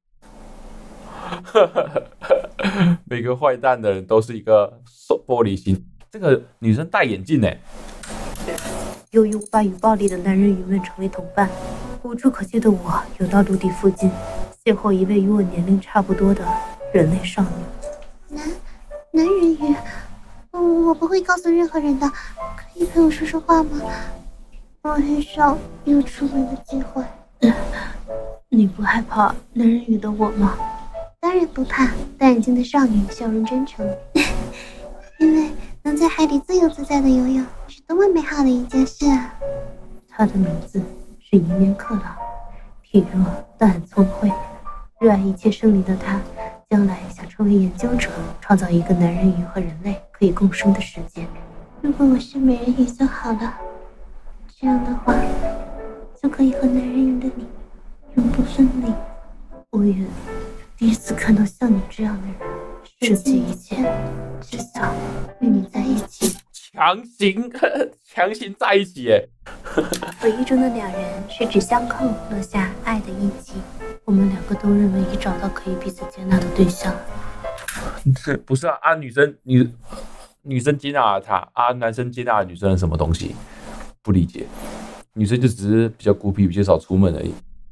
每个坏蛋的人都是一个玻璃心。这个女生戴眼镜哎。 由于无法与暴力的男人鱼们成为同伴，无处可去的我游到陆地附近，邂逅一位与我年龄差不多的人类少女。男男人鱼，哦， 我不会告诉任何人的，可以陪我说说话吗？我很少有出门的机会。你不害怕男人鱼的我吗？当然不怕，大眼睛的少女笑容真诚。因为能在海底自由自在的游泳，是多么美好的一件事啊！她的名字是伊面克朗，体弱但很聪慧，热爱一切生理的她，将来想成为研究者，创造一个男人鱼和人类可以共生的世界。如果我是美人鱼就好了，这样的话，就可以和男人鱼的你永不分离。我也第一次看到像你这样的人，舍弃一切，只想与你在一起。 强行强行在一起耶！ 回忆中的两人十指相扣，落下爱的印记。我们两个都认为已找到可以彼此接纳的对象。 不是啊，啊女生女女生接纳了他啊，男生接纳了女生是什么东西？不理解。女生就只是比较孤僻，比较少出门而已。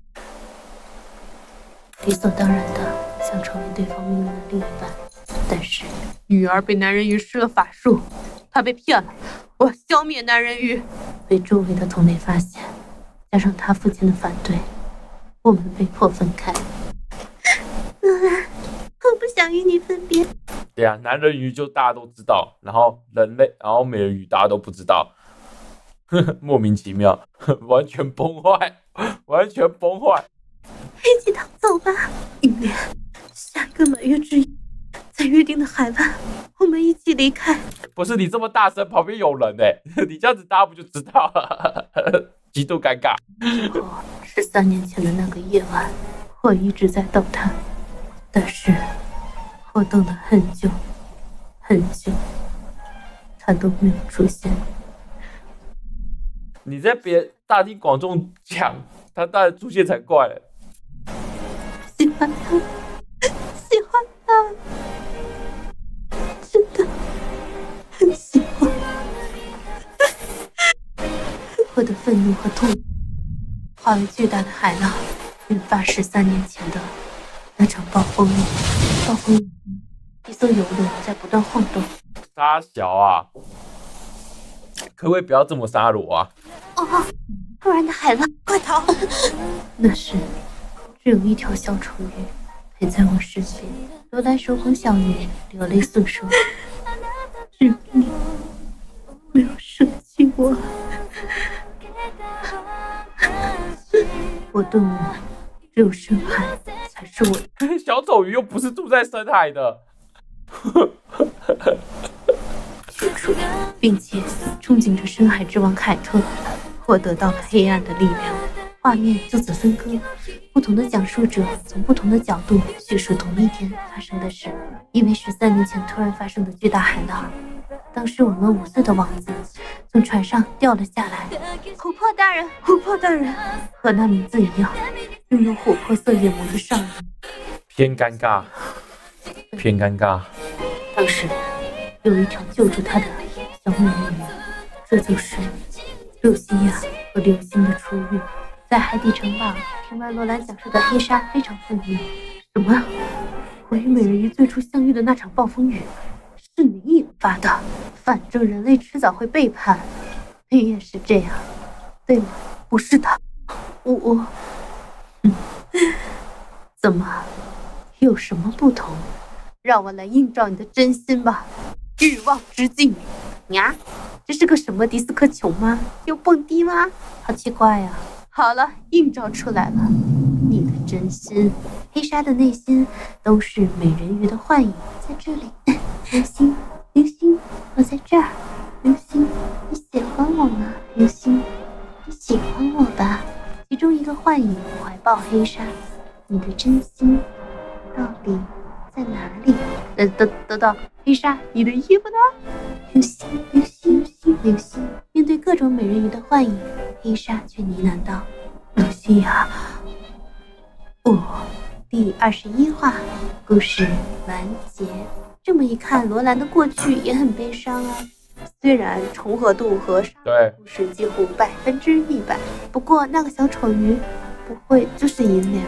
理所当然的想成为对方命运的另一半，但是女儿被男人鱼施了法术，她被骗了，我要消灭男人鱼。 被周围的同类发现，加上他父亲的反对，我们被迫分开。罗兰，我不想与你分别。 对啊，男人鱼就大家都知道，然后人类，然后美人鱼大家都不知道，莫名其妙，完全崩坏，完全崩坏。 一起逃走吧，因为下个满月之夜，在约定的海湾，我们一起离开。 不是你这么大声，旁边有人哎、欸，你这样子大家不就知道了？极度尴尬。 之后是三年前的那个夜晚，我一直在等他，但是我等了很久很久，他都没有出现。 你在别大庭广众讲，他当然出现才怪了。 喜欢他，喜欢他，真的很喜欢。我的愤怒和痛化为巨大的海浪，引发十三年前的那场暴风雨。暴风雨，一艘游轮在不断晃动。 沙小啊，可不可以不要这么杀我啊？ 哦，突然的海浪，快逃！那时只有一条小丑鱼陪在我身边。罗兰手捧小鱼，流泪诉说：“只有你没有舍弃我。”我顿悟，只有深海才是我。 小丑鱼又不是住在深海的。 并且憧憬着深海之王凯特，获得到了黑暗的力量。画面就此分割，不同的讲述者从不同的角度叙述同一天发生的事。因为十三年前突然发生的巨大海浪，当时我们五岁的王子从船上掉了下来。琥珀大人，琥珀大人，和那名字一样，拥有琥珀色眼眸的少年。 偏尴尬，偏尴尬。 当时有一条救助他的小美人鱼，这就是露西亚和流星的初遇。在海底城堡听完罗兰讲述的黑鲨非常愤怒。什么？我与美人鱼最初相遇的那场暴风雨是你引发的？反正人类迟早会背叛，你也是这样，对吗？不是的，我我，嗯，怎么？有什么不同？让我来映照你的真心吧。欲望之境呀，这是个什么迪斯科球吗？有蹦迪吗？好奇怪呀、啊！好了，映照出来了，你的真心。黑鲨的内心都是美人鱼的幻影，在这里。流星，流星，我在这儿。流星，你喜欢我吗？流星，你喜欢我吧？其中一个幻影怀抱黑鲨，你的真心到底在哪里？得得得到黑鲨，你的衣服呢？流星，流星，流星，流星。面对各种美人鱼的幻影，黑鲨却呢喃道：“露西亚，我。”第二十一话，故事完结。这么一看，罗兰的过去也很悲伤啊。虽然重合度和上对故事几乎百分之一百，不过那个小丑鱼不会就是银脸。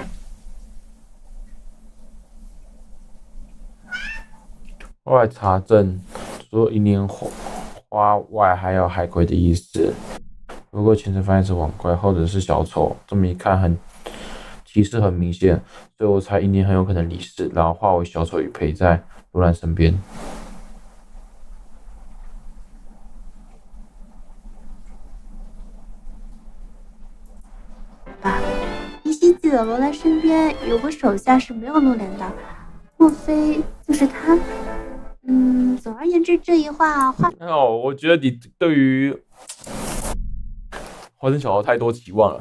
后来查证说一年花花外还有海葵的意思。如果全程发现是网怪或者是小丑，这么一看很提示很明显，所以我猜一年很有可能离世，然后化为小丑与陪在罗兰身边。 爸，依稀记得罗兰身边有个手下是没有露脸的，莫非就是他？嗯，总而言之，这一话话哦，我觉得你对于花生小猴太多期望了。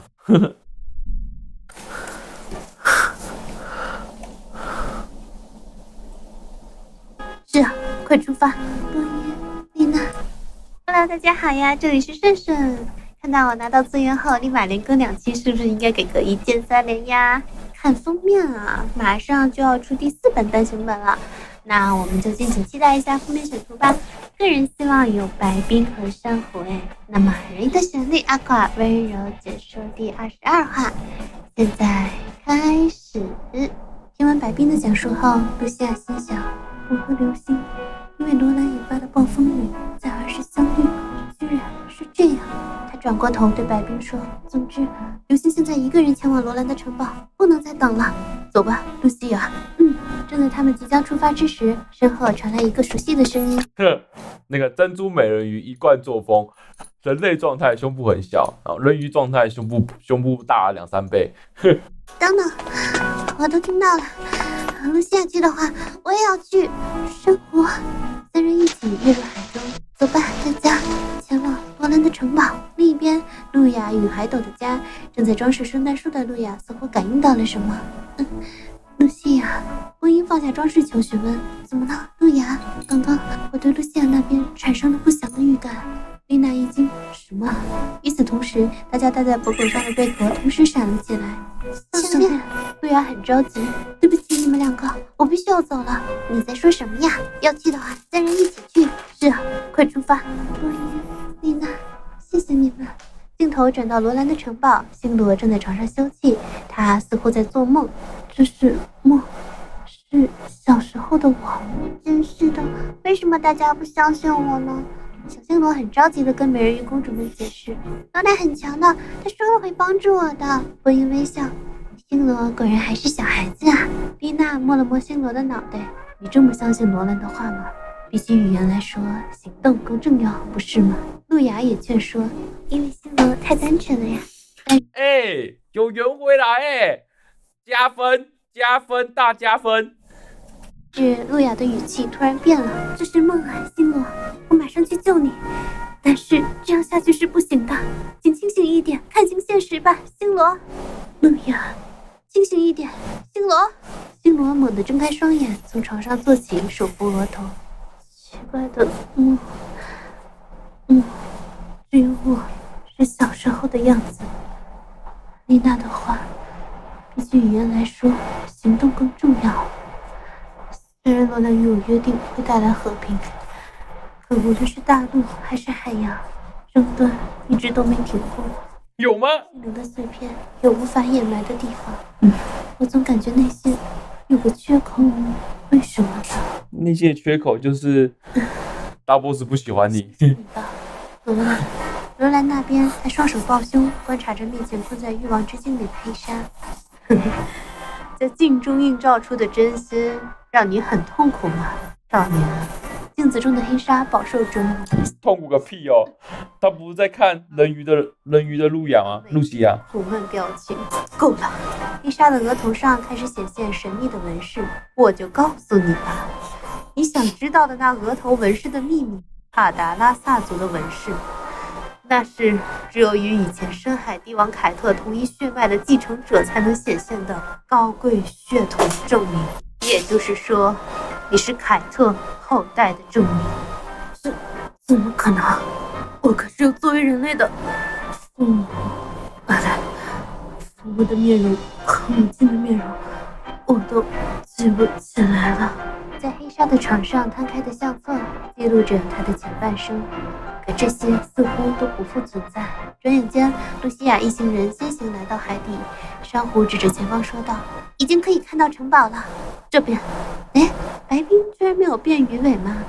是啊，快出发！多耶，丽娜 ，Hello， 大家好呀，这里是顺顺。看到我拿到资源后，立马连更两期，是不是应该给个一键三连呀？看封面啊，马上就要出第四本单行本了，那我们就敬请期待一下封面选图吧。个人希望有白冰和珊瑚哎。那么《人的旋律》阿垮温柔解说第二十二话，现在开始。听完白冰的讲述后，露西亚心想：我和流星因为罗兰引发的暴风雨在儿时相遇，居然是这样。他转过头对白冰说：总之，流星现在一个人前往罗兰的城堡，不能再等了。走吧，露西亚。嗯。正在他们即将出发之时，身后传来一个熟悉的声音。 哼，那个珍珠美人鱼一贯作风，人类状态胸部很小，然后人鱼状态胸部胸部大两三倍。哼， 等等，我都听到了。露西亚去的话，我也要去。珊瑚，三人一起跃入海中。走吧，大家，前往罗兰的城堡。另一边，路亚与海斗的家正在装饰圣诞树的路亚似乎感应到了什么。嗯。露西亚，波音放下装饰球询问：怎么了，路亚？刚刚我对露西亚那边产生了不祥的预感。丽娜一惊：什么？与此同时，大家戴在脖梗上的贝壳同时闪了起来。项链，路亚很着急：对不起，你们两个，我必须要走了。你在说什么呀？要去的话，三人一起去。是啊，快出发。波音，丽娜，谢谢你们。镜头转到罗兰的城堡，星罗正在床上休憩，他似乎在做梦。这是梦，是小时候的我。真是的，为什么大家不相信我呢？小星罗很着急地跟美人鱼公主们解释，罗兰很强的，他说了会帮助我的。波音微笑，星罗果然还是小孩子啊。丽娜摸了摸星罗的脑袋，你这么相信罗兰的话吗？比起语言来说，行动更重要，不是吗？路亚也劝说，因为星罗太单纯了呀。 哎、欸，有缘回来哎、欸，加分加分大加分。 是路亚的语气突然变了，这是梦啊，星罗，我马上去救你。但是这样下去是不行的，请清醒一点，看清现实吧，星罗。路亚，清醒一点，星罗。星罗猛地睁开双眼，从床上坐起，手扶额头。奇怪的梦，嗯，只有我是小时候的样子。丽娜的话，比起语言来说，行动更重要。虽然罗兰与我约定会带来和平，可无论是大陆还是海洋，争端一直都没停过。 有吗？ 心灵的碎片有无法掩埋的地方，嗯，我总感觉内心有个缺口，为什么呢？ 那些缺口就是大 boss 不喜欢你。 罗兰，罗兰那边还双手抱胸，观察着面前困在欲望之境里的黑纱。在镜中映照出的真心，让你很痛苦吗，少年？镜子中的黑纱饱受折磨。 痛苦个屁哦！他不是在看人鱼的人鱼的路亚吗？露西亚。 苦闷表情。够了！黑纱的额头上开始显现神秘的纹饰。我就告诉你吧，你想知道的那额头纹饰的秘密，帕达拉萨族的纹饰。那是只有与以前深海帝王凯特同一血脉的继承者才能显现的高贵血统证明，也就是说，你是凯特后代的证明。这怎么可能？我可是有作为人类的父母。阿兰，父母的面容和母亲的面容，我都记不起来了。在黑纱的床上摊开的相册记录着他的前半生。可这些似乎都不复存在。转眼间，露西亚一行人先行来到海底。珊瑚指着前方说道：“已经可以看到城堡了，这边。”哎，白冰居然没有变鱼尾吗？露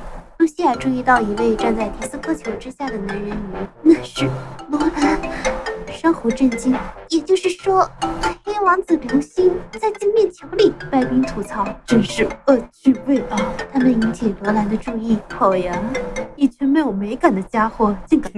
露西亚注意到一位站在迪斯科球之下的男人鱼，那是罗兰。珊瑚震惊，也就是说，黑王子流星在镜面墙里。白冰吐槽，真是恶趣味啊！他们引起罗兰的注意。好呀，一群没有美感的家伙，竟敢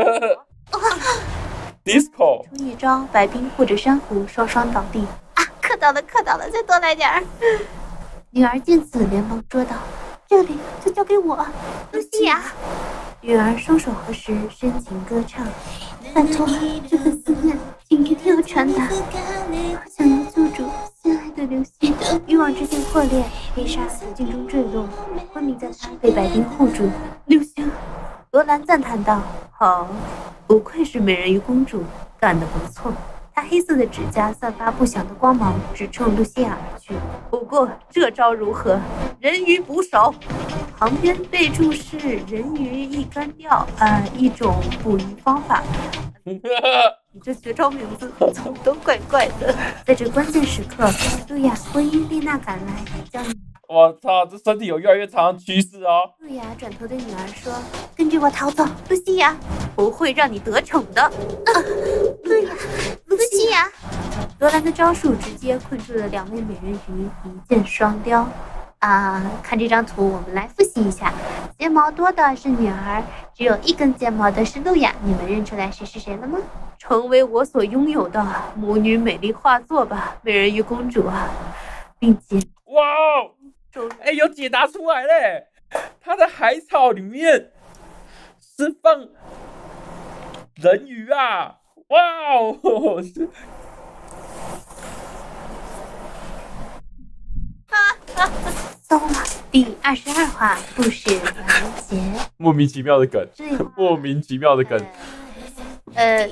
！Disco 出一招，白冰护着珊瑚双双倒地。啊，磕到了，磕到了，再多来点儿。女儿见此连忙说道：“这里就交给我，露西亚。”女儿双手合十，深情歌唱。拜托，这份思念，请一定要传达。我想要救助心爱的流星。欲望之剑破裂，黑纱从镜中坠落，昏迷在他被白冰护住。流星，罗兰赞叹道：“好，不愧是美人鱼公主，干得不错。”她黑色的指甲散发不祥的光芒，直冲露西亚而去。不过这招如何？人鱼捕手。旁边备注是人鱼一干掉，呃，一种捕鱼方法。你这绝招名字怎么都怪怪的。在这关键时刻，路亚波伊丽娜赶来，将你。 我操，这身体有越来越长的趋势哦。 路亚转头对女儿说：“跟着我逃走，露西亚，不会让你得逞的。”啊，路亚，露西亚。罗兰的招数直接困住了两位美人鱼，一箭双雕。啊、呃，看这张图，我们来复习一下。睫毛多的是女儿，只有一根睫毛的是路亚。你们认出来谁是谁了吗？成为我所拥有的母女美丽画作吧，美人鱼公主啊！并且， 哇哦，哎，有解答出来嘞！它的海草里面是放人鱼啊！哇哦！ 糟了，第二十二话故事完结。 莫名其妙的梗，莫名其妙的梗。 呃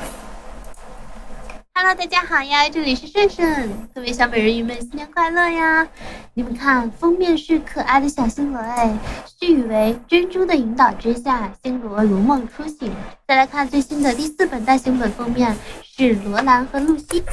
，Hello， 大家好呀，这里是顺顺，各位小美人鱼们新年快乐呀！你们看，封面是可爱的小星罗，哎，序语为珍珠的引导之下，星罗如梦初醒。再来看最新的第四本单行本封面，是罗兰和露西。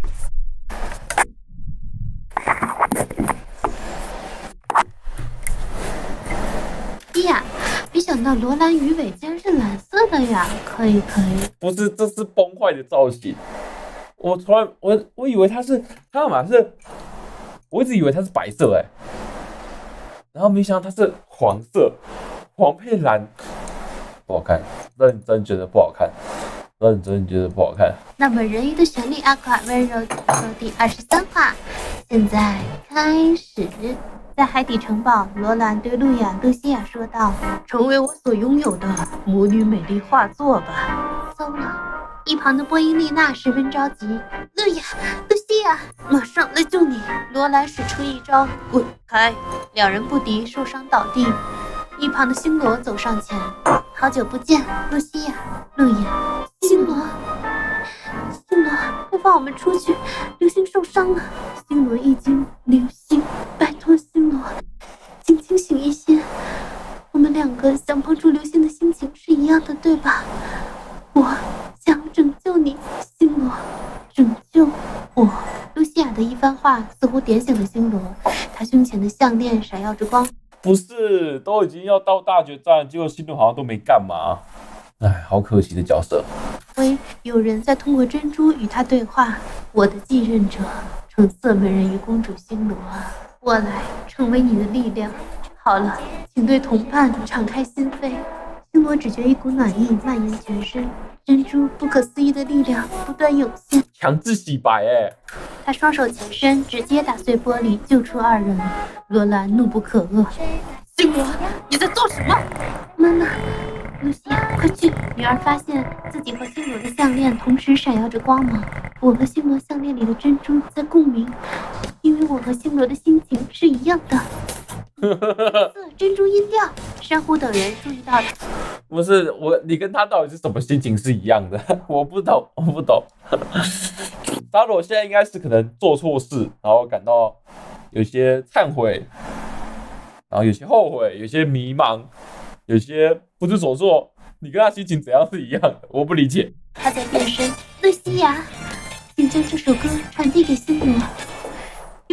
呀，没想到罗兰鱼尾竟然是蓝色的呀！可以可以， 不是，这是崩坏的造型。我从来我我以为它是它嘛是，我一直以为它是白色哎、欸，然后没想到它是黄色，黄配蓝，不好看，认真觉得不好看，认真觉得不好看。 那么人鱼的旋律阿垮温柔说第二十三话，现在开始。在海底城堡，罗兰对路亚、露西亚说道：“成为我所拥有的母女美丽画作吧。”糟了！一旁的波伊丽娜十分着急：“路亚、露西亚，马上来救你！”罗兰使出一招“滚开”，两人不敌，受伤倒地。一旁的星罗走上前：“好久不见，露西亚、路亚。”星罗，星罗，快放我们出去！流星受伤了。星罗一惊：“流星，拜托星罗，请清醒一些。我们两个想帮助流星的心情是一样的，对吧？我想拯救你，星罗，拯救我。”露西亚的一番话似乎点醒了星罗，他胸前的项链闪耀着光。 不是，都已经要到大决战，结果星罗好像都没干嘛。哎，好可惜的角色。 喂，有人在通过珍珠与他对话。我的继任者，橙色美人鱼公主星罗啊，我来成为你的力量。好了，请对同伴敞开心扉。星罗只觉一股暖意蔓延全身，珍珠不可思议的力量不断涌现， 强制洗白哎、欸！ 他双手前伸，直接打碎玻璃，救出二人。罗兰怒不可遏：“星罗，你在做什么？”妈妈。露西亚，快去！女儿发现自己和星罗的项链同时闪耀着光芒。我和星罗项链里的珍珠在共鸣，因为我和星罗的心情是一样的。珍珠音调，珊瑚等人注意到了。 不是我，你跟他到底是什么心情是一样的？我不懂，我不懂。沙罗现在应该是可能做错事，然后感到有些忏悔，然后有些后悔，有些迷茫。有些不知所措，你跟他心情怎样是一样的，我不理解。 他在变身，露西亚，请将这首歌传递给星罗。有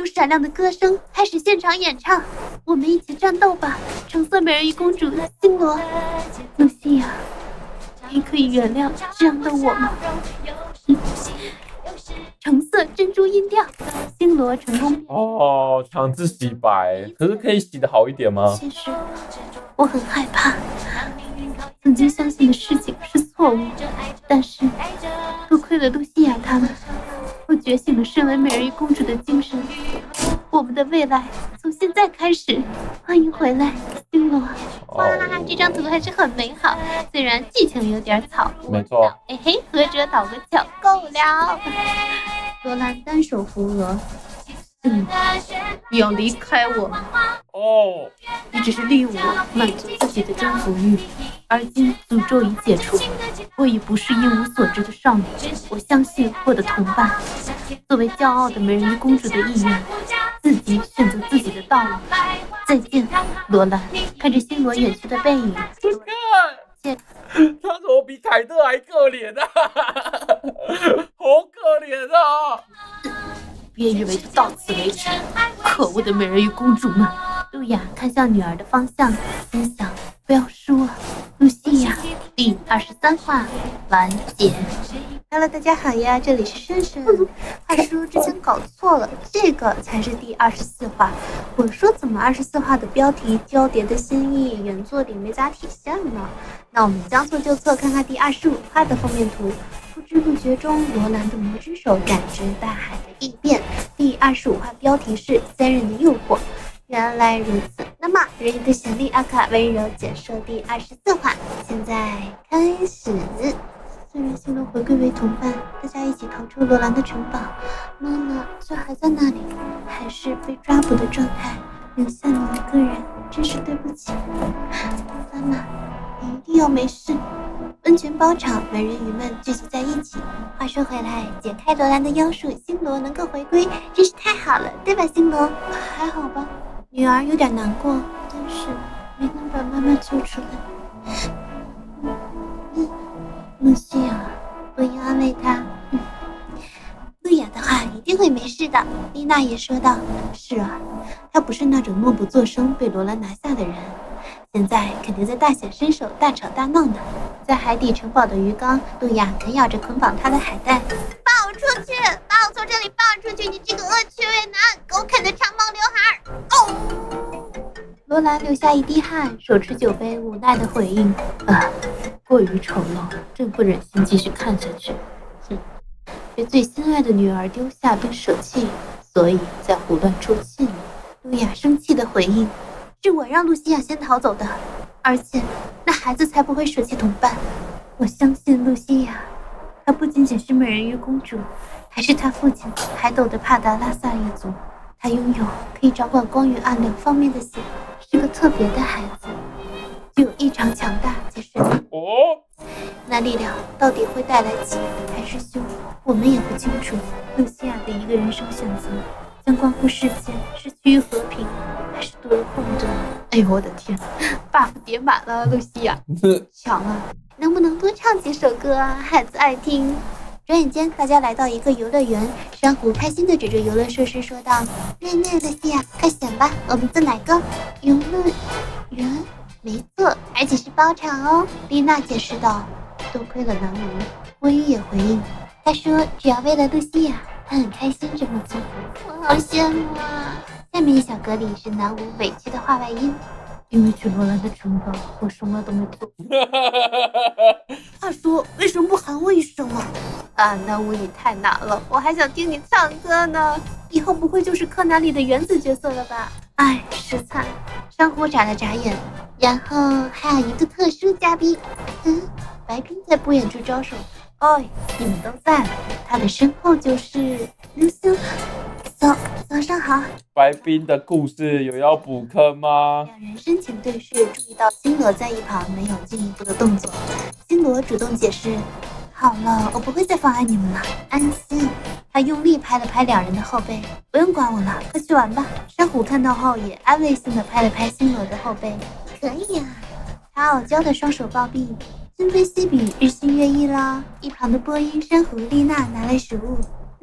用闪亮的歌声开始现场演唱。我们一起战斗吧，橙色美人鱼公主星罗。露西亚，你可以原谅这样的我吗？嗯、橙色珍珠音调，星罗成功哦，强制洗白，可是可以洗得好一点吗？ 其实我很害怕，曾经相信的事情是错误，但是多亏了露西亚他们，我觉醒了身为美人鱼公主的精神。我们的未来从现在开始，欢迎回来，星罗。哇，这张图还是很美好，虽然剧情有点草。 没错。 哎嘿，合着倒个脚够了。罗兰单手扶额。嗯，你要离开我吗？ 哦， 你只是利用我满足自己的征服欲，而今诅咒已解除，我已不是一无所知的少女。我相信我的同伴，作为骄傲的美人鱼公主的意愿，自己选择自己的道路。再见，罗兰。看着星罗远去的背影， 不看，他怎么比凯特还可怜啊？好可怜啊！ 别以为就到此为止，可恶的美人鱼公主们！露雅看向女儿的方向，心想：不要输啊！露西亚，第二十三话完结。Hello， 大家好呀，这里是顺顺。话说之前搞错了，这个才是第二十四话。我说怎么二十四话的标题交叠的心意原作里没咋体现呢？那我们将错就错，看看第二十五话的封面图。不知不觉中，罗兰的魔之手感知大海的异变。第二十五话标题是三人的诱惑。原来如此，那么人鱼的旋律阿卡温柔解说第二十四话，现在开始。虽然星罗回归为同伴，大家一起逃出罗兰的城堡，娜娜却还在那里，还是被抓捕的状态，留下你一个人，真是对不起。娜娜，你一定要没事。温泉包场，美人鱼们聚集在一起。话说回来，解开罗兰的妖术，星罗能够回归，真是太好了，对吧，星罗？还好吧。女儿有点难过，但是没能把妈妈救出来。嗯，露西亚，我要安慰她。嗯，露雅的话一定会没事的。丽娜也说道：“是啊，她不是那种默不作声被罗兰拿下的人。”现在肯定在大显身手，大吵大闹呢。在海底城堡的鱼缸，露雅啃咬着捆绑她的海带。抱出去！把我从这里抱出去！你这个恶趣味男，给我啃的长毛刘海！哦！罗兰流下一滴汗，手持酒杯，无奈的回应：“啊，过于丑陋，真不忍心继续看下去。哼，被最心爱的女儿丢下并舍弃，所以在胡乱出气呢。”露雅生气的回应。是我让露西亚先逃走的，而且那孩子才不会舍弃同伴。我相信露西亚，她不仅仅是美人鱼公主，还是她父亲海斗的帕达拉萨一族。她拥有可以掌管光与暗两方面的血，是个特别的孩子，具有异常强大且神秘。 哦， 那力量到底会带来吉还是凶，我们也不清楚。露西亚的一个人生选择，将关乎世界是趋于和平还是堕入混沌。哎呦我的天 buff 叠满了，露西亚强啊！能不能多唱几首歌啊，孩子爱听。转眼间大家来到一个游乐园，珊瑚开心地指着游乐设施说道：瑞内，露西亚，快选吧，我们坐哪个游乐园？没错，而且是包场哦。丽娜解释道。多亏了南无，波伊也回应，他说只要为了露西亚，他很开心这么做。我好羡慕啊！下面一小格里是南无委屈的话外音。因为去罗兰的城堡，我什么都没做。他说为什么不喊我一声啊？啊，南无你太难了，我还想听你唱歌呢。以后不会就是柯南里的原子角色了吧？哎，实惨。珊瑚眨了眨眼，然后还有一个特殊嘉宾，嗯，白冰在不远处招手。哦，你们都在了，他的身后就是流星。早早上好。 白冰的故事有要补坑吗？ 两人深情对视，注意到星罗在一旁没有进一步的动作。星罗主动解释：“好了，我不会再妨碍你们了，安心。”他用力拍了拍两人的后背：“不用管我了，快去玩吧。”珊瑚看到后也安慰性的拍了拍星罗的后背：“可以啊。”他傲娇的双手抱臂，今非昔比，日新月异啦。一旁的波音、珊瑚、丽娜拿来食物。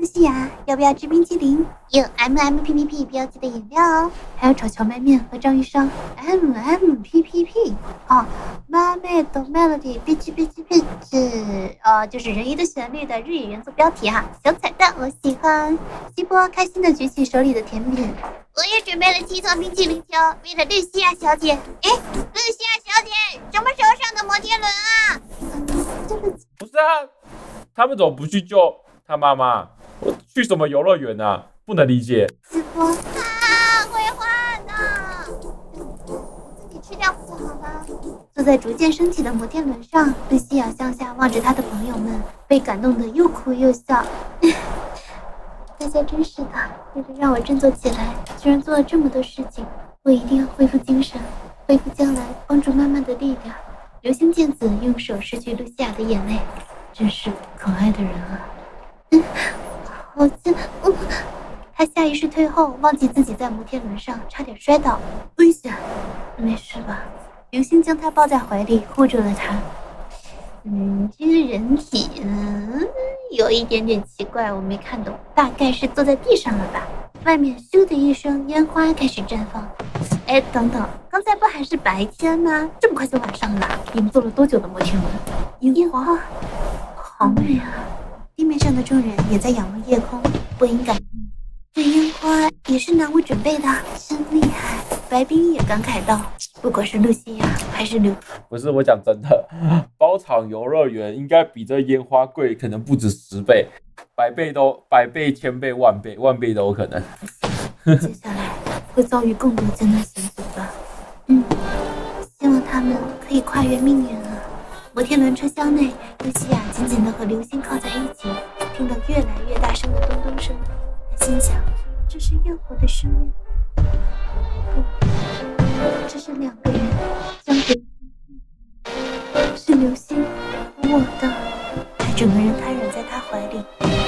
露西亚，要不要吃冰淇淋？有 M M P P P 标记的饮料哦，还有炒荞麦面和章鱼烧 M M P P P 哦。Mermaid Melody 必吃必吃必吃哦，就是人鱼的旋律的日语元素标题哈、啊，小彩蛋我喜欢。希波开心的举起手里的甜品，我也准备了七层冰淇淋球，为了露西亚小姐。哎，露西亚小姐，什么时候上的摩天轮啊？嗯，对不起。 不是啊，他们怎么不去救他妈妈？我去什么游乐园啊？不能理解。 希波啊，会坏的，自己吃掉不就好了？坐在逐渐升起的摩天轮上，露西亚向下望着她的朋友们，被感动得又哭又笑。大家真是的，为了让我振作起来，居然做了这么多事情。我一定要恢复精神，恢复将来帮助妈妈的力量。流星剑子用手拭去露西亚的眼泪，真是可爱的人啊。嗯，好像，嗯，他下意识退后，忘记自己在摩天轮上，差点摔倒。危险，没事吧？流星将他抱在怀里，护住了他。嗯，这个人体呢，有一点点奇怪，我没看懂，大概是坐在地上了吧。外面咻的一声，烟花开始绽放。哎，等等，刚才不还是白天吗？这么快就晚上了？你们坐了多久的摩天轮？烟花，好美啊！地面上的众人也在仰望夜空，不应感这烟花也是男巫准备的，真厉害。白冰也感慨道，不管是露西亚还是刘， 不是我讲真的，包场游乐园应该比这烟花贵，可能不止十倍、百倍都百倍、千倍、万倍、万倍都有可能。 接下来会遭遇更多艰难险阻吧。嗯，希望他们可以跨越命运啊。摩天轮车厢内，露西亚紧紧地和流星靠在一起，听到越来越大声的咚咚声。她心想，这是焰火的声音。不，这是两个人相对，是流星和我的。他整个人瘫软在他怀里，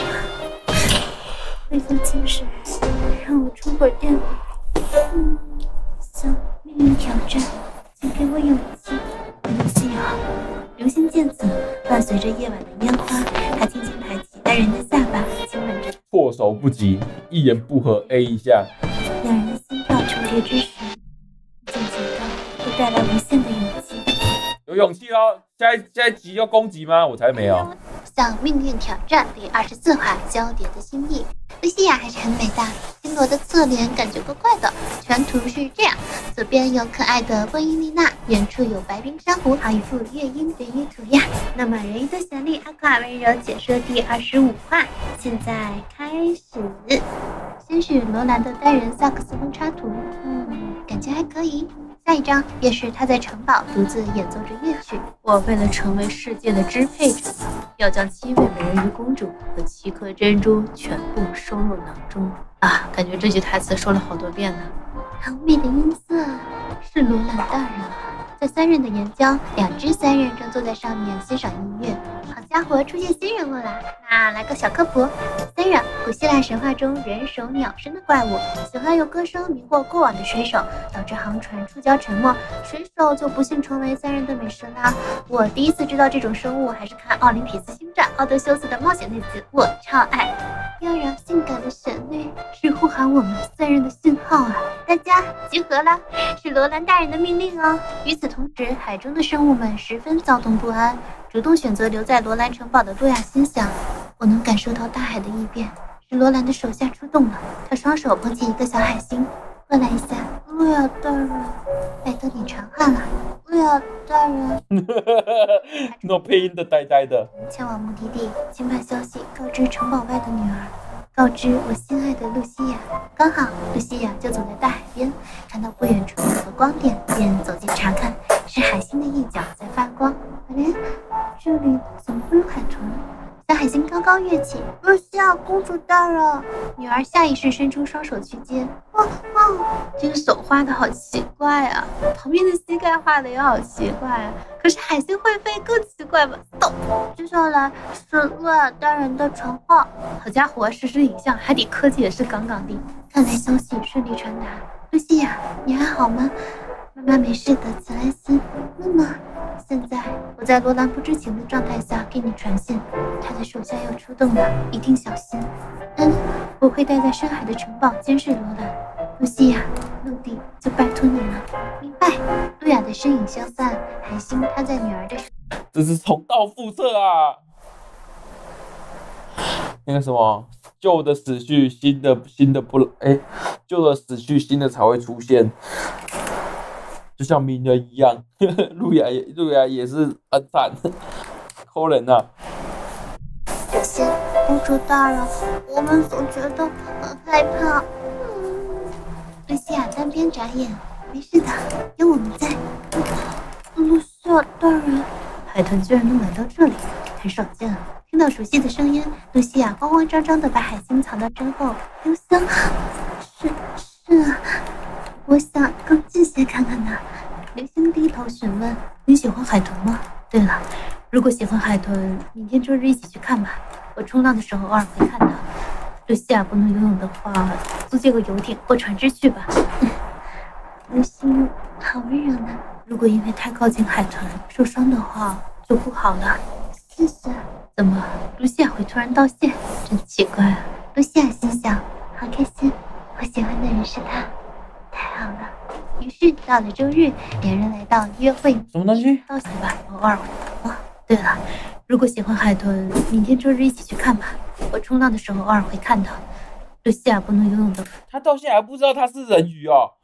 恢复精神，让我充会儿电。嗯，行，命运挑战，请给我勇气。露西亚，流星剑子伴随着夜晚的烟花，他轻轻抬起单人的下巴，亲吻着。 措手不及，一言不合 A 一下。 两人的心跳重叠之时，渐觉得会带来无限的勇气。 有勇气哦！下一下一集要攻击吗？我才没有。 向命运挑战第二十四话交叠的心意。露西亚还是很美的，星罗的侧脸感觉怪怪的。全图是这样，左边有可爱的波音丽娜，远处有白冰珊瑚，好一幅月鹰人鱼图呀。那么人鱼的旋律，阿夸温柔解说第二十五话，现在开始。先是罗兰的单人萨克斯风插图，嗯，感觉还可以。下一张也是他在城堡独自演奏着乐曲。 我为了成为世界的支配者，要将七位美人鱼公主和七颗珍珠全部收入囊中。啊，感觉这句台词说了好多遍呢。 好美的音色，是罗兰大人。在三人的岩浆，两只三人正坐在上面欣赏音乐。好家伙，出现新人物了！那来个小科普：三人，古希腊神话中人首鸟身的怪物，喜欢用歌声迷惑过往的水手，导致航船触礁沉没，水手就不幸成为三人的美食啦。我第一次知道这种生物还是看《奥林匹斯星战》奥德修斯的冒险那集，我超爱。悠扬性感的旋律是呼喊我们三人的信号啊！大家集合了，是罗兰大人的命令哦。与此同时，海中的生物们十分躁动不安，主动选择留在罗兰城堡的洛亚心想，我能感受到大海的异变，是罗兰的手下出动了。他双手捧起一个小海星，过来一下。洛亚大人，拜托你传话了。洛亚大人那配音的呆呆的。 前往目的地，请把消息告知城堡外的女儿，告知我心爱的露西亚。刚好露西亚就走在大海边，看到不远处有个光点，便走近查看，是海星的一角在发光。哎，这里怎么会有海豚？小海星高高跃起，露西亚公主大人！女儿下意识伸出双手去接。哇哇， 这个手画的好奇怪啊，旁边的膝盖画的也好奇怪啊。可是海星会飞更奇怪吧？咚！ 接下来是洛亚大人的传话。 好家伙，实时影像，海底科技也是杠杠的。 看来消息顺利传达。露西亚，你还好吗？妈妈没事的，齐莱斯。那么现在我在罗兰不知情的状态下给你传信，他的手下要出动了，一定小心。 我会待在深海的城堡监视罗兰。露西亚，陆地就拜托你了。明白。路亚的身影消散，海星趴在女儿的手。 这是重蹈覆辙啊！那个什么，旧的死去，新的新的不哎，旧的死去，新的才会出现，就像鸣人一样。路亚也路亚也是很惨，可怜啊！ 这些公主大人，我们总觉得很害怕。嗯，露西亚单边眨眼，没事的，有我们在。露西亚大人，海豚居然能来到这里，很少见啊。听到熟悉的声音，露西亚慌慌张张地把海星藏到身后。刘星，是是啊，我想更近些看看呢。刘星低头询问：“你喜欢海豚吗？”对了，如果喜欢海豚，明天周日一起去看吧。我冲浪的时候偶尔会看到。露西亚不能游泳的话，租借个游艇或船只去吧。刘星好温柔呢。如果因为太靠近海豚受伤的话，就不好了。谢谢。怎么，露西亚会突然道谢？真奇怪啊！露西亚心想，好开心，我喜欢的人是他，太好了。于是到了周日，两人来到约会。 什么东西？ 道谢吧，偶尔会。哦，对了，如果喜欢海豚，明天周日一起去看吧。我冲浪的时候偶尔会看到。露西亚不能游泳的， 他到现在还不知道他是人鱼哦，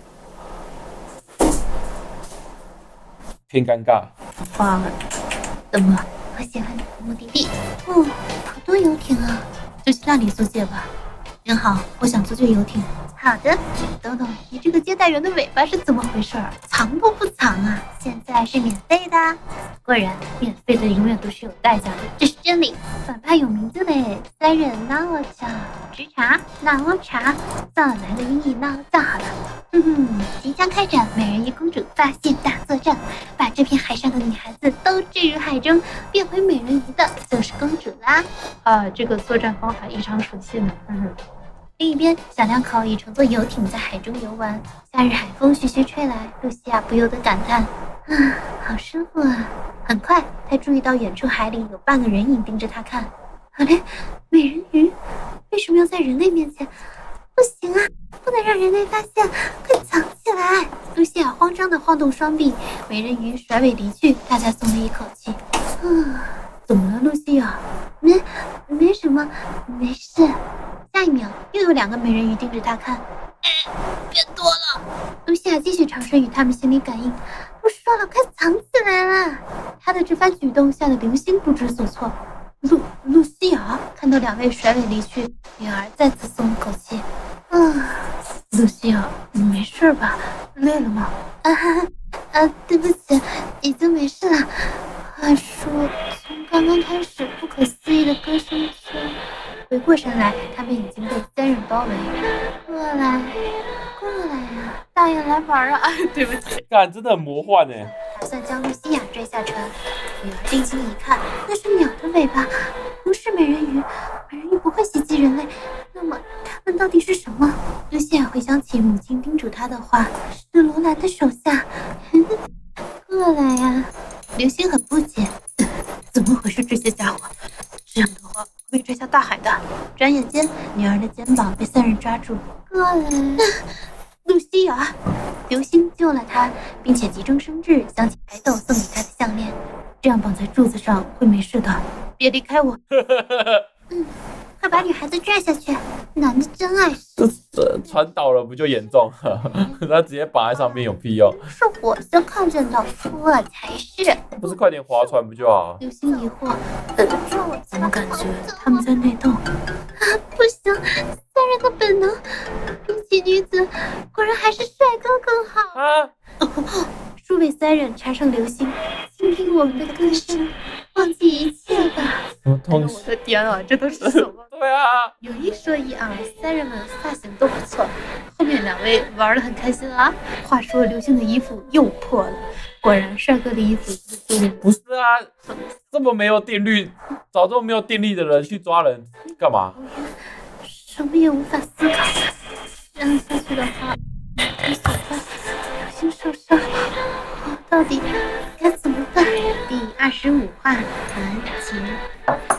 偏尴尬。 话怎么？我喜欢目的地。哦，好多游艇啊，就去那里租借吧。您好，我想租借游艇。好的。等等，你这个接待员的尾巴是怎么回事？藏都不藏啊！现在是免费的。果然，免费的永远都是有代价的，这是真理。反派有名字嘞，三人闹叫，直茶闹茶，算了，来个音译闹叫好了。哼哼，即将开展美人鱼公主发现大作战，把这片海上的女孩子都置入海中，变回美人鱼的就是公主啦！啊，这个作战方法异常熟悉呢。嗯。另一边，小两口已乘坐游艇在海中游玩，夏日海风徐徐吹来，露西亚不由得感叹：“啊，好舒服啊！”很快，她注意到远处海里有半个人影盯着她看。好嘞，美人鱼为什么要在人类面前？不行啊，不能让人类发现，快藏起来！露西亚慌张地晃动双臂，美人鱼甩尾离去，大家松了一口气。啊，怎么了，露西亚？没，没什么，没事。下一秒，又有两个美人鱼盯着他看。哎，别多了！露西亚继续尝试与他们心理感应。不说了，快藏起来了！他的这番举动吓得流星不知所措。露露西亚看到两位甩尾离去，女儿再次松了口气。啊，露西亚，你没事吧？累了吗？啊啊，对不起，已经没事了。话说，从刚刚开始，不可思议的歌声声。回过神来，他们已经被三人包围。过来，过来呀！大爷来玩啊！对不起， 干，真的很魔幻哎。 打算将露西亚拽下船，女儿定睛一看，那是鸟的尾巴，不是美人鱼。美人鱼不会袭击人类，那么它们到底是什么？露西亚回想起母亲叮嘱她的话，是罗兰的手下。过来呀！流星很不解，怎么回事？这些家伙，这样的话会拽下大海的。转眼间，女儿的肩膀被三人抓住。过来，露西亚！流星救了她，并且急中生智，想起海斗送给她的项链，这样绑在柱子上会没事的。别离开我！嗯，快把女孩子拽下去！男的真爱这这船倒了不就严重？他直接绑在上面有屁用？ 是我先看见的，我才是。 不是快点划船不就好？ 流星疑惑，呃，这我怎么感觉他们在内斗？啊，不行，三人的本能，比起女子，果然还是帅哥更好啊！ 哦，数位三人插上流星，倾听我们的歌声，忘记一切吧。 什么东西？ 我的天啊，这都是什么？ 对啊， 有一说一啊，三人们发型都不错，后面两位玩得很开心啊。话说流星的衣服又破了，果然帅哥的衣服不是啊，这么没有定律，找这么没有定力的人去抓人干嘛？ 什么也无法思考，这样下去的话，会怎么办？流星受伤，我到底该怎么办？第二十五话完结。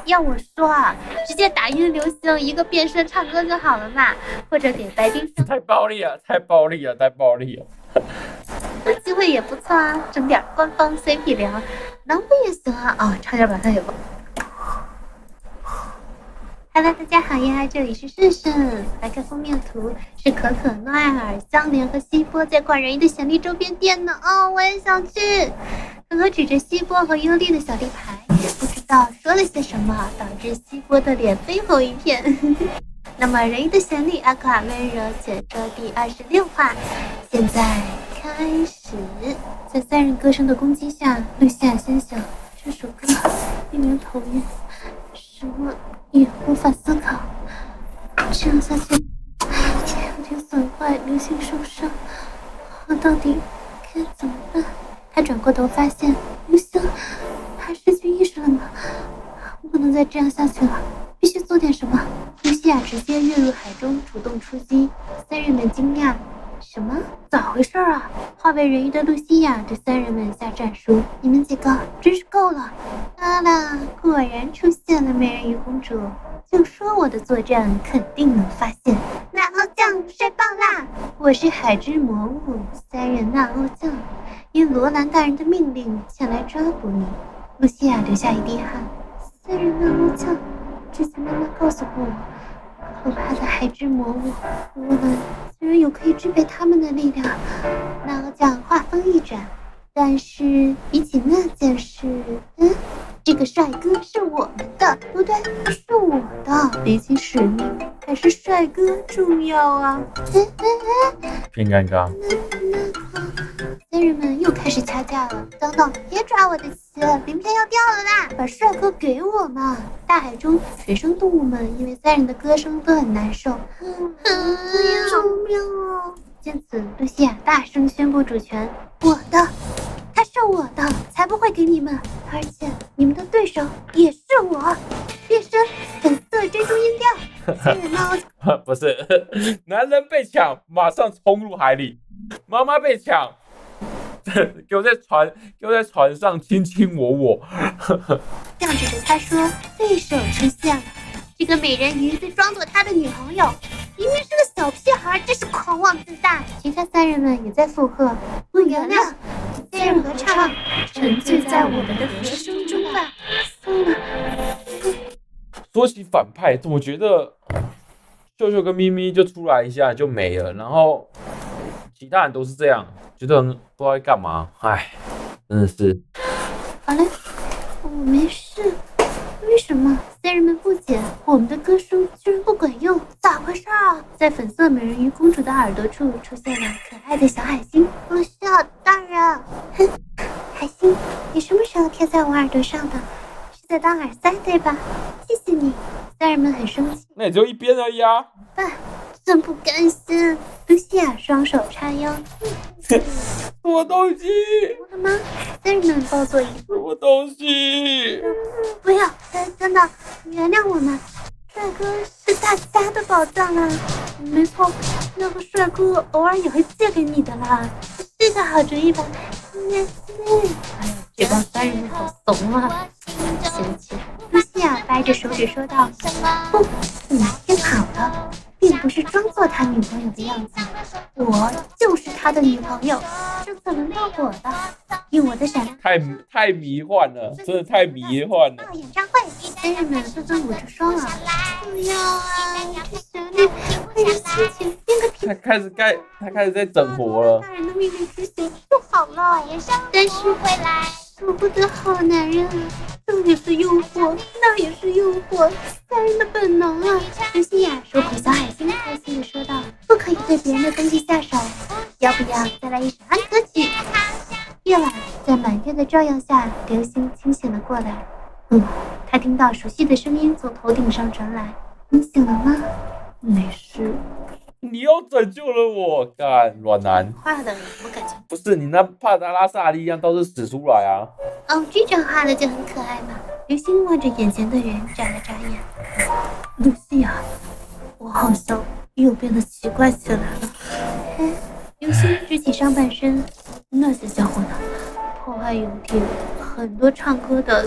要我说啊，直接打晕流星，一个变身唱歌就好了嘛，或者给白冰太暴力了，太暴力了，太暴力了。 有机会也不错啊，整点官方 C P 聊，能不也行啊？哦，差点把它给忘。Hello， 大家好呀，这里是顺顺。来看封面图，是可可、诺艾尔、香莲和希波在逛人鱼的显力周边店呢。哦，我也想去。可可指着希波和优丽的小立牌，不知道说了些什么，导致希波的脸飞红一片。那么人鱼的显力阿克瓦温柔解说第二十六话，现在开始。在三人歌声的攻击下，露西亚心想，这首歌令人头晕，什么也无法思考。这样下去有点损坏流星受伤，我到底该怎么办？他转过头发现流星他失去意识了吗？我不能再这样下去了，必须做点什么。露西亚直接跃入海中，主动出击。三人们惊讶，什么？咋回事啊？化为人鱼的露西亚对三人们下战书：你们几个真是够了！啊啦，果然出现了美人鱼公主，就说我的作战肯定能发现。那翱将帅爆啦！我是海之魔物三人那翱将，因罗兰大人的命令前来抓捕你。露西亚流下一滴汗。三人那翱将，之前妈妈告诉过我，可怕的海之魔物罗兰虽然有可以支配他们的力量。那翱将话锋一转，但是比起那件事，嗯，这个帅哥是我们的，不对，是我的。比起使命，还是帅哥重要啊！嗯嗯嗯， 偏尴尬。 三人们又开始掐架了。等等，别抓我的旗，鳞片要掉了啦！把帅哥给我嘛！大海中，水生动物们因为三人的歌声都很难受。嗯，救命啊！见此，露西亚大声宣布主权：我的，他是我的，才不会给你们！而且你们的对手也是我。变身，粉色珍珠音调。三人闹。 不是，男人被抢，马上冲入海里；妈妈被抢，给我在船，给我在船上卿卿我我。 这样指着他说：“对手出现了。”这个美人鱼在装作他的女朋友，明明是个小屁孩，真是狂妄自大。其他三人们也在附和：“不原谅，三人合唱，沉醉在我们的和声中吧。”算了。 说起反派，怎么觉得秀秀跟咪咪就出来一下就没了，然后其他人都是这样，觉得不知道在干嘛。唉，真的是。 好了，我没事。为什么三人们不解？我们的歌声居然不管用，咋回事啊？在粉色美人鱼公主的耳朵处出现了可爱的小海星。露西亚大人，哼，海星，你什么时候贴在我耳朵上的？是在当耳塞对吧？谢谢你。三人们很生气。 那也就一边而已啊。 爸，真不甘心。露西亚双手叉腰。 什么东西？ 我的妈！三人们抱作一什么东西？ 不要，真的，原谅我们。帅哥是大家的宝藏啊！没错，那个帅哥偶尔也会借给你的啦，是个好主意吧？也是。哎呀，这帮三人们好怂啊！嫌弃。露西亚掰着手指说道：“不，你听好了，并不是装作他女朋友的样子，我就是他的女朋友。这次轮到我的，用我的闪亮太太迷幻了，真的太迷幻了。” 演唱会，三人们纷纷捂着双耳。不要啊！这旋律会让心情变个他开始该，他开始在整活了。 大人的命令执行就好了。但是舍不得好男人啊，这也是诱惑，那也是诱惑，三人的本能啊！露西亚手捧小海星，开心地说道：“不可以对别人的东西下手，要不要再来一首安可曲？”夜晚，在满月的照耀下，流星清醒了过来。嗯，他听到熟悉的声音从头顶上传来：“你醒了吗？”“没事。”“ 你又拯救了我！”干软男。 画的我感觉不是你那帕达拉萨的力量倒是使出来啊！ 哦，这张画的就很可爱嘛。流星望着眼前的人，眨了眨眼。露西亚，我好像又变得奇怪起来了。哎，流星直起上半身，那些家伙呢？破坏营地，很多唱歌的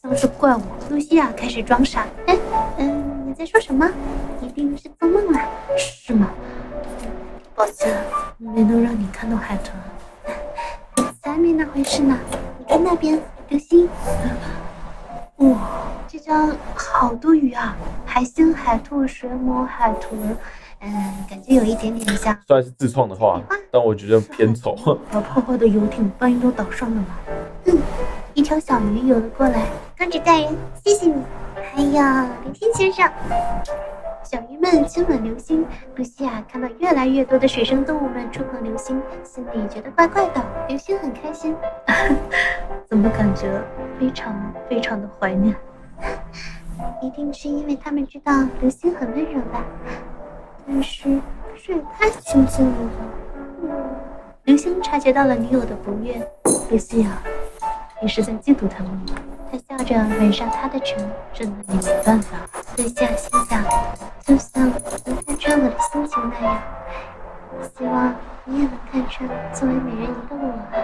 像是怪物。露西亚开始装傻。哎，嗯，你在说什么？一定是做梦了，是吗？抱歉，没能让你看到海豚。才没那回事呢。你看那边，流星。哇，这张好多鱼啊！海星、海兔、水母、海豚。嗯，感觉有一点点像。 虽然是自创的话，但我觉得偏丑。 把破坏的游艇搬到岛上了吗？嗯，一条小鱼游了过来。公主大人，谢谢你。还有流星先生。小鱼们亲吻流星。露西亚看到越来越多的水生动物们触碰流星，心里觉得怪怪的。流星很开心。怎么感觉非常非常的怀念？一定是因为他们知道流星很温柔吧。但是这也太亲近了吧。流星察觉到了女友的不悦。露西亚，你是在嫉妒他们吗？他笑着吻上她的唇，这拿你没办法。露西亚心想，就像能看穿我的心情那样，希望你也能看穿作为美人鱼的我啊。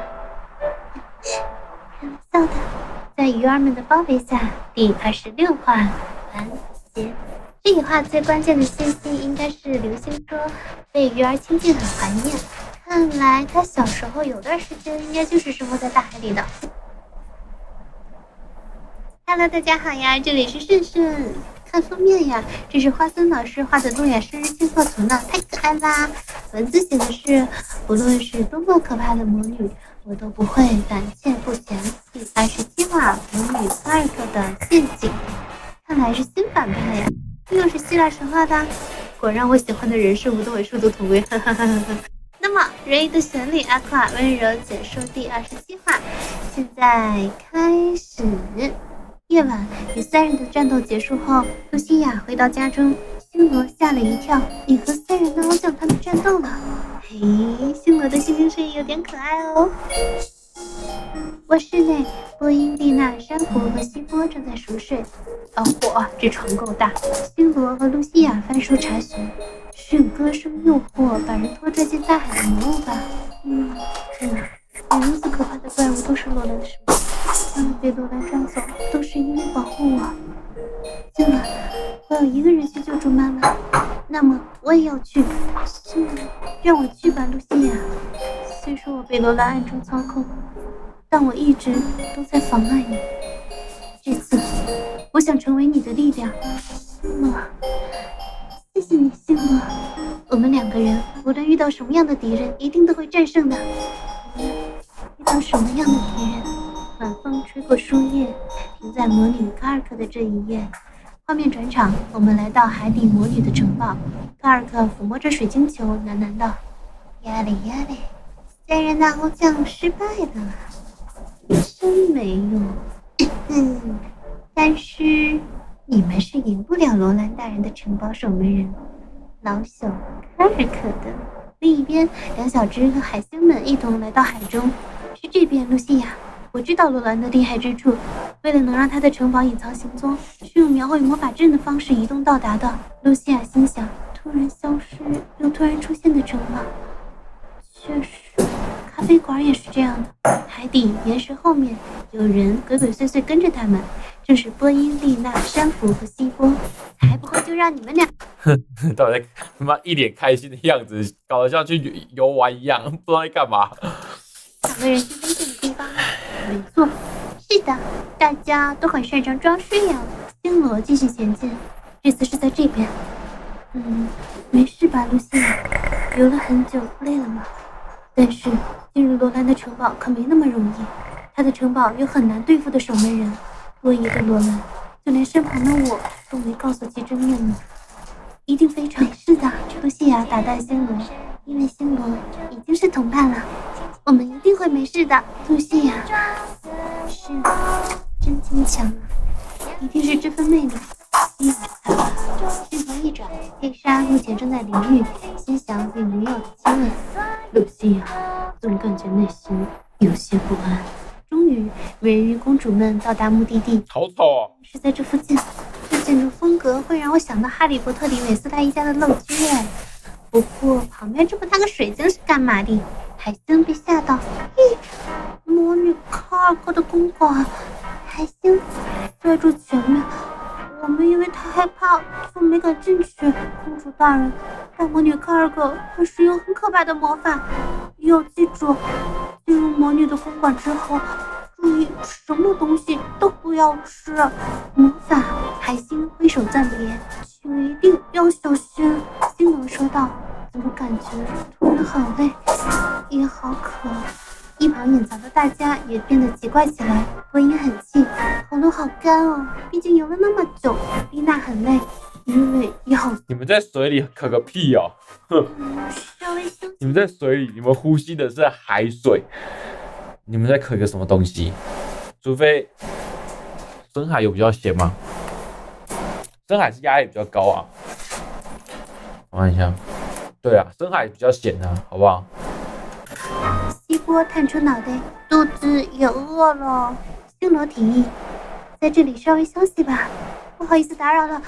开玩笑的。在鱼儿们的包围下，第二十六话完结。这一话最关键的信息应该是流星说被鱼儿亲近很怀念，看来他小时候有段时间应该就是生活在大海里的。Hello， 大家好呀，这里是顺顺。看封面呀，这是花森老师画的诺亚生日庆贺图呢，太可爱啦！文字写的是，不论是多么可怕的魔女，我都不会胆怯不前。第二十七话，魔女卡尔克的陷阱，看来是新反派呀。又是希腊神话的，果然我喜欢的人事物都为数不同诶，哈哈哈哈。那么人鱼的旋律阿夸温柔解说第二十七话，现在开始。夜晚与三人的战斗结束后，露西亚回到家中，星罗吓了一跳，你和三人的偶像他们战斗了。嘿，星罗的心情声音有点可爱哦。卧室内，波音、丽娜、珊瑚和希波正在熟睡。哦，嚯，这床够大！星罗和露西亚翻书查询，是有歌声诱惑把人拖拽进大海的魔物吧？嗯，天哪，连如此可怕的怪物都是罗兰的什么？他们被罗兰抓走，都是因为保护我。今晚我有一个人去救助妈妈，那么我也要去。是，让我去吧，露西亚。虽说我被罗兰暗中操控，但我一直都在妨碍你。这次，我想成为你的力量。诺，谢谢你，星罗。我们两个人无论遇到什么样的敌人，一定都会战胜的。遇到什么样的敌人？晚风吹过书页，停在魔女卡尔克的这一页。画面转场，我们来到海底魔女的城堡。卡尔克抚摸着水晶球，喃喃道：“呀嘞呀嘞，三人的偶像失败了，真没用。嗯，但是你们是赢不了罗兰大人的城堡守门人老朽卡尔克的。”另一边，两小只和海星们一同来到海中。是这边，露西亚。我知道罗兰的厉害之处，为了能让他的城堡隐藏行踪，是用描绘魔法阵的方式移动到达的。露西亚心想，突然消失又突然出现的城堡，确实，咖啡馆也是这样的。海底岩石后面有人鬼鬼祟祟跟着他们，正是波音、丽娜、珊瑚和希波。还不会就让你们俩？ 哼，到底他妈一脸开心的样子，搞得像去游玩一样，不知道在干嘛。 两个人去危险的地方了。没错，是的，大家都很擅长装饰呀。星罗继续前进，这次是在这边。嗯，没事吧，露西亚？游了很久，累了吗？但是进入罗兰的城堡可没那么容易，他的城堡有很难对付的守门人。多疑的罗兰，就连身旁的我都没告诉其真面目。一定非常没事的，露西亚打断星罗，因为星罗已经是同伴了。我们一定会没事的，露西亚。是，真坚强啊！一定是这份魅力吸引着他吧。镜头一转，黑莎目前正在淋浴，心想与女友的亲吻。露西亚总感觉内心有些不安。终于，美人鱼公主们到达目的地。 好丑啊！ 是在这附近。这建筑风格会让我想到《哈利波特》里韦斯莱一家的陋居哎。不过旁边这么大个水晶是干嘛的？海星被吓到，咦，魔女卡尔克的公馆，海星， 在这前面，我们因为太害怕，就没敢进去。公主大人，大魔女卡尔可会使用很可怕的魔法，要记住，进入魔女的公馆之后，注意什么东西都不要吃。魔法，海星挥手暂别，请一定要小心。星罗说道。怎么感觉突然好累，也好渴？一旁隐藏的大家也变得奇怪起来。波音很气，喉咙好干哦，毕竟游了那么久。丽娜很累，鱼尾也好。 你们在水里咳个屁哦！哼， 稍微休息。 你们在水里，你们呼吸的是海水，你们在咳个什么东西？除非深海有比较咸吗？深海是压力比较高啊。我看一下。对啊，深海比较咸啊，好不好？ 西波探出脑袋，肚子也饿了。星罗提议，在这里稍微休息吧，不好意思打扰了。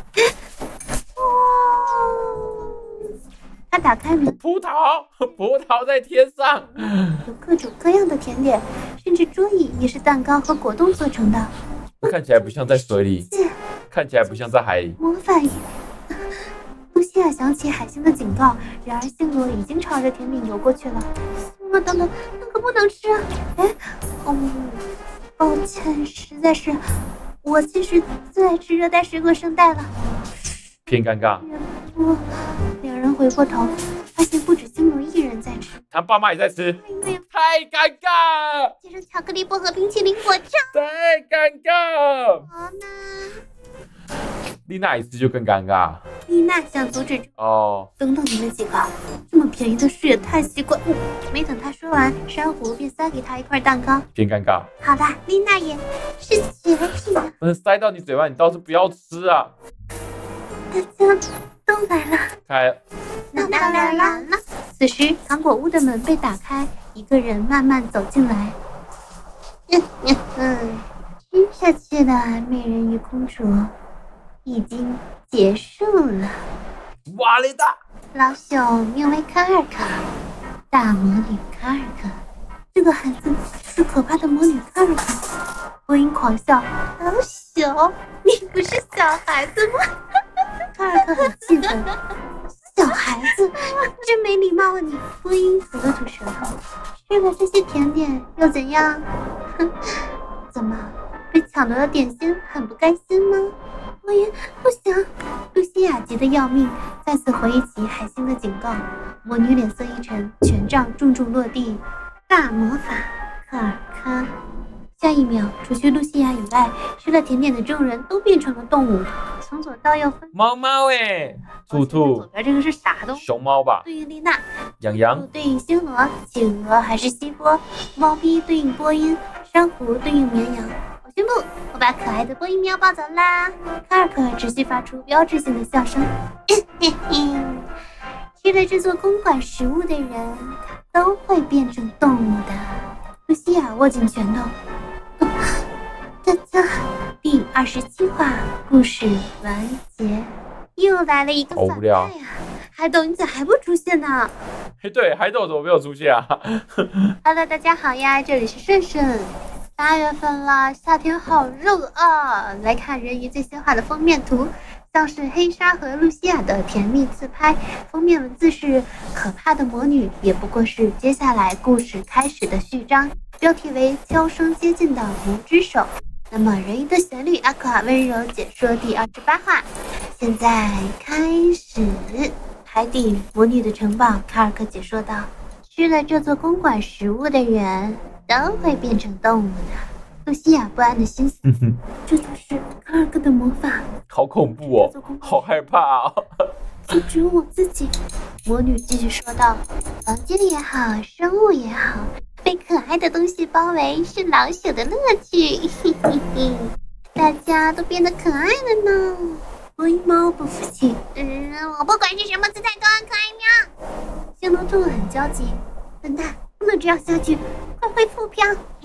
他打开门， 葡萄，葡萄在天上， 有各种各样的甜点，甚至桌椅也是蛋糕和果冻做成的。 看起来不像在水里，看起来不像在海里。 魔法鱼。露西亚想起海星的警告，然而星罗已经朝着甜点游过去了。星罗，等等，那可不能吃啊！哎，嗯，抱歉，实在是，我其实最爱吃热带水果圣代了。 偏尴尬。 我两人回过头，发现不止星罗一人在吃， 他爸妈也在吃，太尴尬。 接着巧克力薄荷冰淇淋果酱， 太尴尬。 好呢。 丽娜一次就更尴尬。 丽娜想阻止哦， 等等你们几个，这么便宜的事也太习惯。嗯，没等他说完，珊瑚便塞给他一块蛋糕。 偏尴尬。 好啦，丽娜也是绝品啊！ 不是塞到你嘴巴，你倒是不要吃啊！ 大家都来了， 开， 那当然啦。此时，糖果屋的门被打开，一个人慢慢走进来。嗯嗯嗯，吃下去的美人鱼公主已经结束了。 哇嘞哒！ 老朽名为卡尔克，大魔女卡尔克。这个孩子是可怕的魔女卡尔克。波音狂笑，老朽，你不是小孩子吗？卡尔克很气愤，小孩子，真没礼貌啊你！波音吐了吐舌头，吃了这些甜点又怎样？哼，怎么被抢夺了点心很不甘心吗？波音不行！露西亚急得要命，再次回忆起海星的警告。魔女脸色一沉，权杖重重落地。大魔法科尔科。下一秒，除去露西亚以外，吃了甜点的众人都变成了动物，从左到右分。 猫猫哎，兔兔。 左边这个是啥东西？ 熊猫吧。 对应丽娜。 羊羊。 对应星罗，企鹅还是西波？猫咪对应波音，珊瑚对应绵羊。我宣布，我把可爱的波音喵抱走啦！卡尔克持续发出标志性的笑声。吃了这座公馆食物的人都会变成动物的。露西亚握紧拳头。大家，第二十七话故事完结。又来了一个反派呀！海斗，你咋还不出现呢？ 嘿，对，海斗怎么没有出现啊 ？Hello， 大家好呀，这里是顺顺。八月份了，夏天好热啊！来看人鱼最新画的封面图，像是黑鲨和露西亚的甜蜜自拍。封面文字是“可怕的魔女也不过是接下来故事开始的序章”，标题为“悄声接近的魔之手”。那么人鱼的旋律，阿卡温柔解说第二十八话，现在开始。海底魔女的城堡，卡尔克解说道：“吃了这座公馆食物的人都会变成动物的。”露西亚不安的心思，这就是卡尔克的魔法， 好恐怖哦，好害怕啊！ 就只有我自己。魔女继续说道：“房间也好，生物也好，被可爱的东西包围是老朽的乐趣。嘿嘿嘿，大家都变得可爱了呢。”波音猫不服气，嗯，我不管是什么姿态都很可爱喵。星罗兔很焦急，笨蛋，不能这样下去，快恢复飘。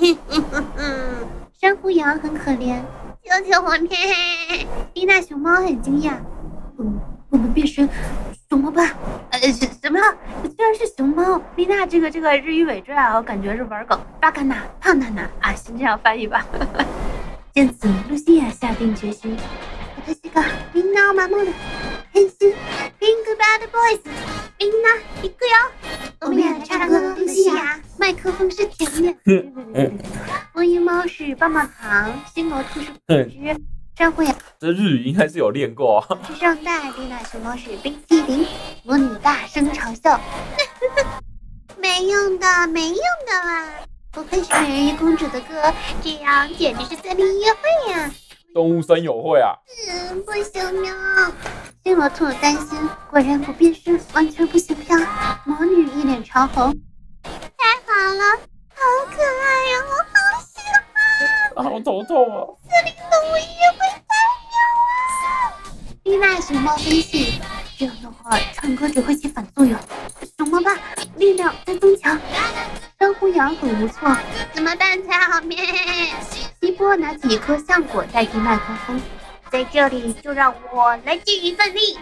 珊瑚羊很可怜，求求我咩！丽娜熊猫很惊讶，嗯，我们变身熊猫吧？呃，什么？居然是熊猫！丽娜这个这个日语尾缀啊，我感觉是玩梗。巴卡纳、胖娜娜啊，先这样翻译吧。 见此，露西亚下定决心。私がみんなを守る。変身ピンクバードボーイズ。みんな行くよ。我们俩唱歌，露西亚，麦克风是前面。魔芋猫是棒棒糖，星罗兔是果汁，珊瑚羊这日语应该是有练过啊。 是圣代，丽娜熊猫是冰淇淋，魔女大声嘲笑。没用的，没用的啦！不愧是美人鱼公主的歌，这样简直是森林音乐会呀、啊！ 动物森友会啊！ 嗯，不行喵！星罗兔担心，果然不变身完全不行飘。魔女一脸潮红，太好了，好可爱呀、哦，我好喜欢！ 好头痛啊！ 森林动物音乐会太妙啊！丽娜熊猫分析，这样的话唱歌只会起反作用。熊猫爸力量在增强，珊瑚羊很无措，怎么办才好咩？希波拿起一颗橡果代替麦克风，在这里就让我来尽一份力。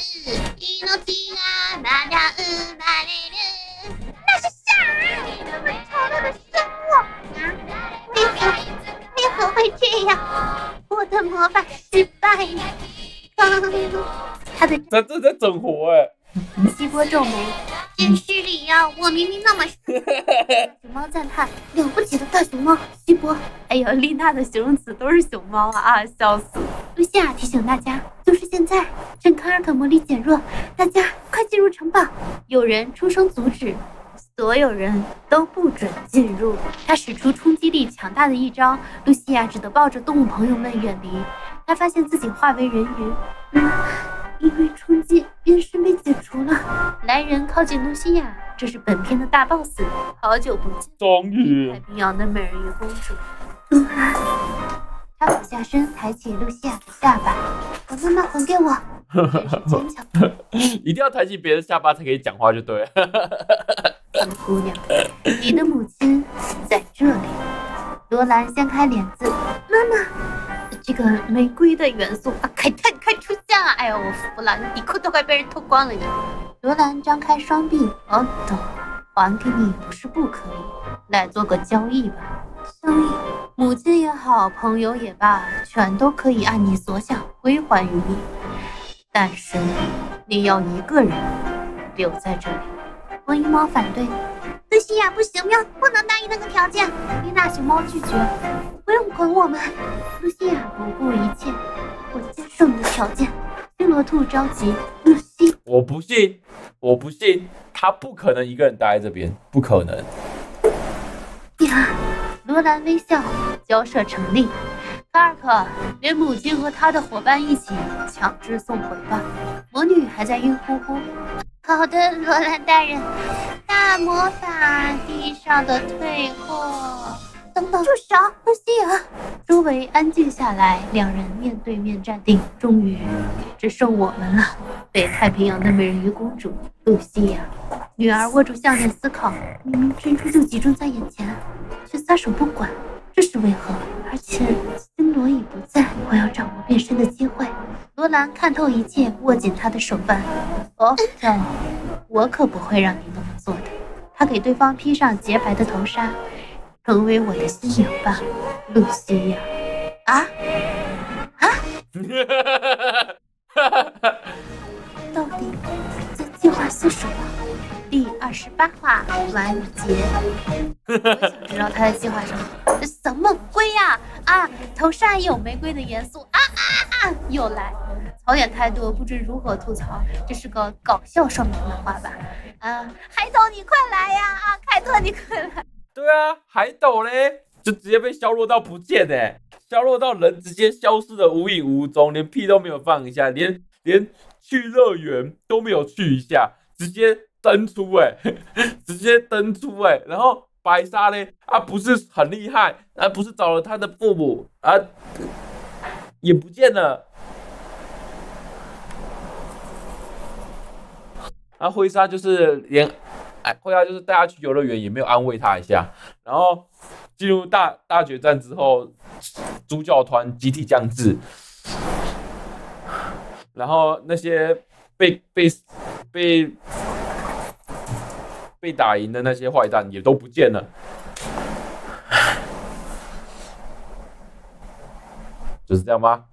那是啥？这么丑陋的生物！为何为何会这样？我的魔法失败了。他的这这在整活哎、欸！ 希波皱眉，真失礼呀、啊！我明明那么……熊猫赞叹：了不起的大熊猫！希波，哎呦，丽娜的形容词都是熊猫啊！啊，笑死！露西亚提醒大家，就是现在，趁康尔可魔力减弱，大家快进入城堡！有人出声阻止，所有人都不准进入。他使出冲击力强大的一招，露西亚只得抱着动物朋友们远离。他发现自己化为人鱼。嗯因为冲击，变身被解除了。来人靠近露西亚，这是本片的大 boss。好久不见， 终于太平洋的美人鱼公主。露兰，他俯下身，抬起露西亚的下巴，把妈妈还给我。坚强， 一定要抬起别人下巴才可以讲话，就对了。 小姑娘，你的母亲在这里。罗兰掀开帘子，妈妈。这个玫瑰的元素啊，凯特，你快出现啊！哎呦，我服了，你底裤都快被人脱光了你。罗兰张开双臂，哦，懂，还给你不是不可以，来做个交易吧。交易，母亲也好，朋友也罢，全都可以按你所想归还于你，但是你要一个人留在这里。魔芋猫反对，露西亚不行呀，不能答应那个条件。丽娜熊猫拒绝，不用管我们。露西亚不顾一切，我接受你的条件。星罗兔着急，露西， 我不信，我不信，他不可能一个人待在这边，不可能。 呀，罗兰微笑，交涉成立。卡尔克，连母亲和他的伙伴一起强制送回吧。魔女还在晕乎乎。好的，罗兰大人。大魔法地上的退货。等等，住手！露西亚。周围安静下来，两人面对面站定。终于，只剩我们了。北太平洋的美人鱼公主露西亚。女儿握住项链思考，明明珍珠就集中在眼前，却撒手不管，这是为何？而且星罗已不在，我要掌握变身的机会。罗兰看透一切，握紧他的手腕。哦，这我可不会让你那么做的。他给对方披上洁白的头纱，成为我的新娘吧，露西亚。啊啊！到底在计划些什么？第二十八话完结。我想知道他在计划什么。什么鬼呀、啊？啊，头纱也有玫瑰的元素啊啊啊！又来，槽点太多，不知如何吐槽。这是个搞笑少女漫画吧？啊，海斗你快来呀！啊，凯特你快来！ 对啊，海斗嘞，就直接被削弱到不见哎，削弱到人直接消失的无影无踪，连屁都没有放一下，连连去乐园都没有去一下，直接登出哎，直接登出哎，然后白鲨嘞啊不是很厉害啊，不是找了他的父母啊，也不见了。啊，灰鲨就是连，哎，灰鲨就是带他去游乐园也没有安慰他一下，然后进入大大决战之后，主角团集体降智，然后那些被被被被打赢的那些坏蛋也都不见了。 就是这样吧。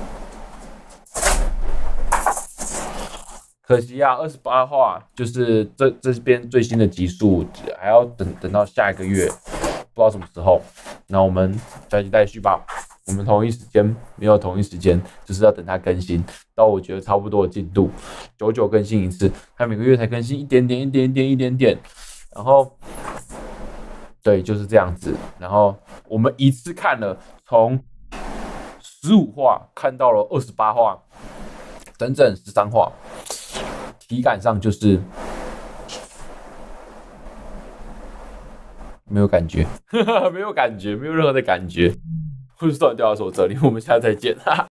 可惜啊，二十八话就是这这边最新的集数，还要等等到下一个月，不知道什么时候。那我们下期待续吧。我们同一时间没有同一时间，就是要等它更新到我觉得差不多的进度，久久更新一次，它每个月才更新一点点、一点点、一点点，然后对，就是这样子。然后我们一次看了从十五话看到了二十八话，整整十三话，体感上就是没有感觉，没有感觉，没有任何的感觉。或是断掉的时候，这里我们下次再见。哈哈。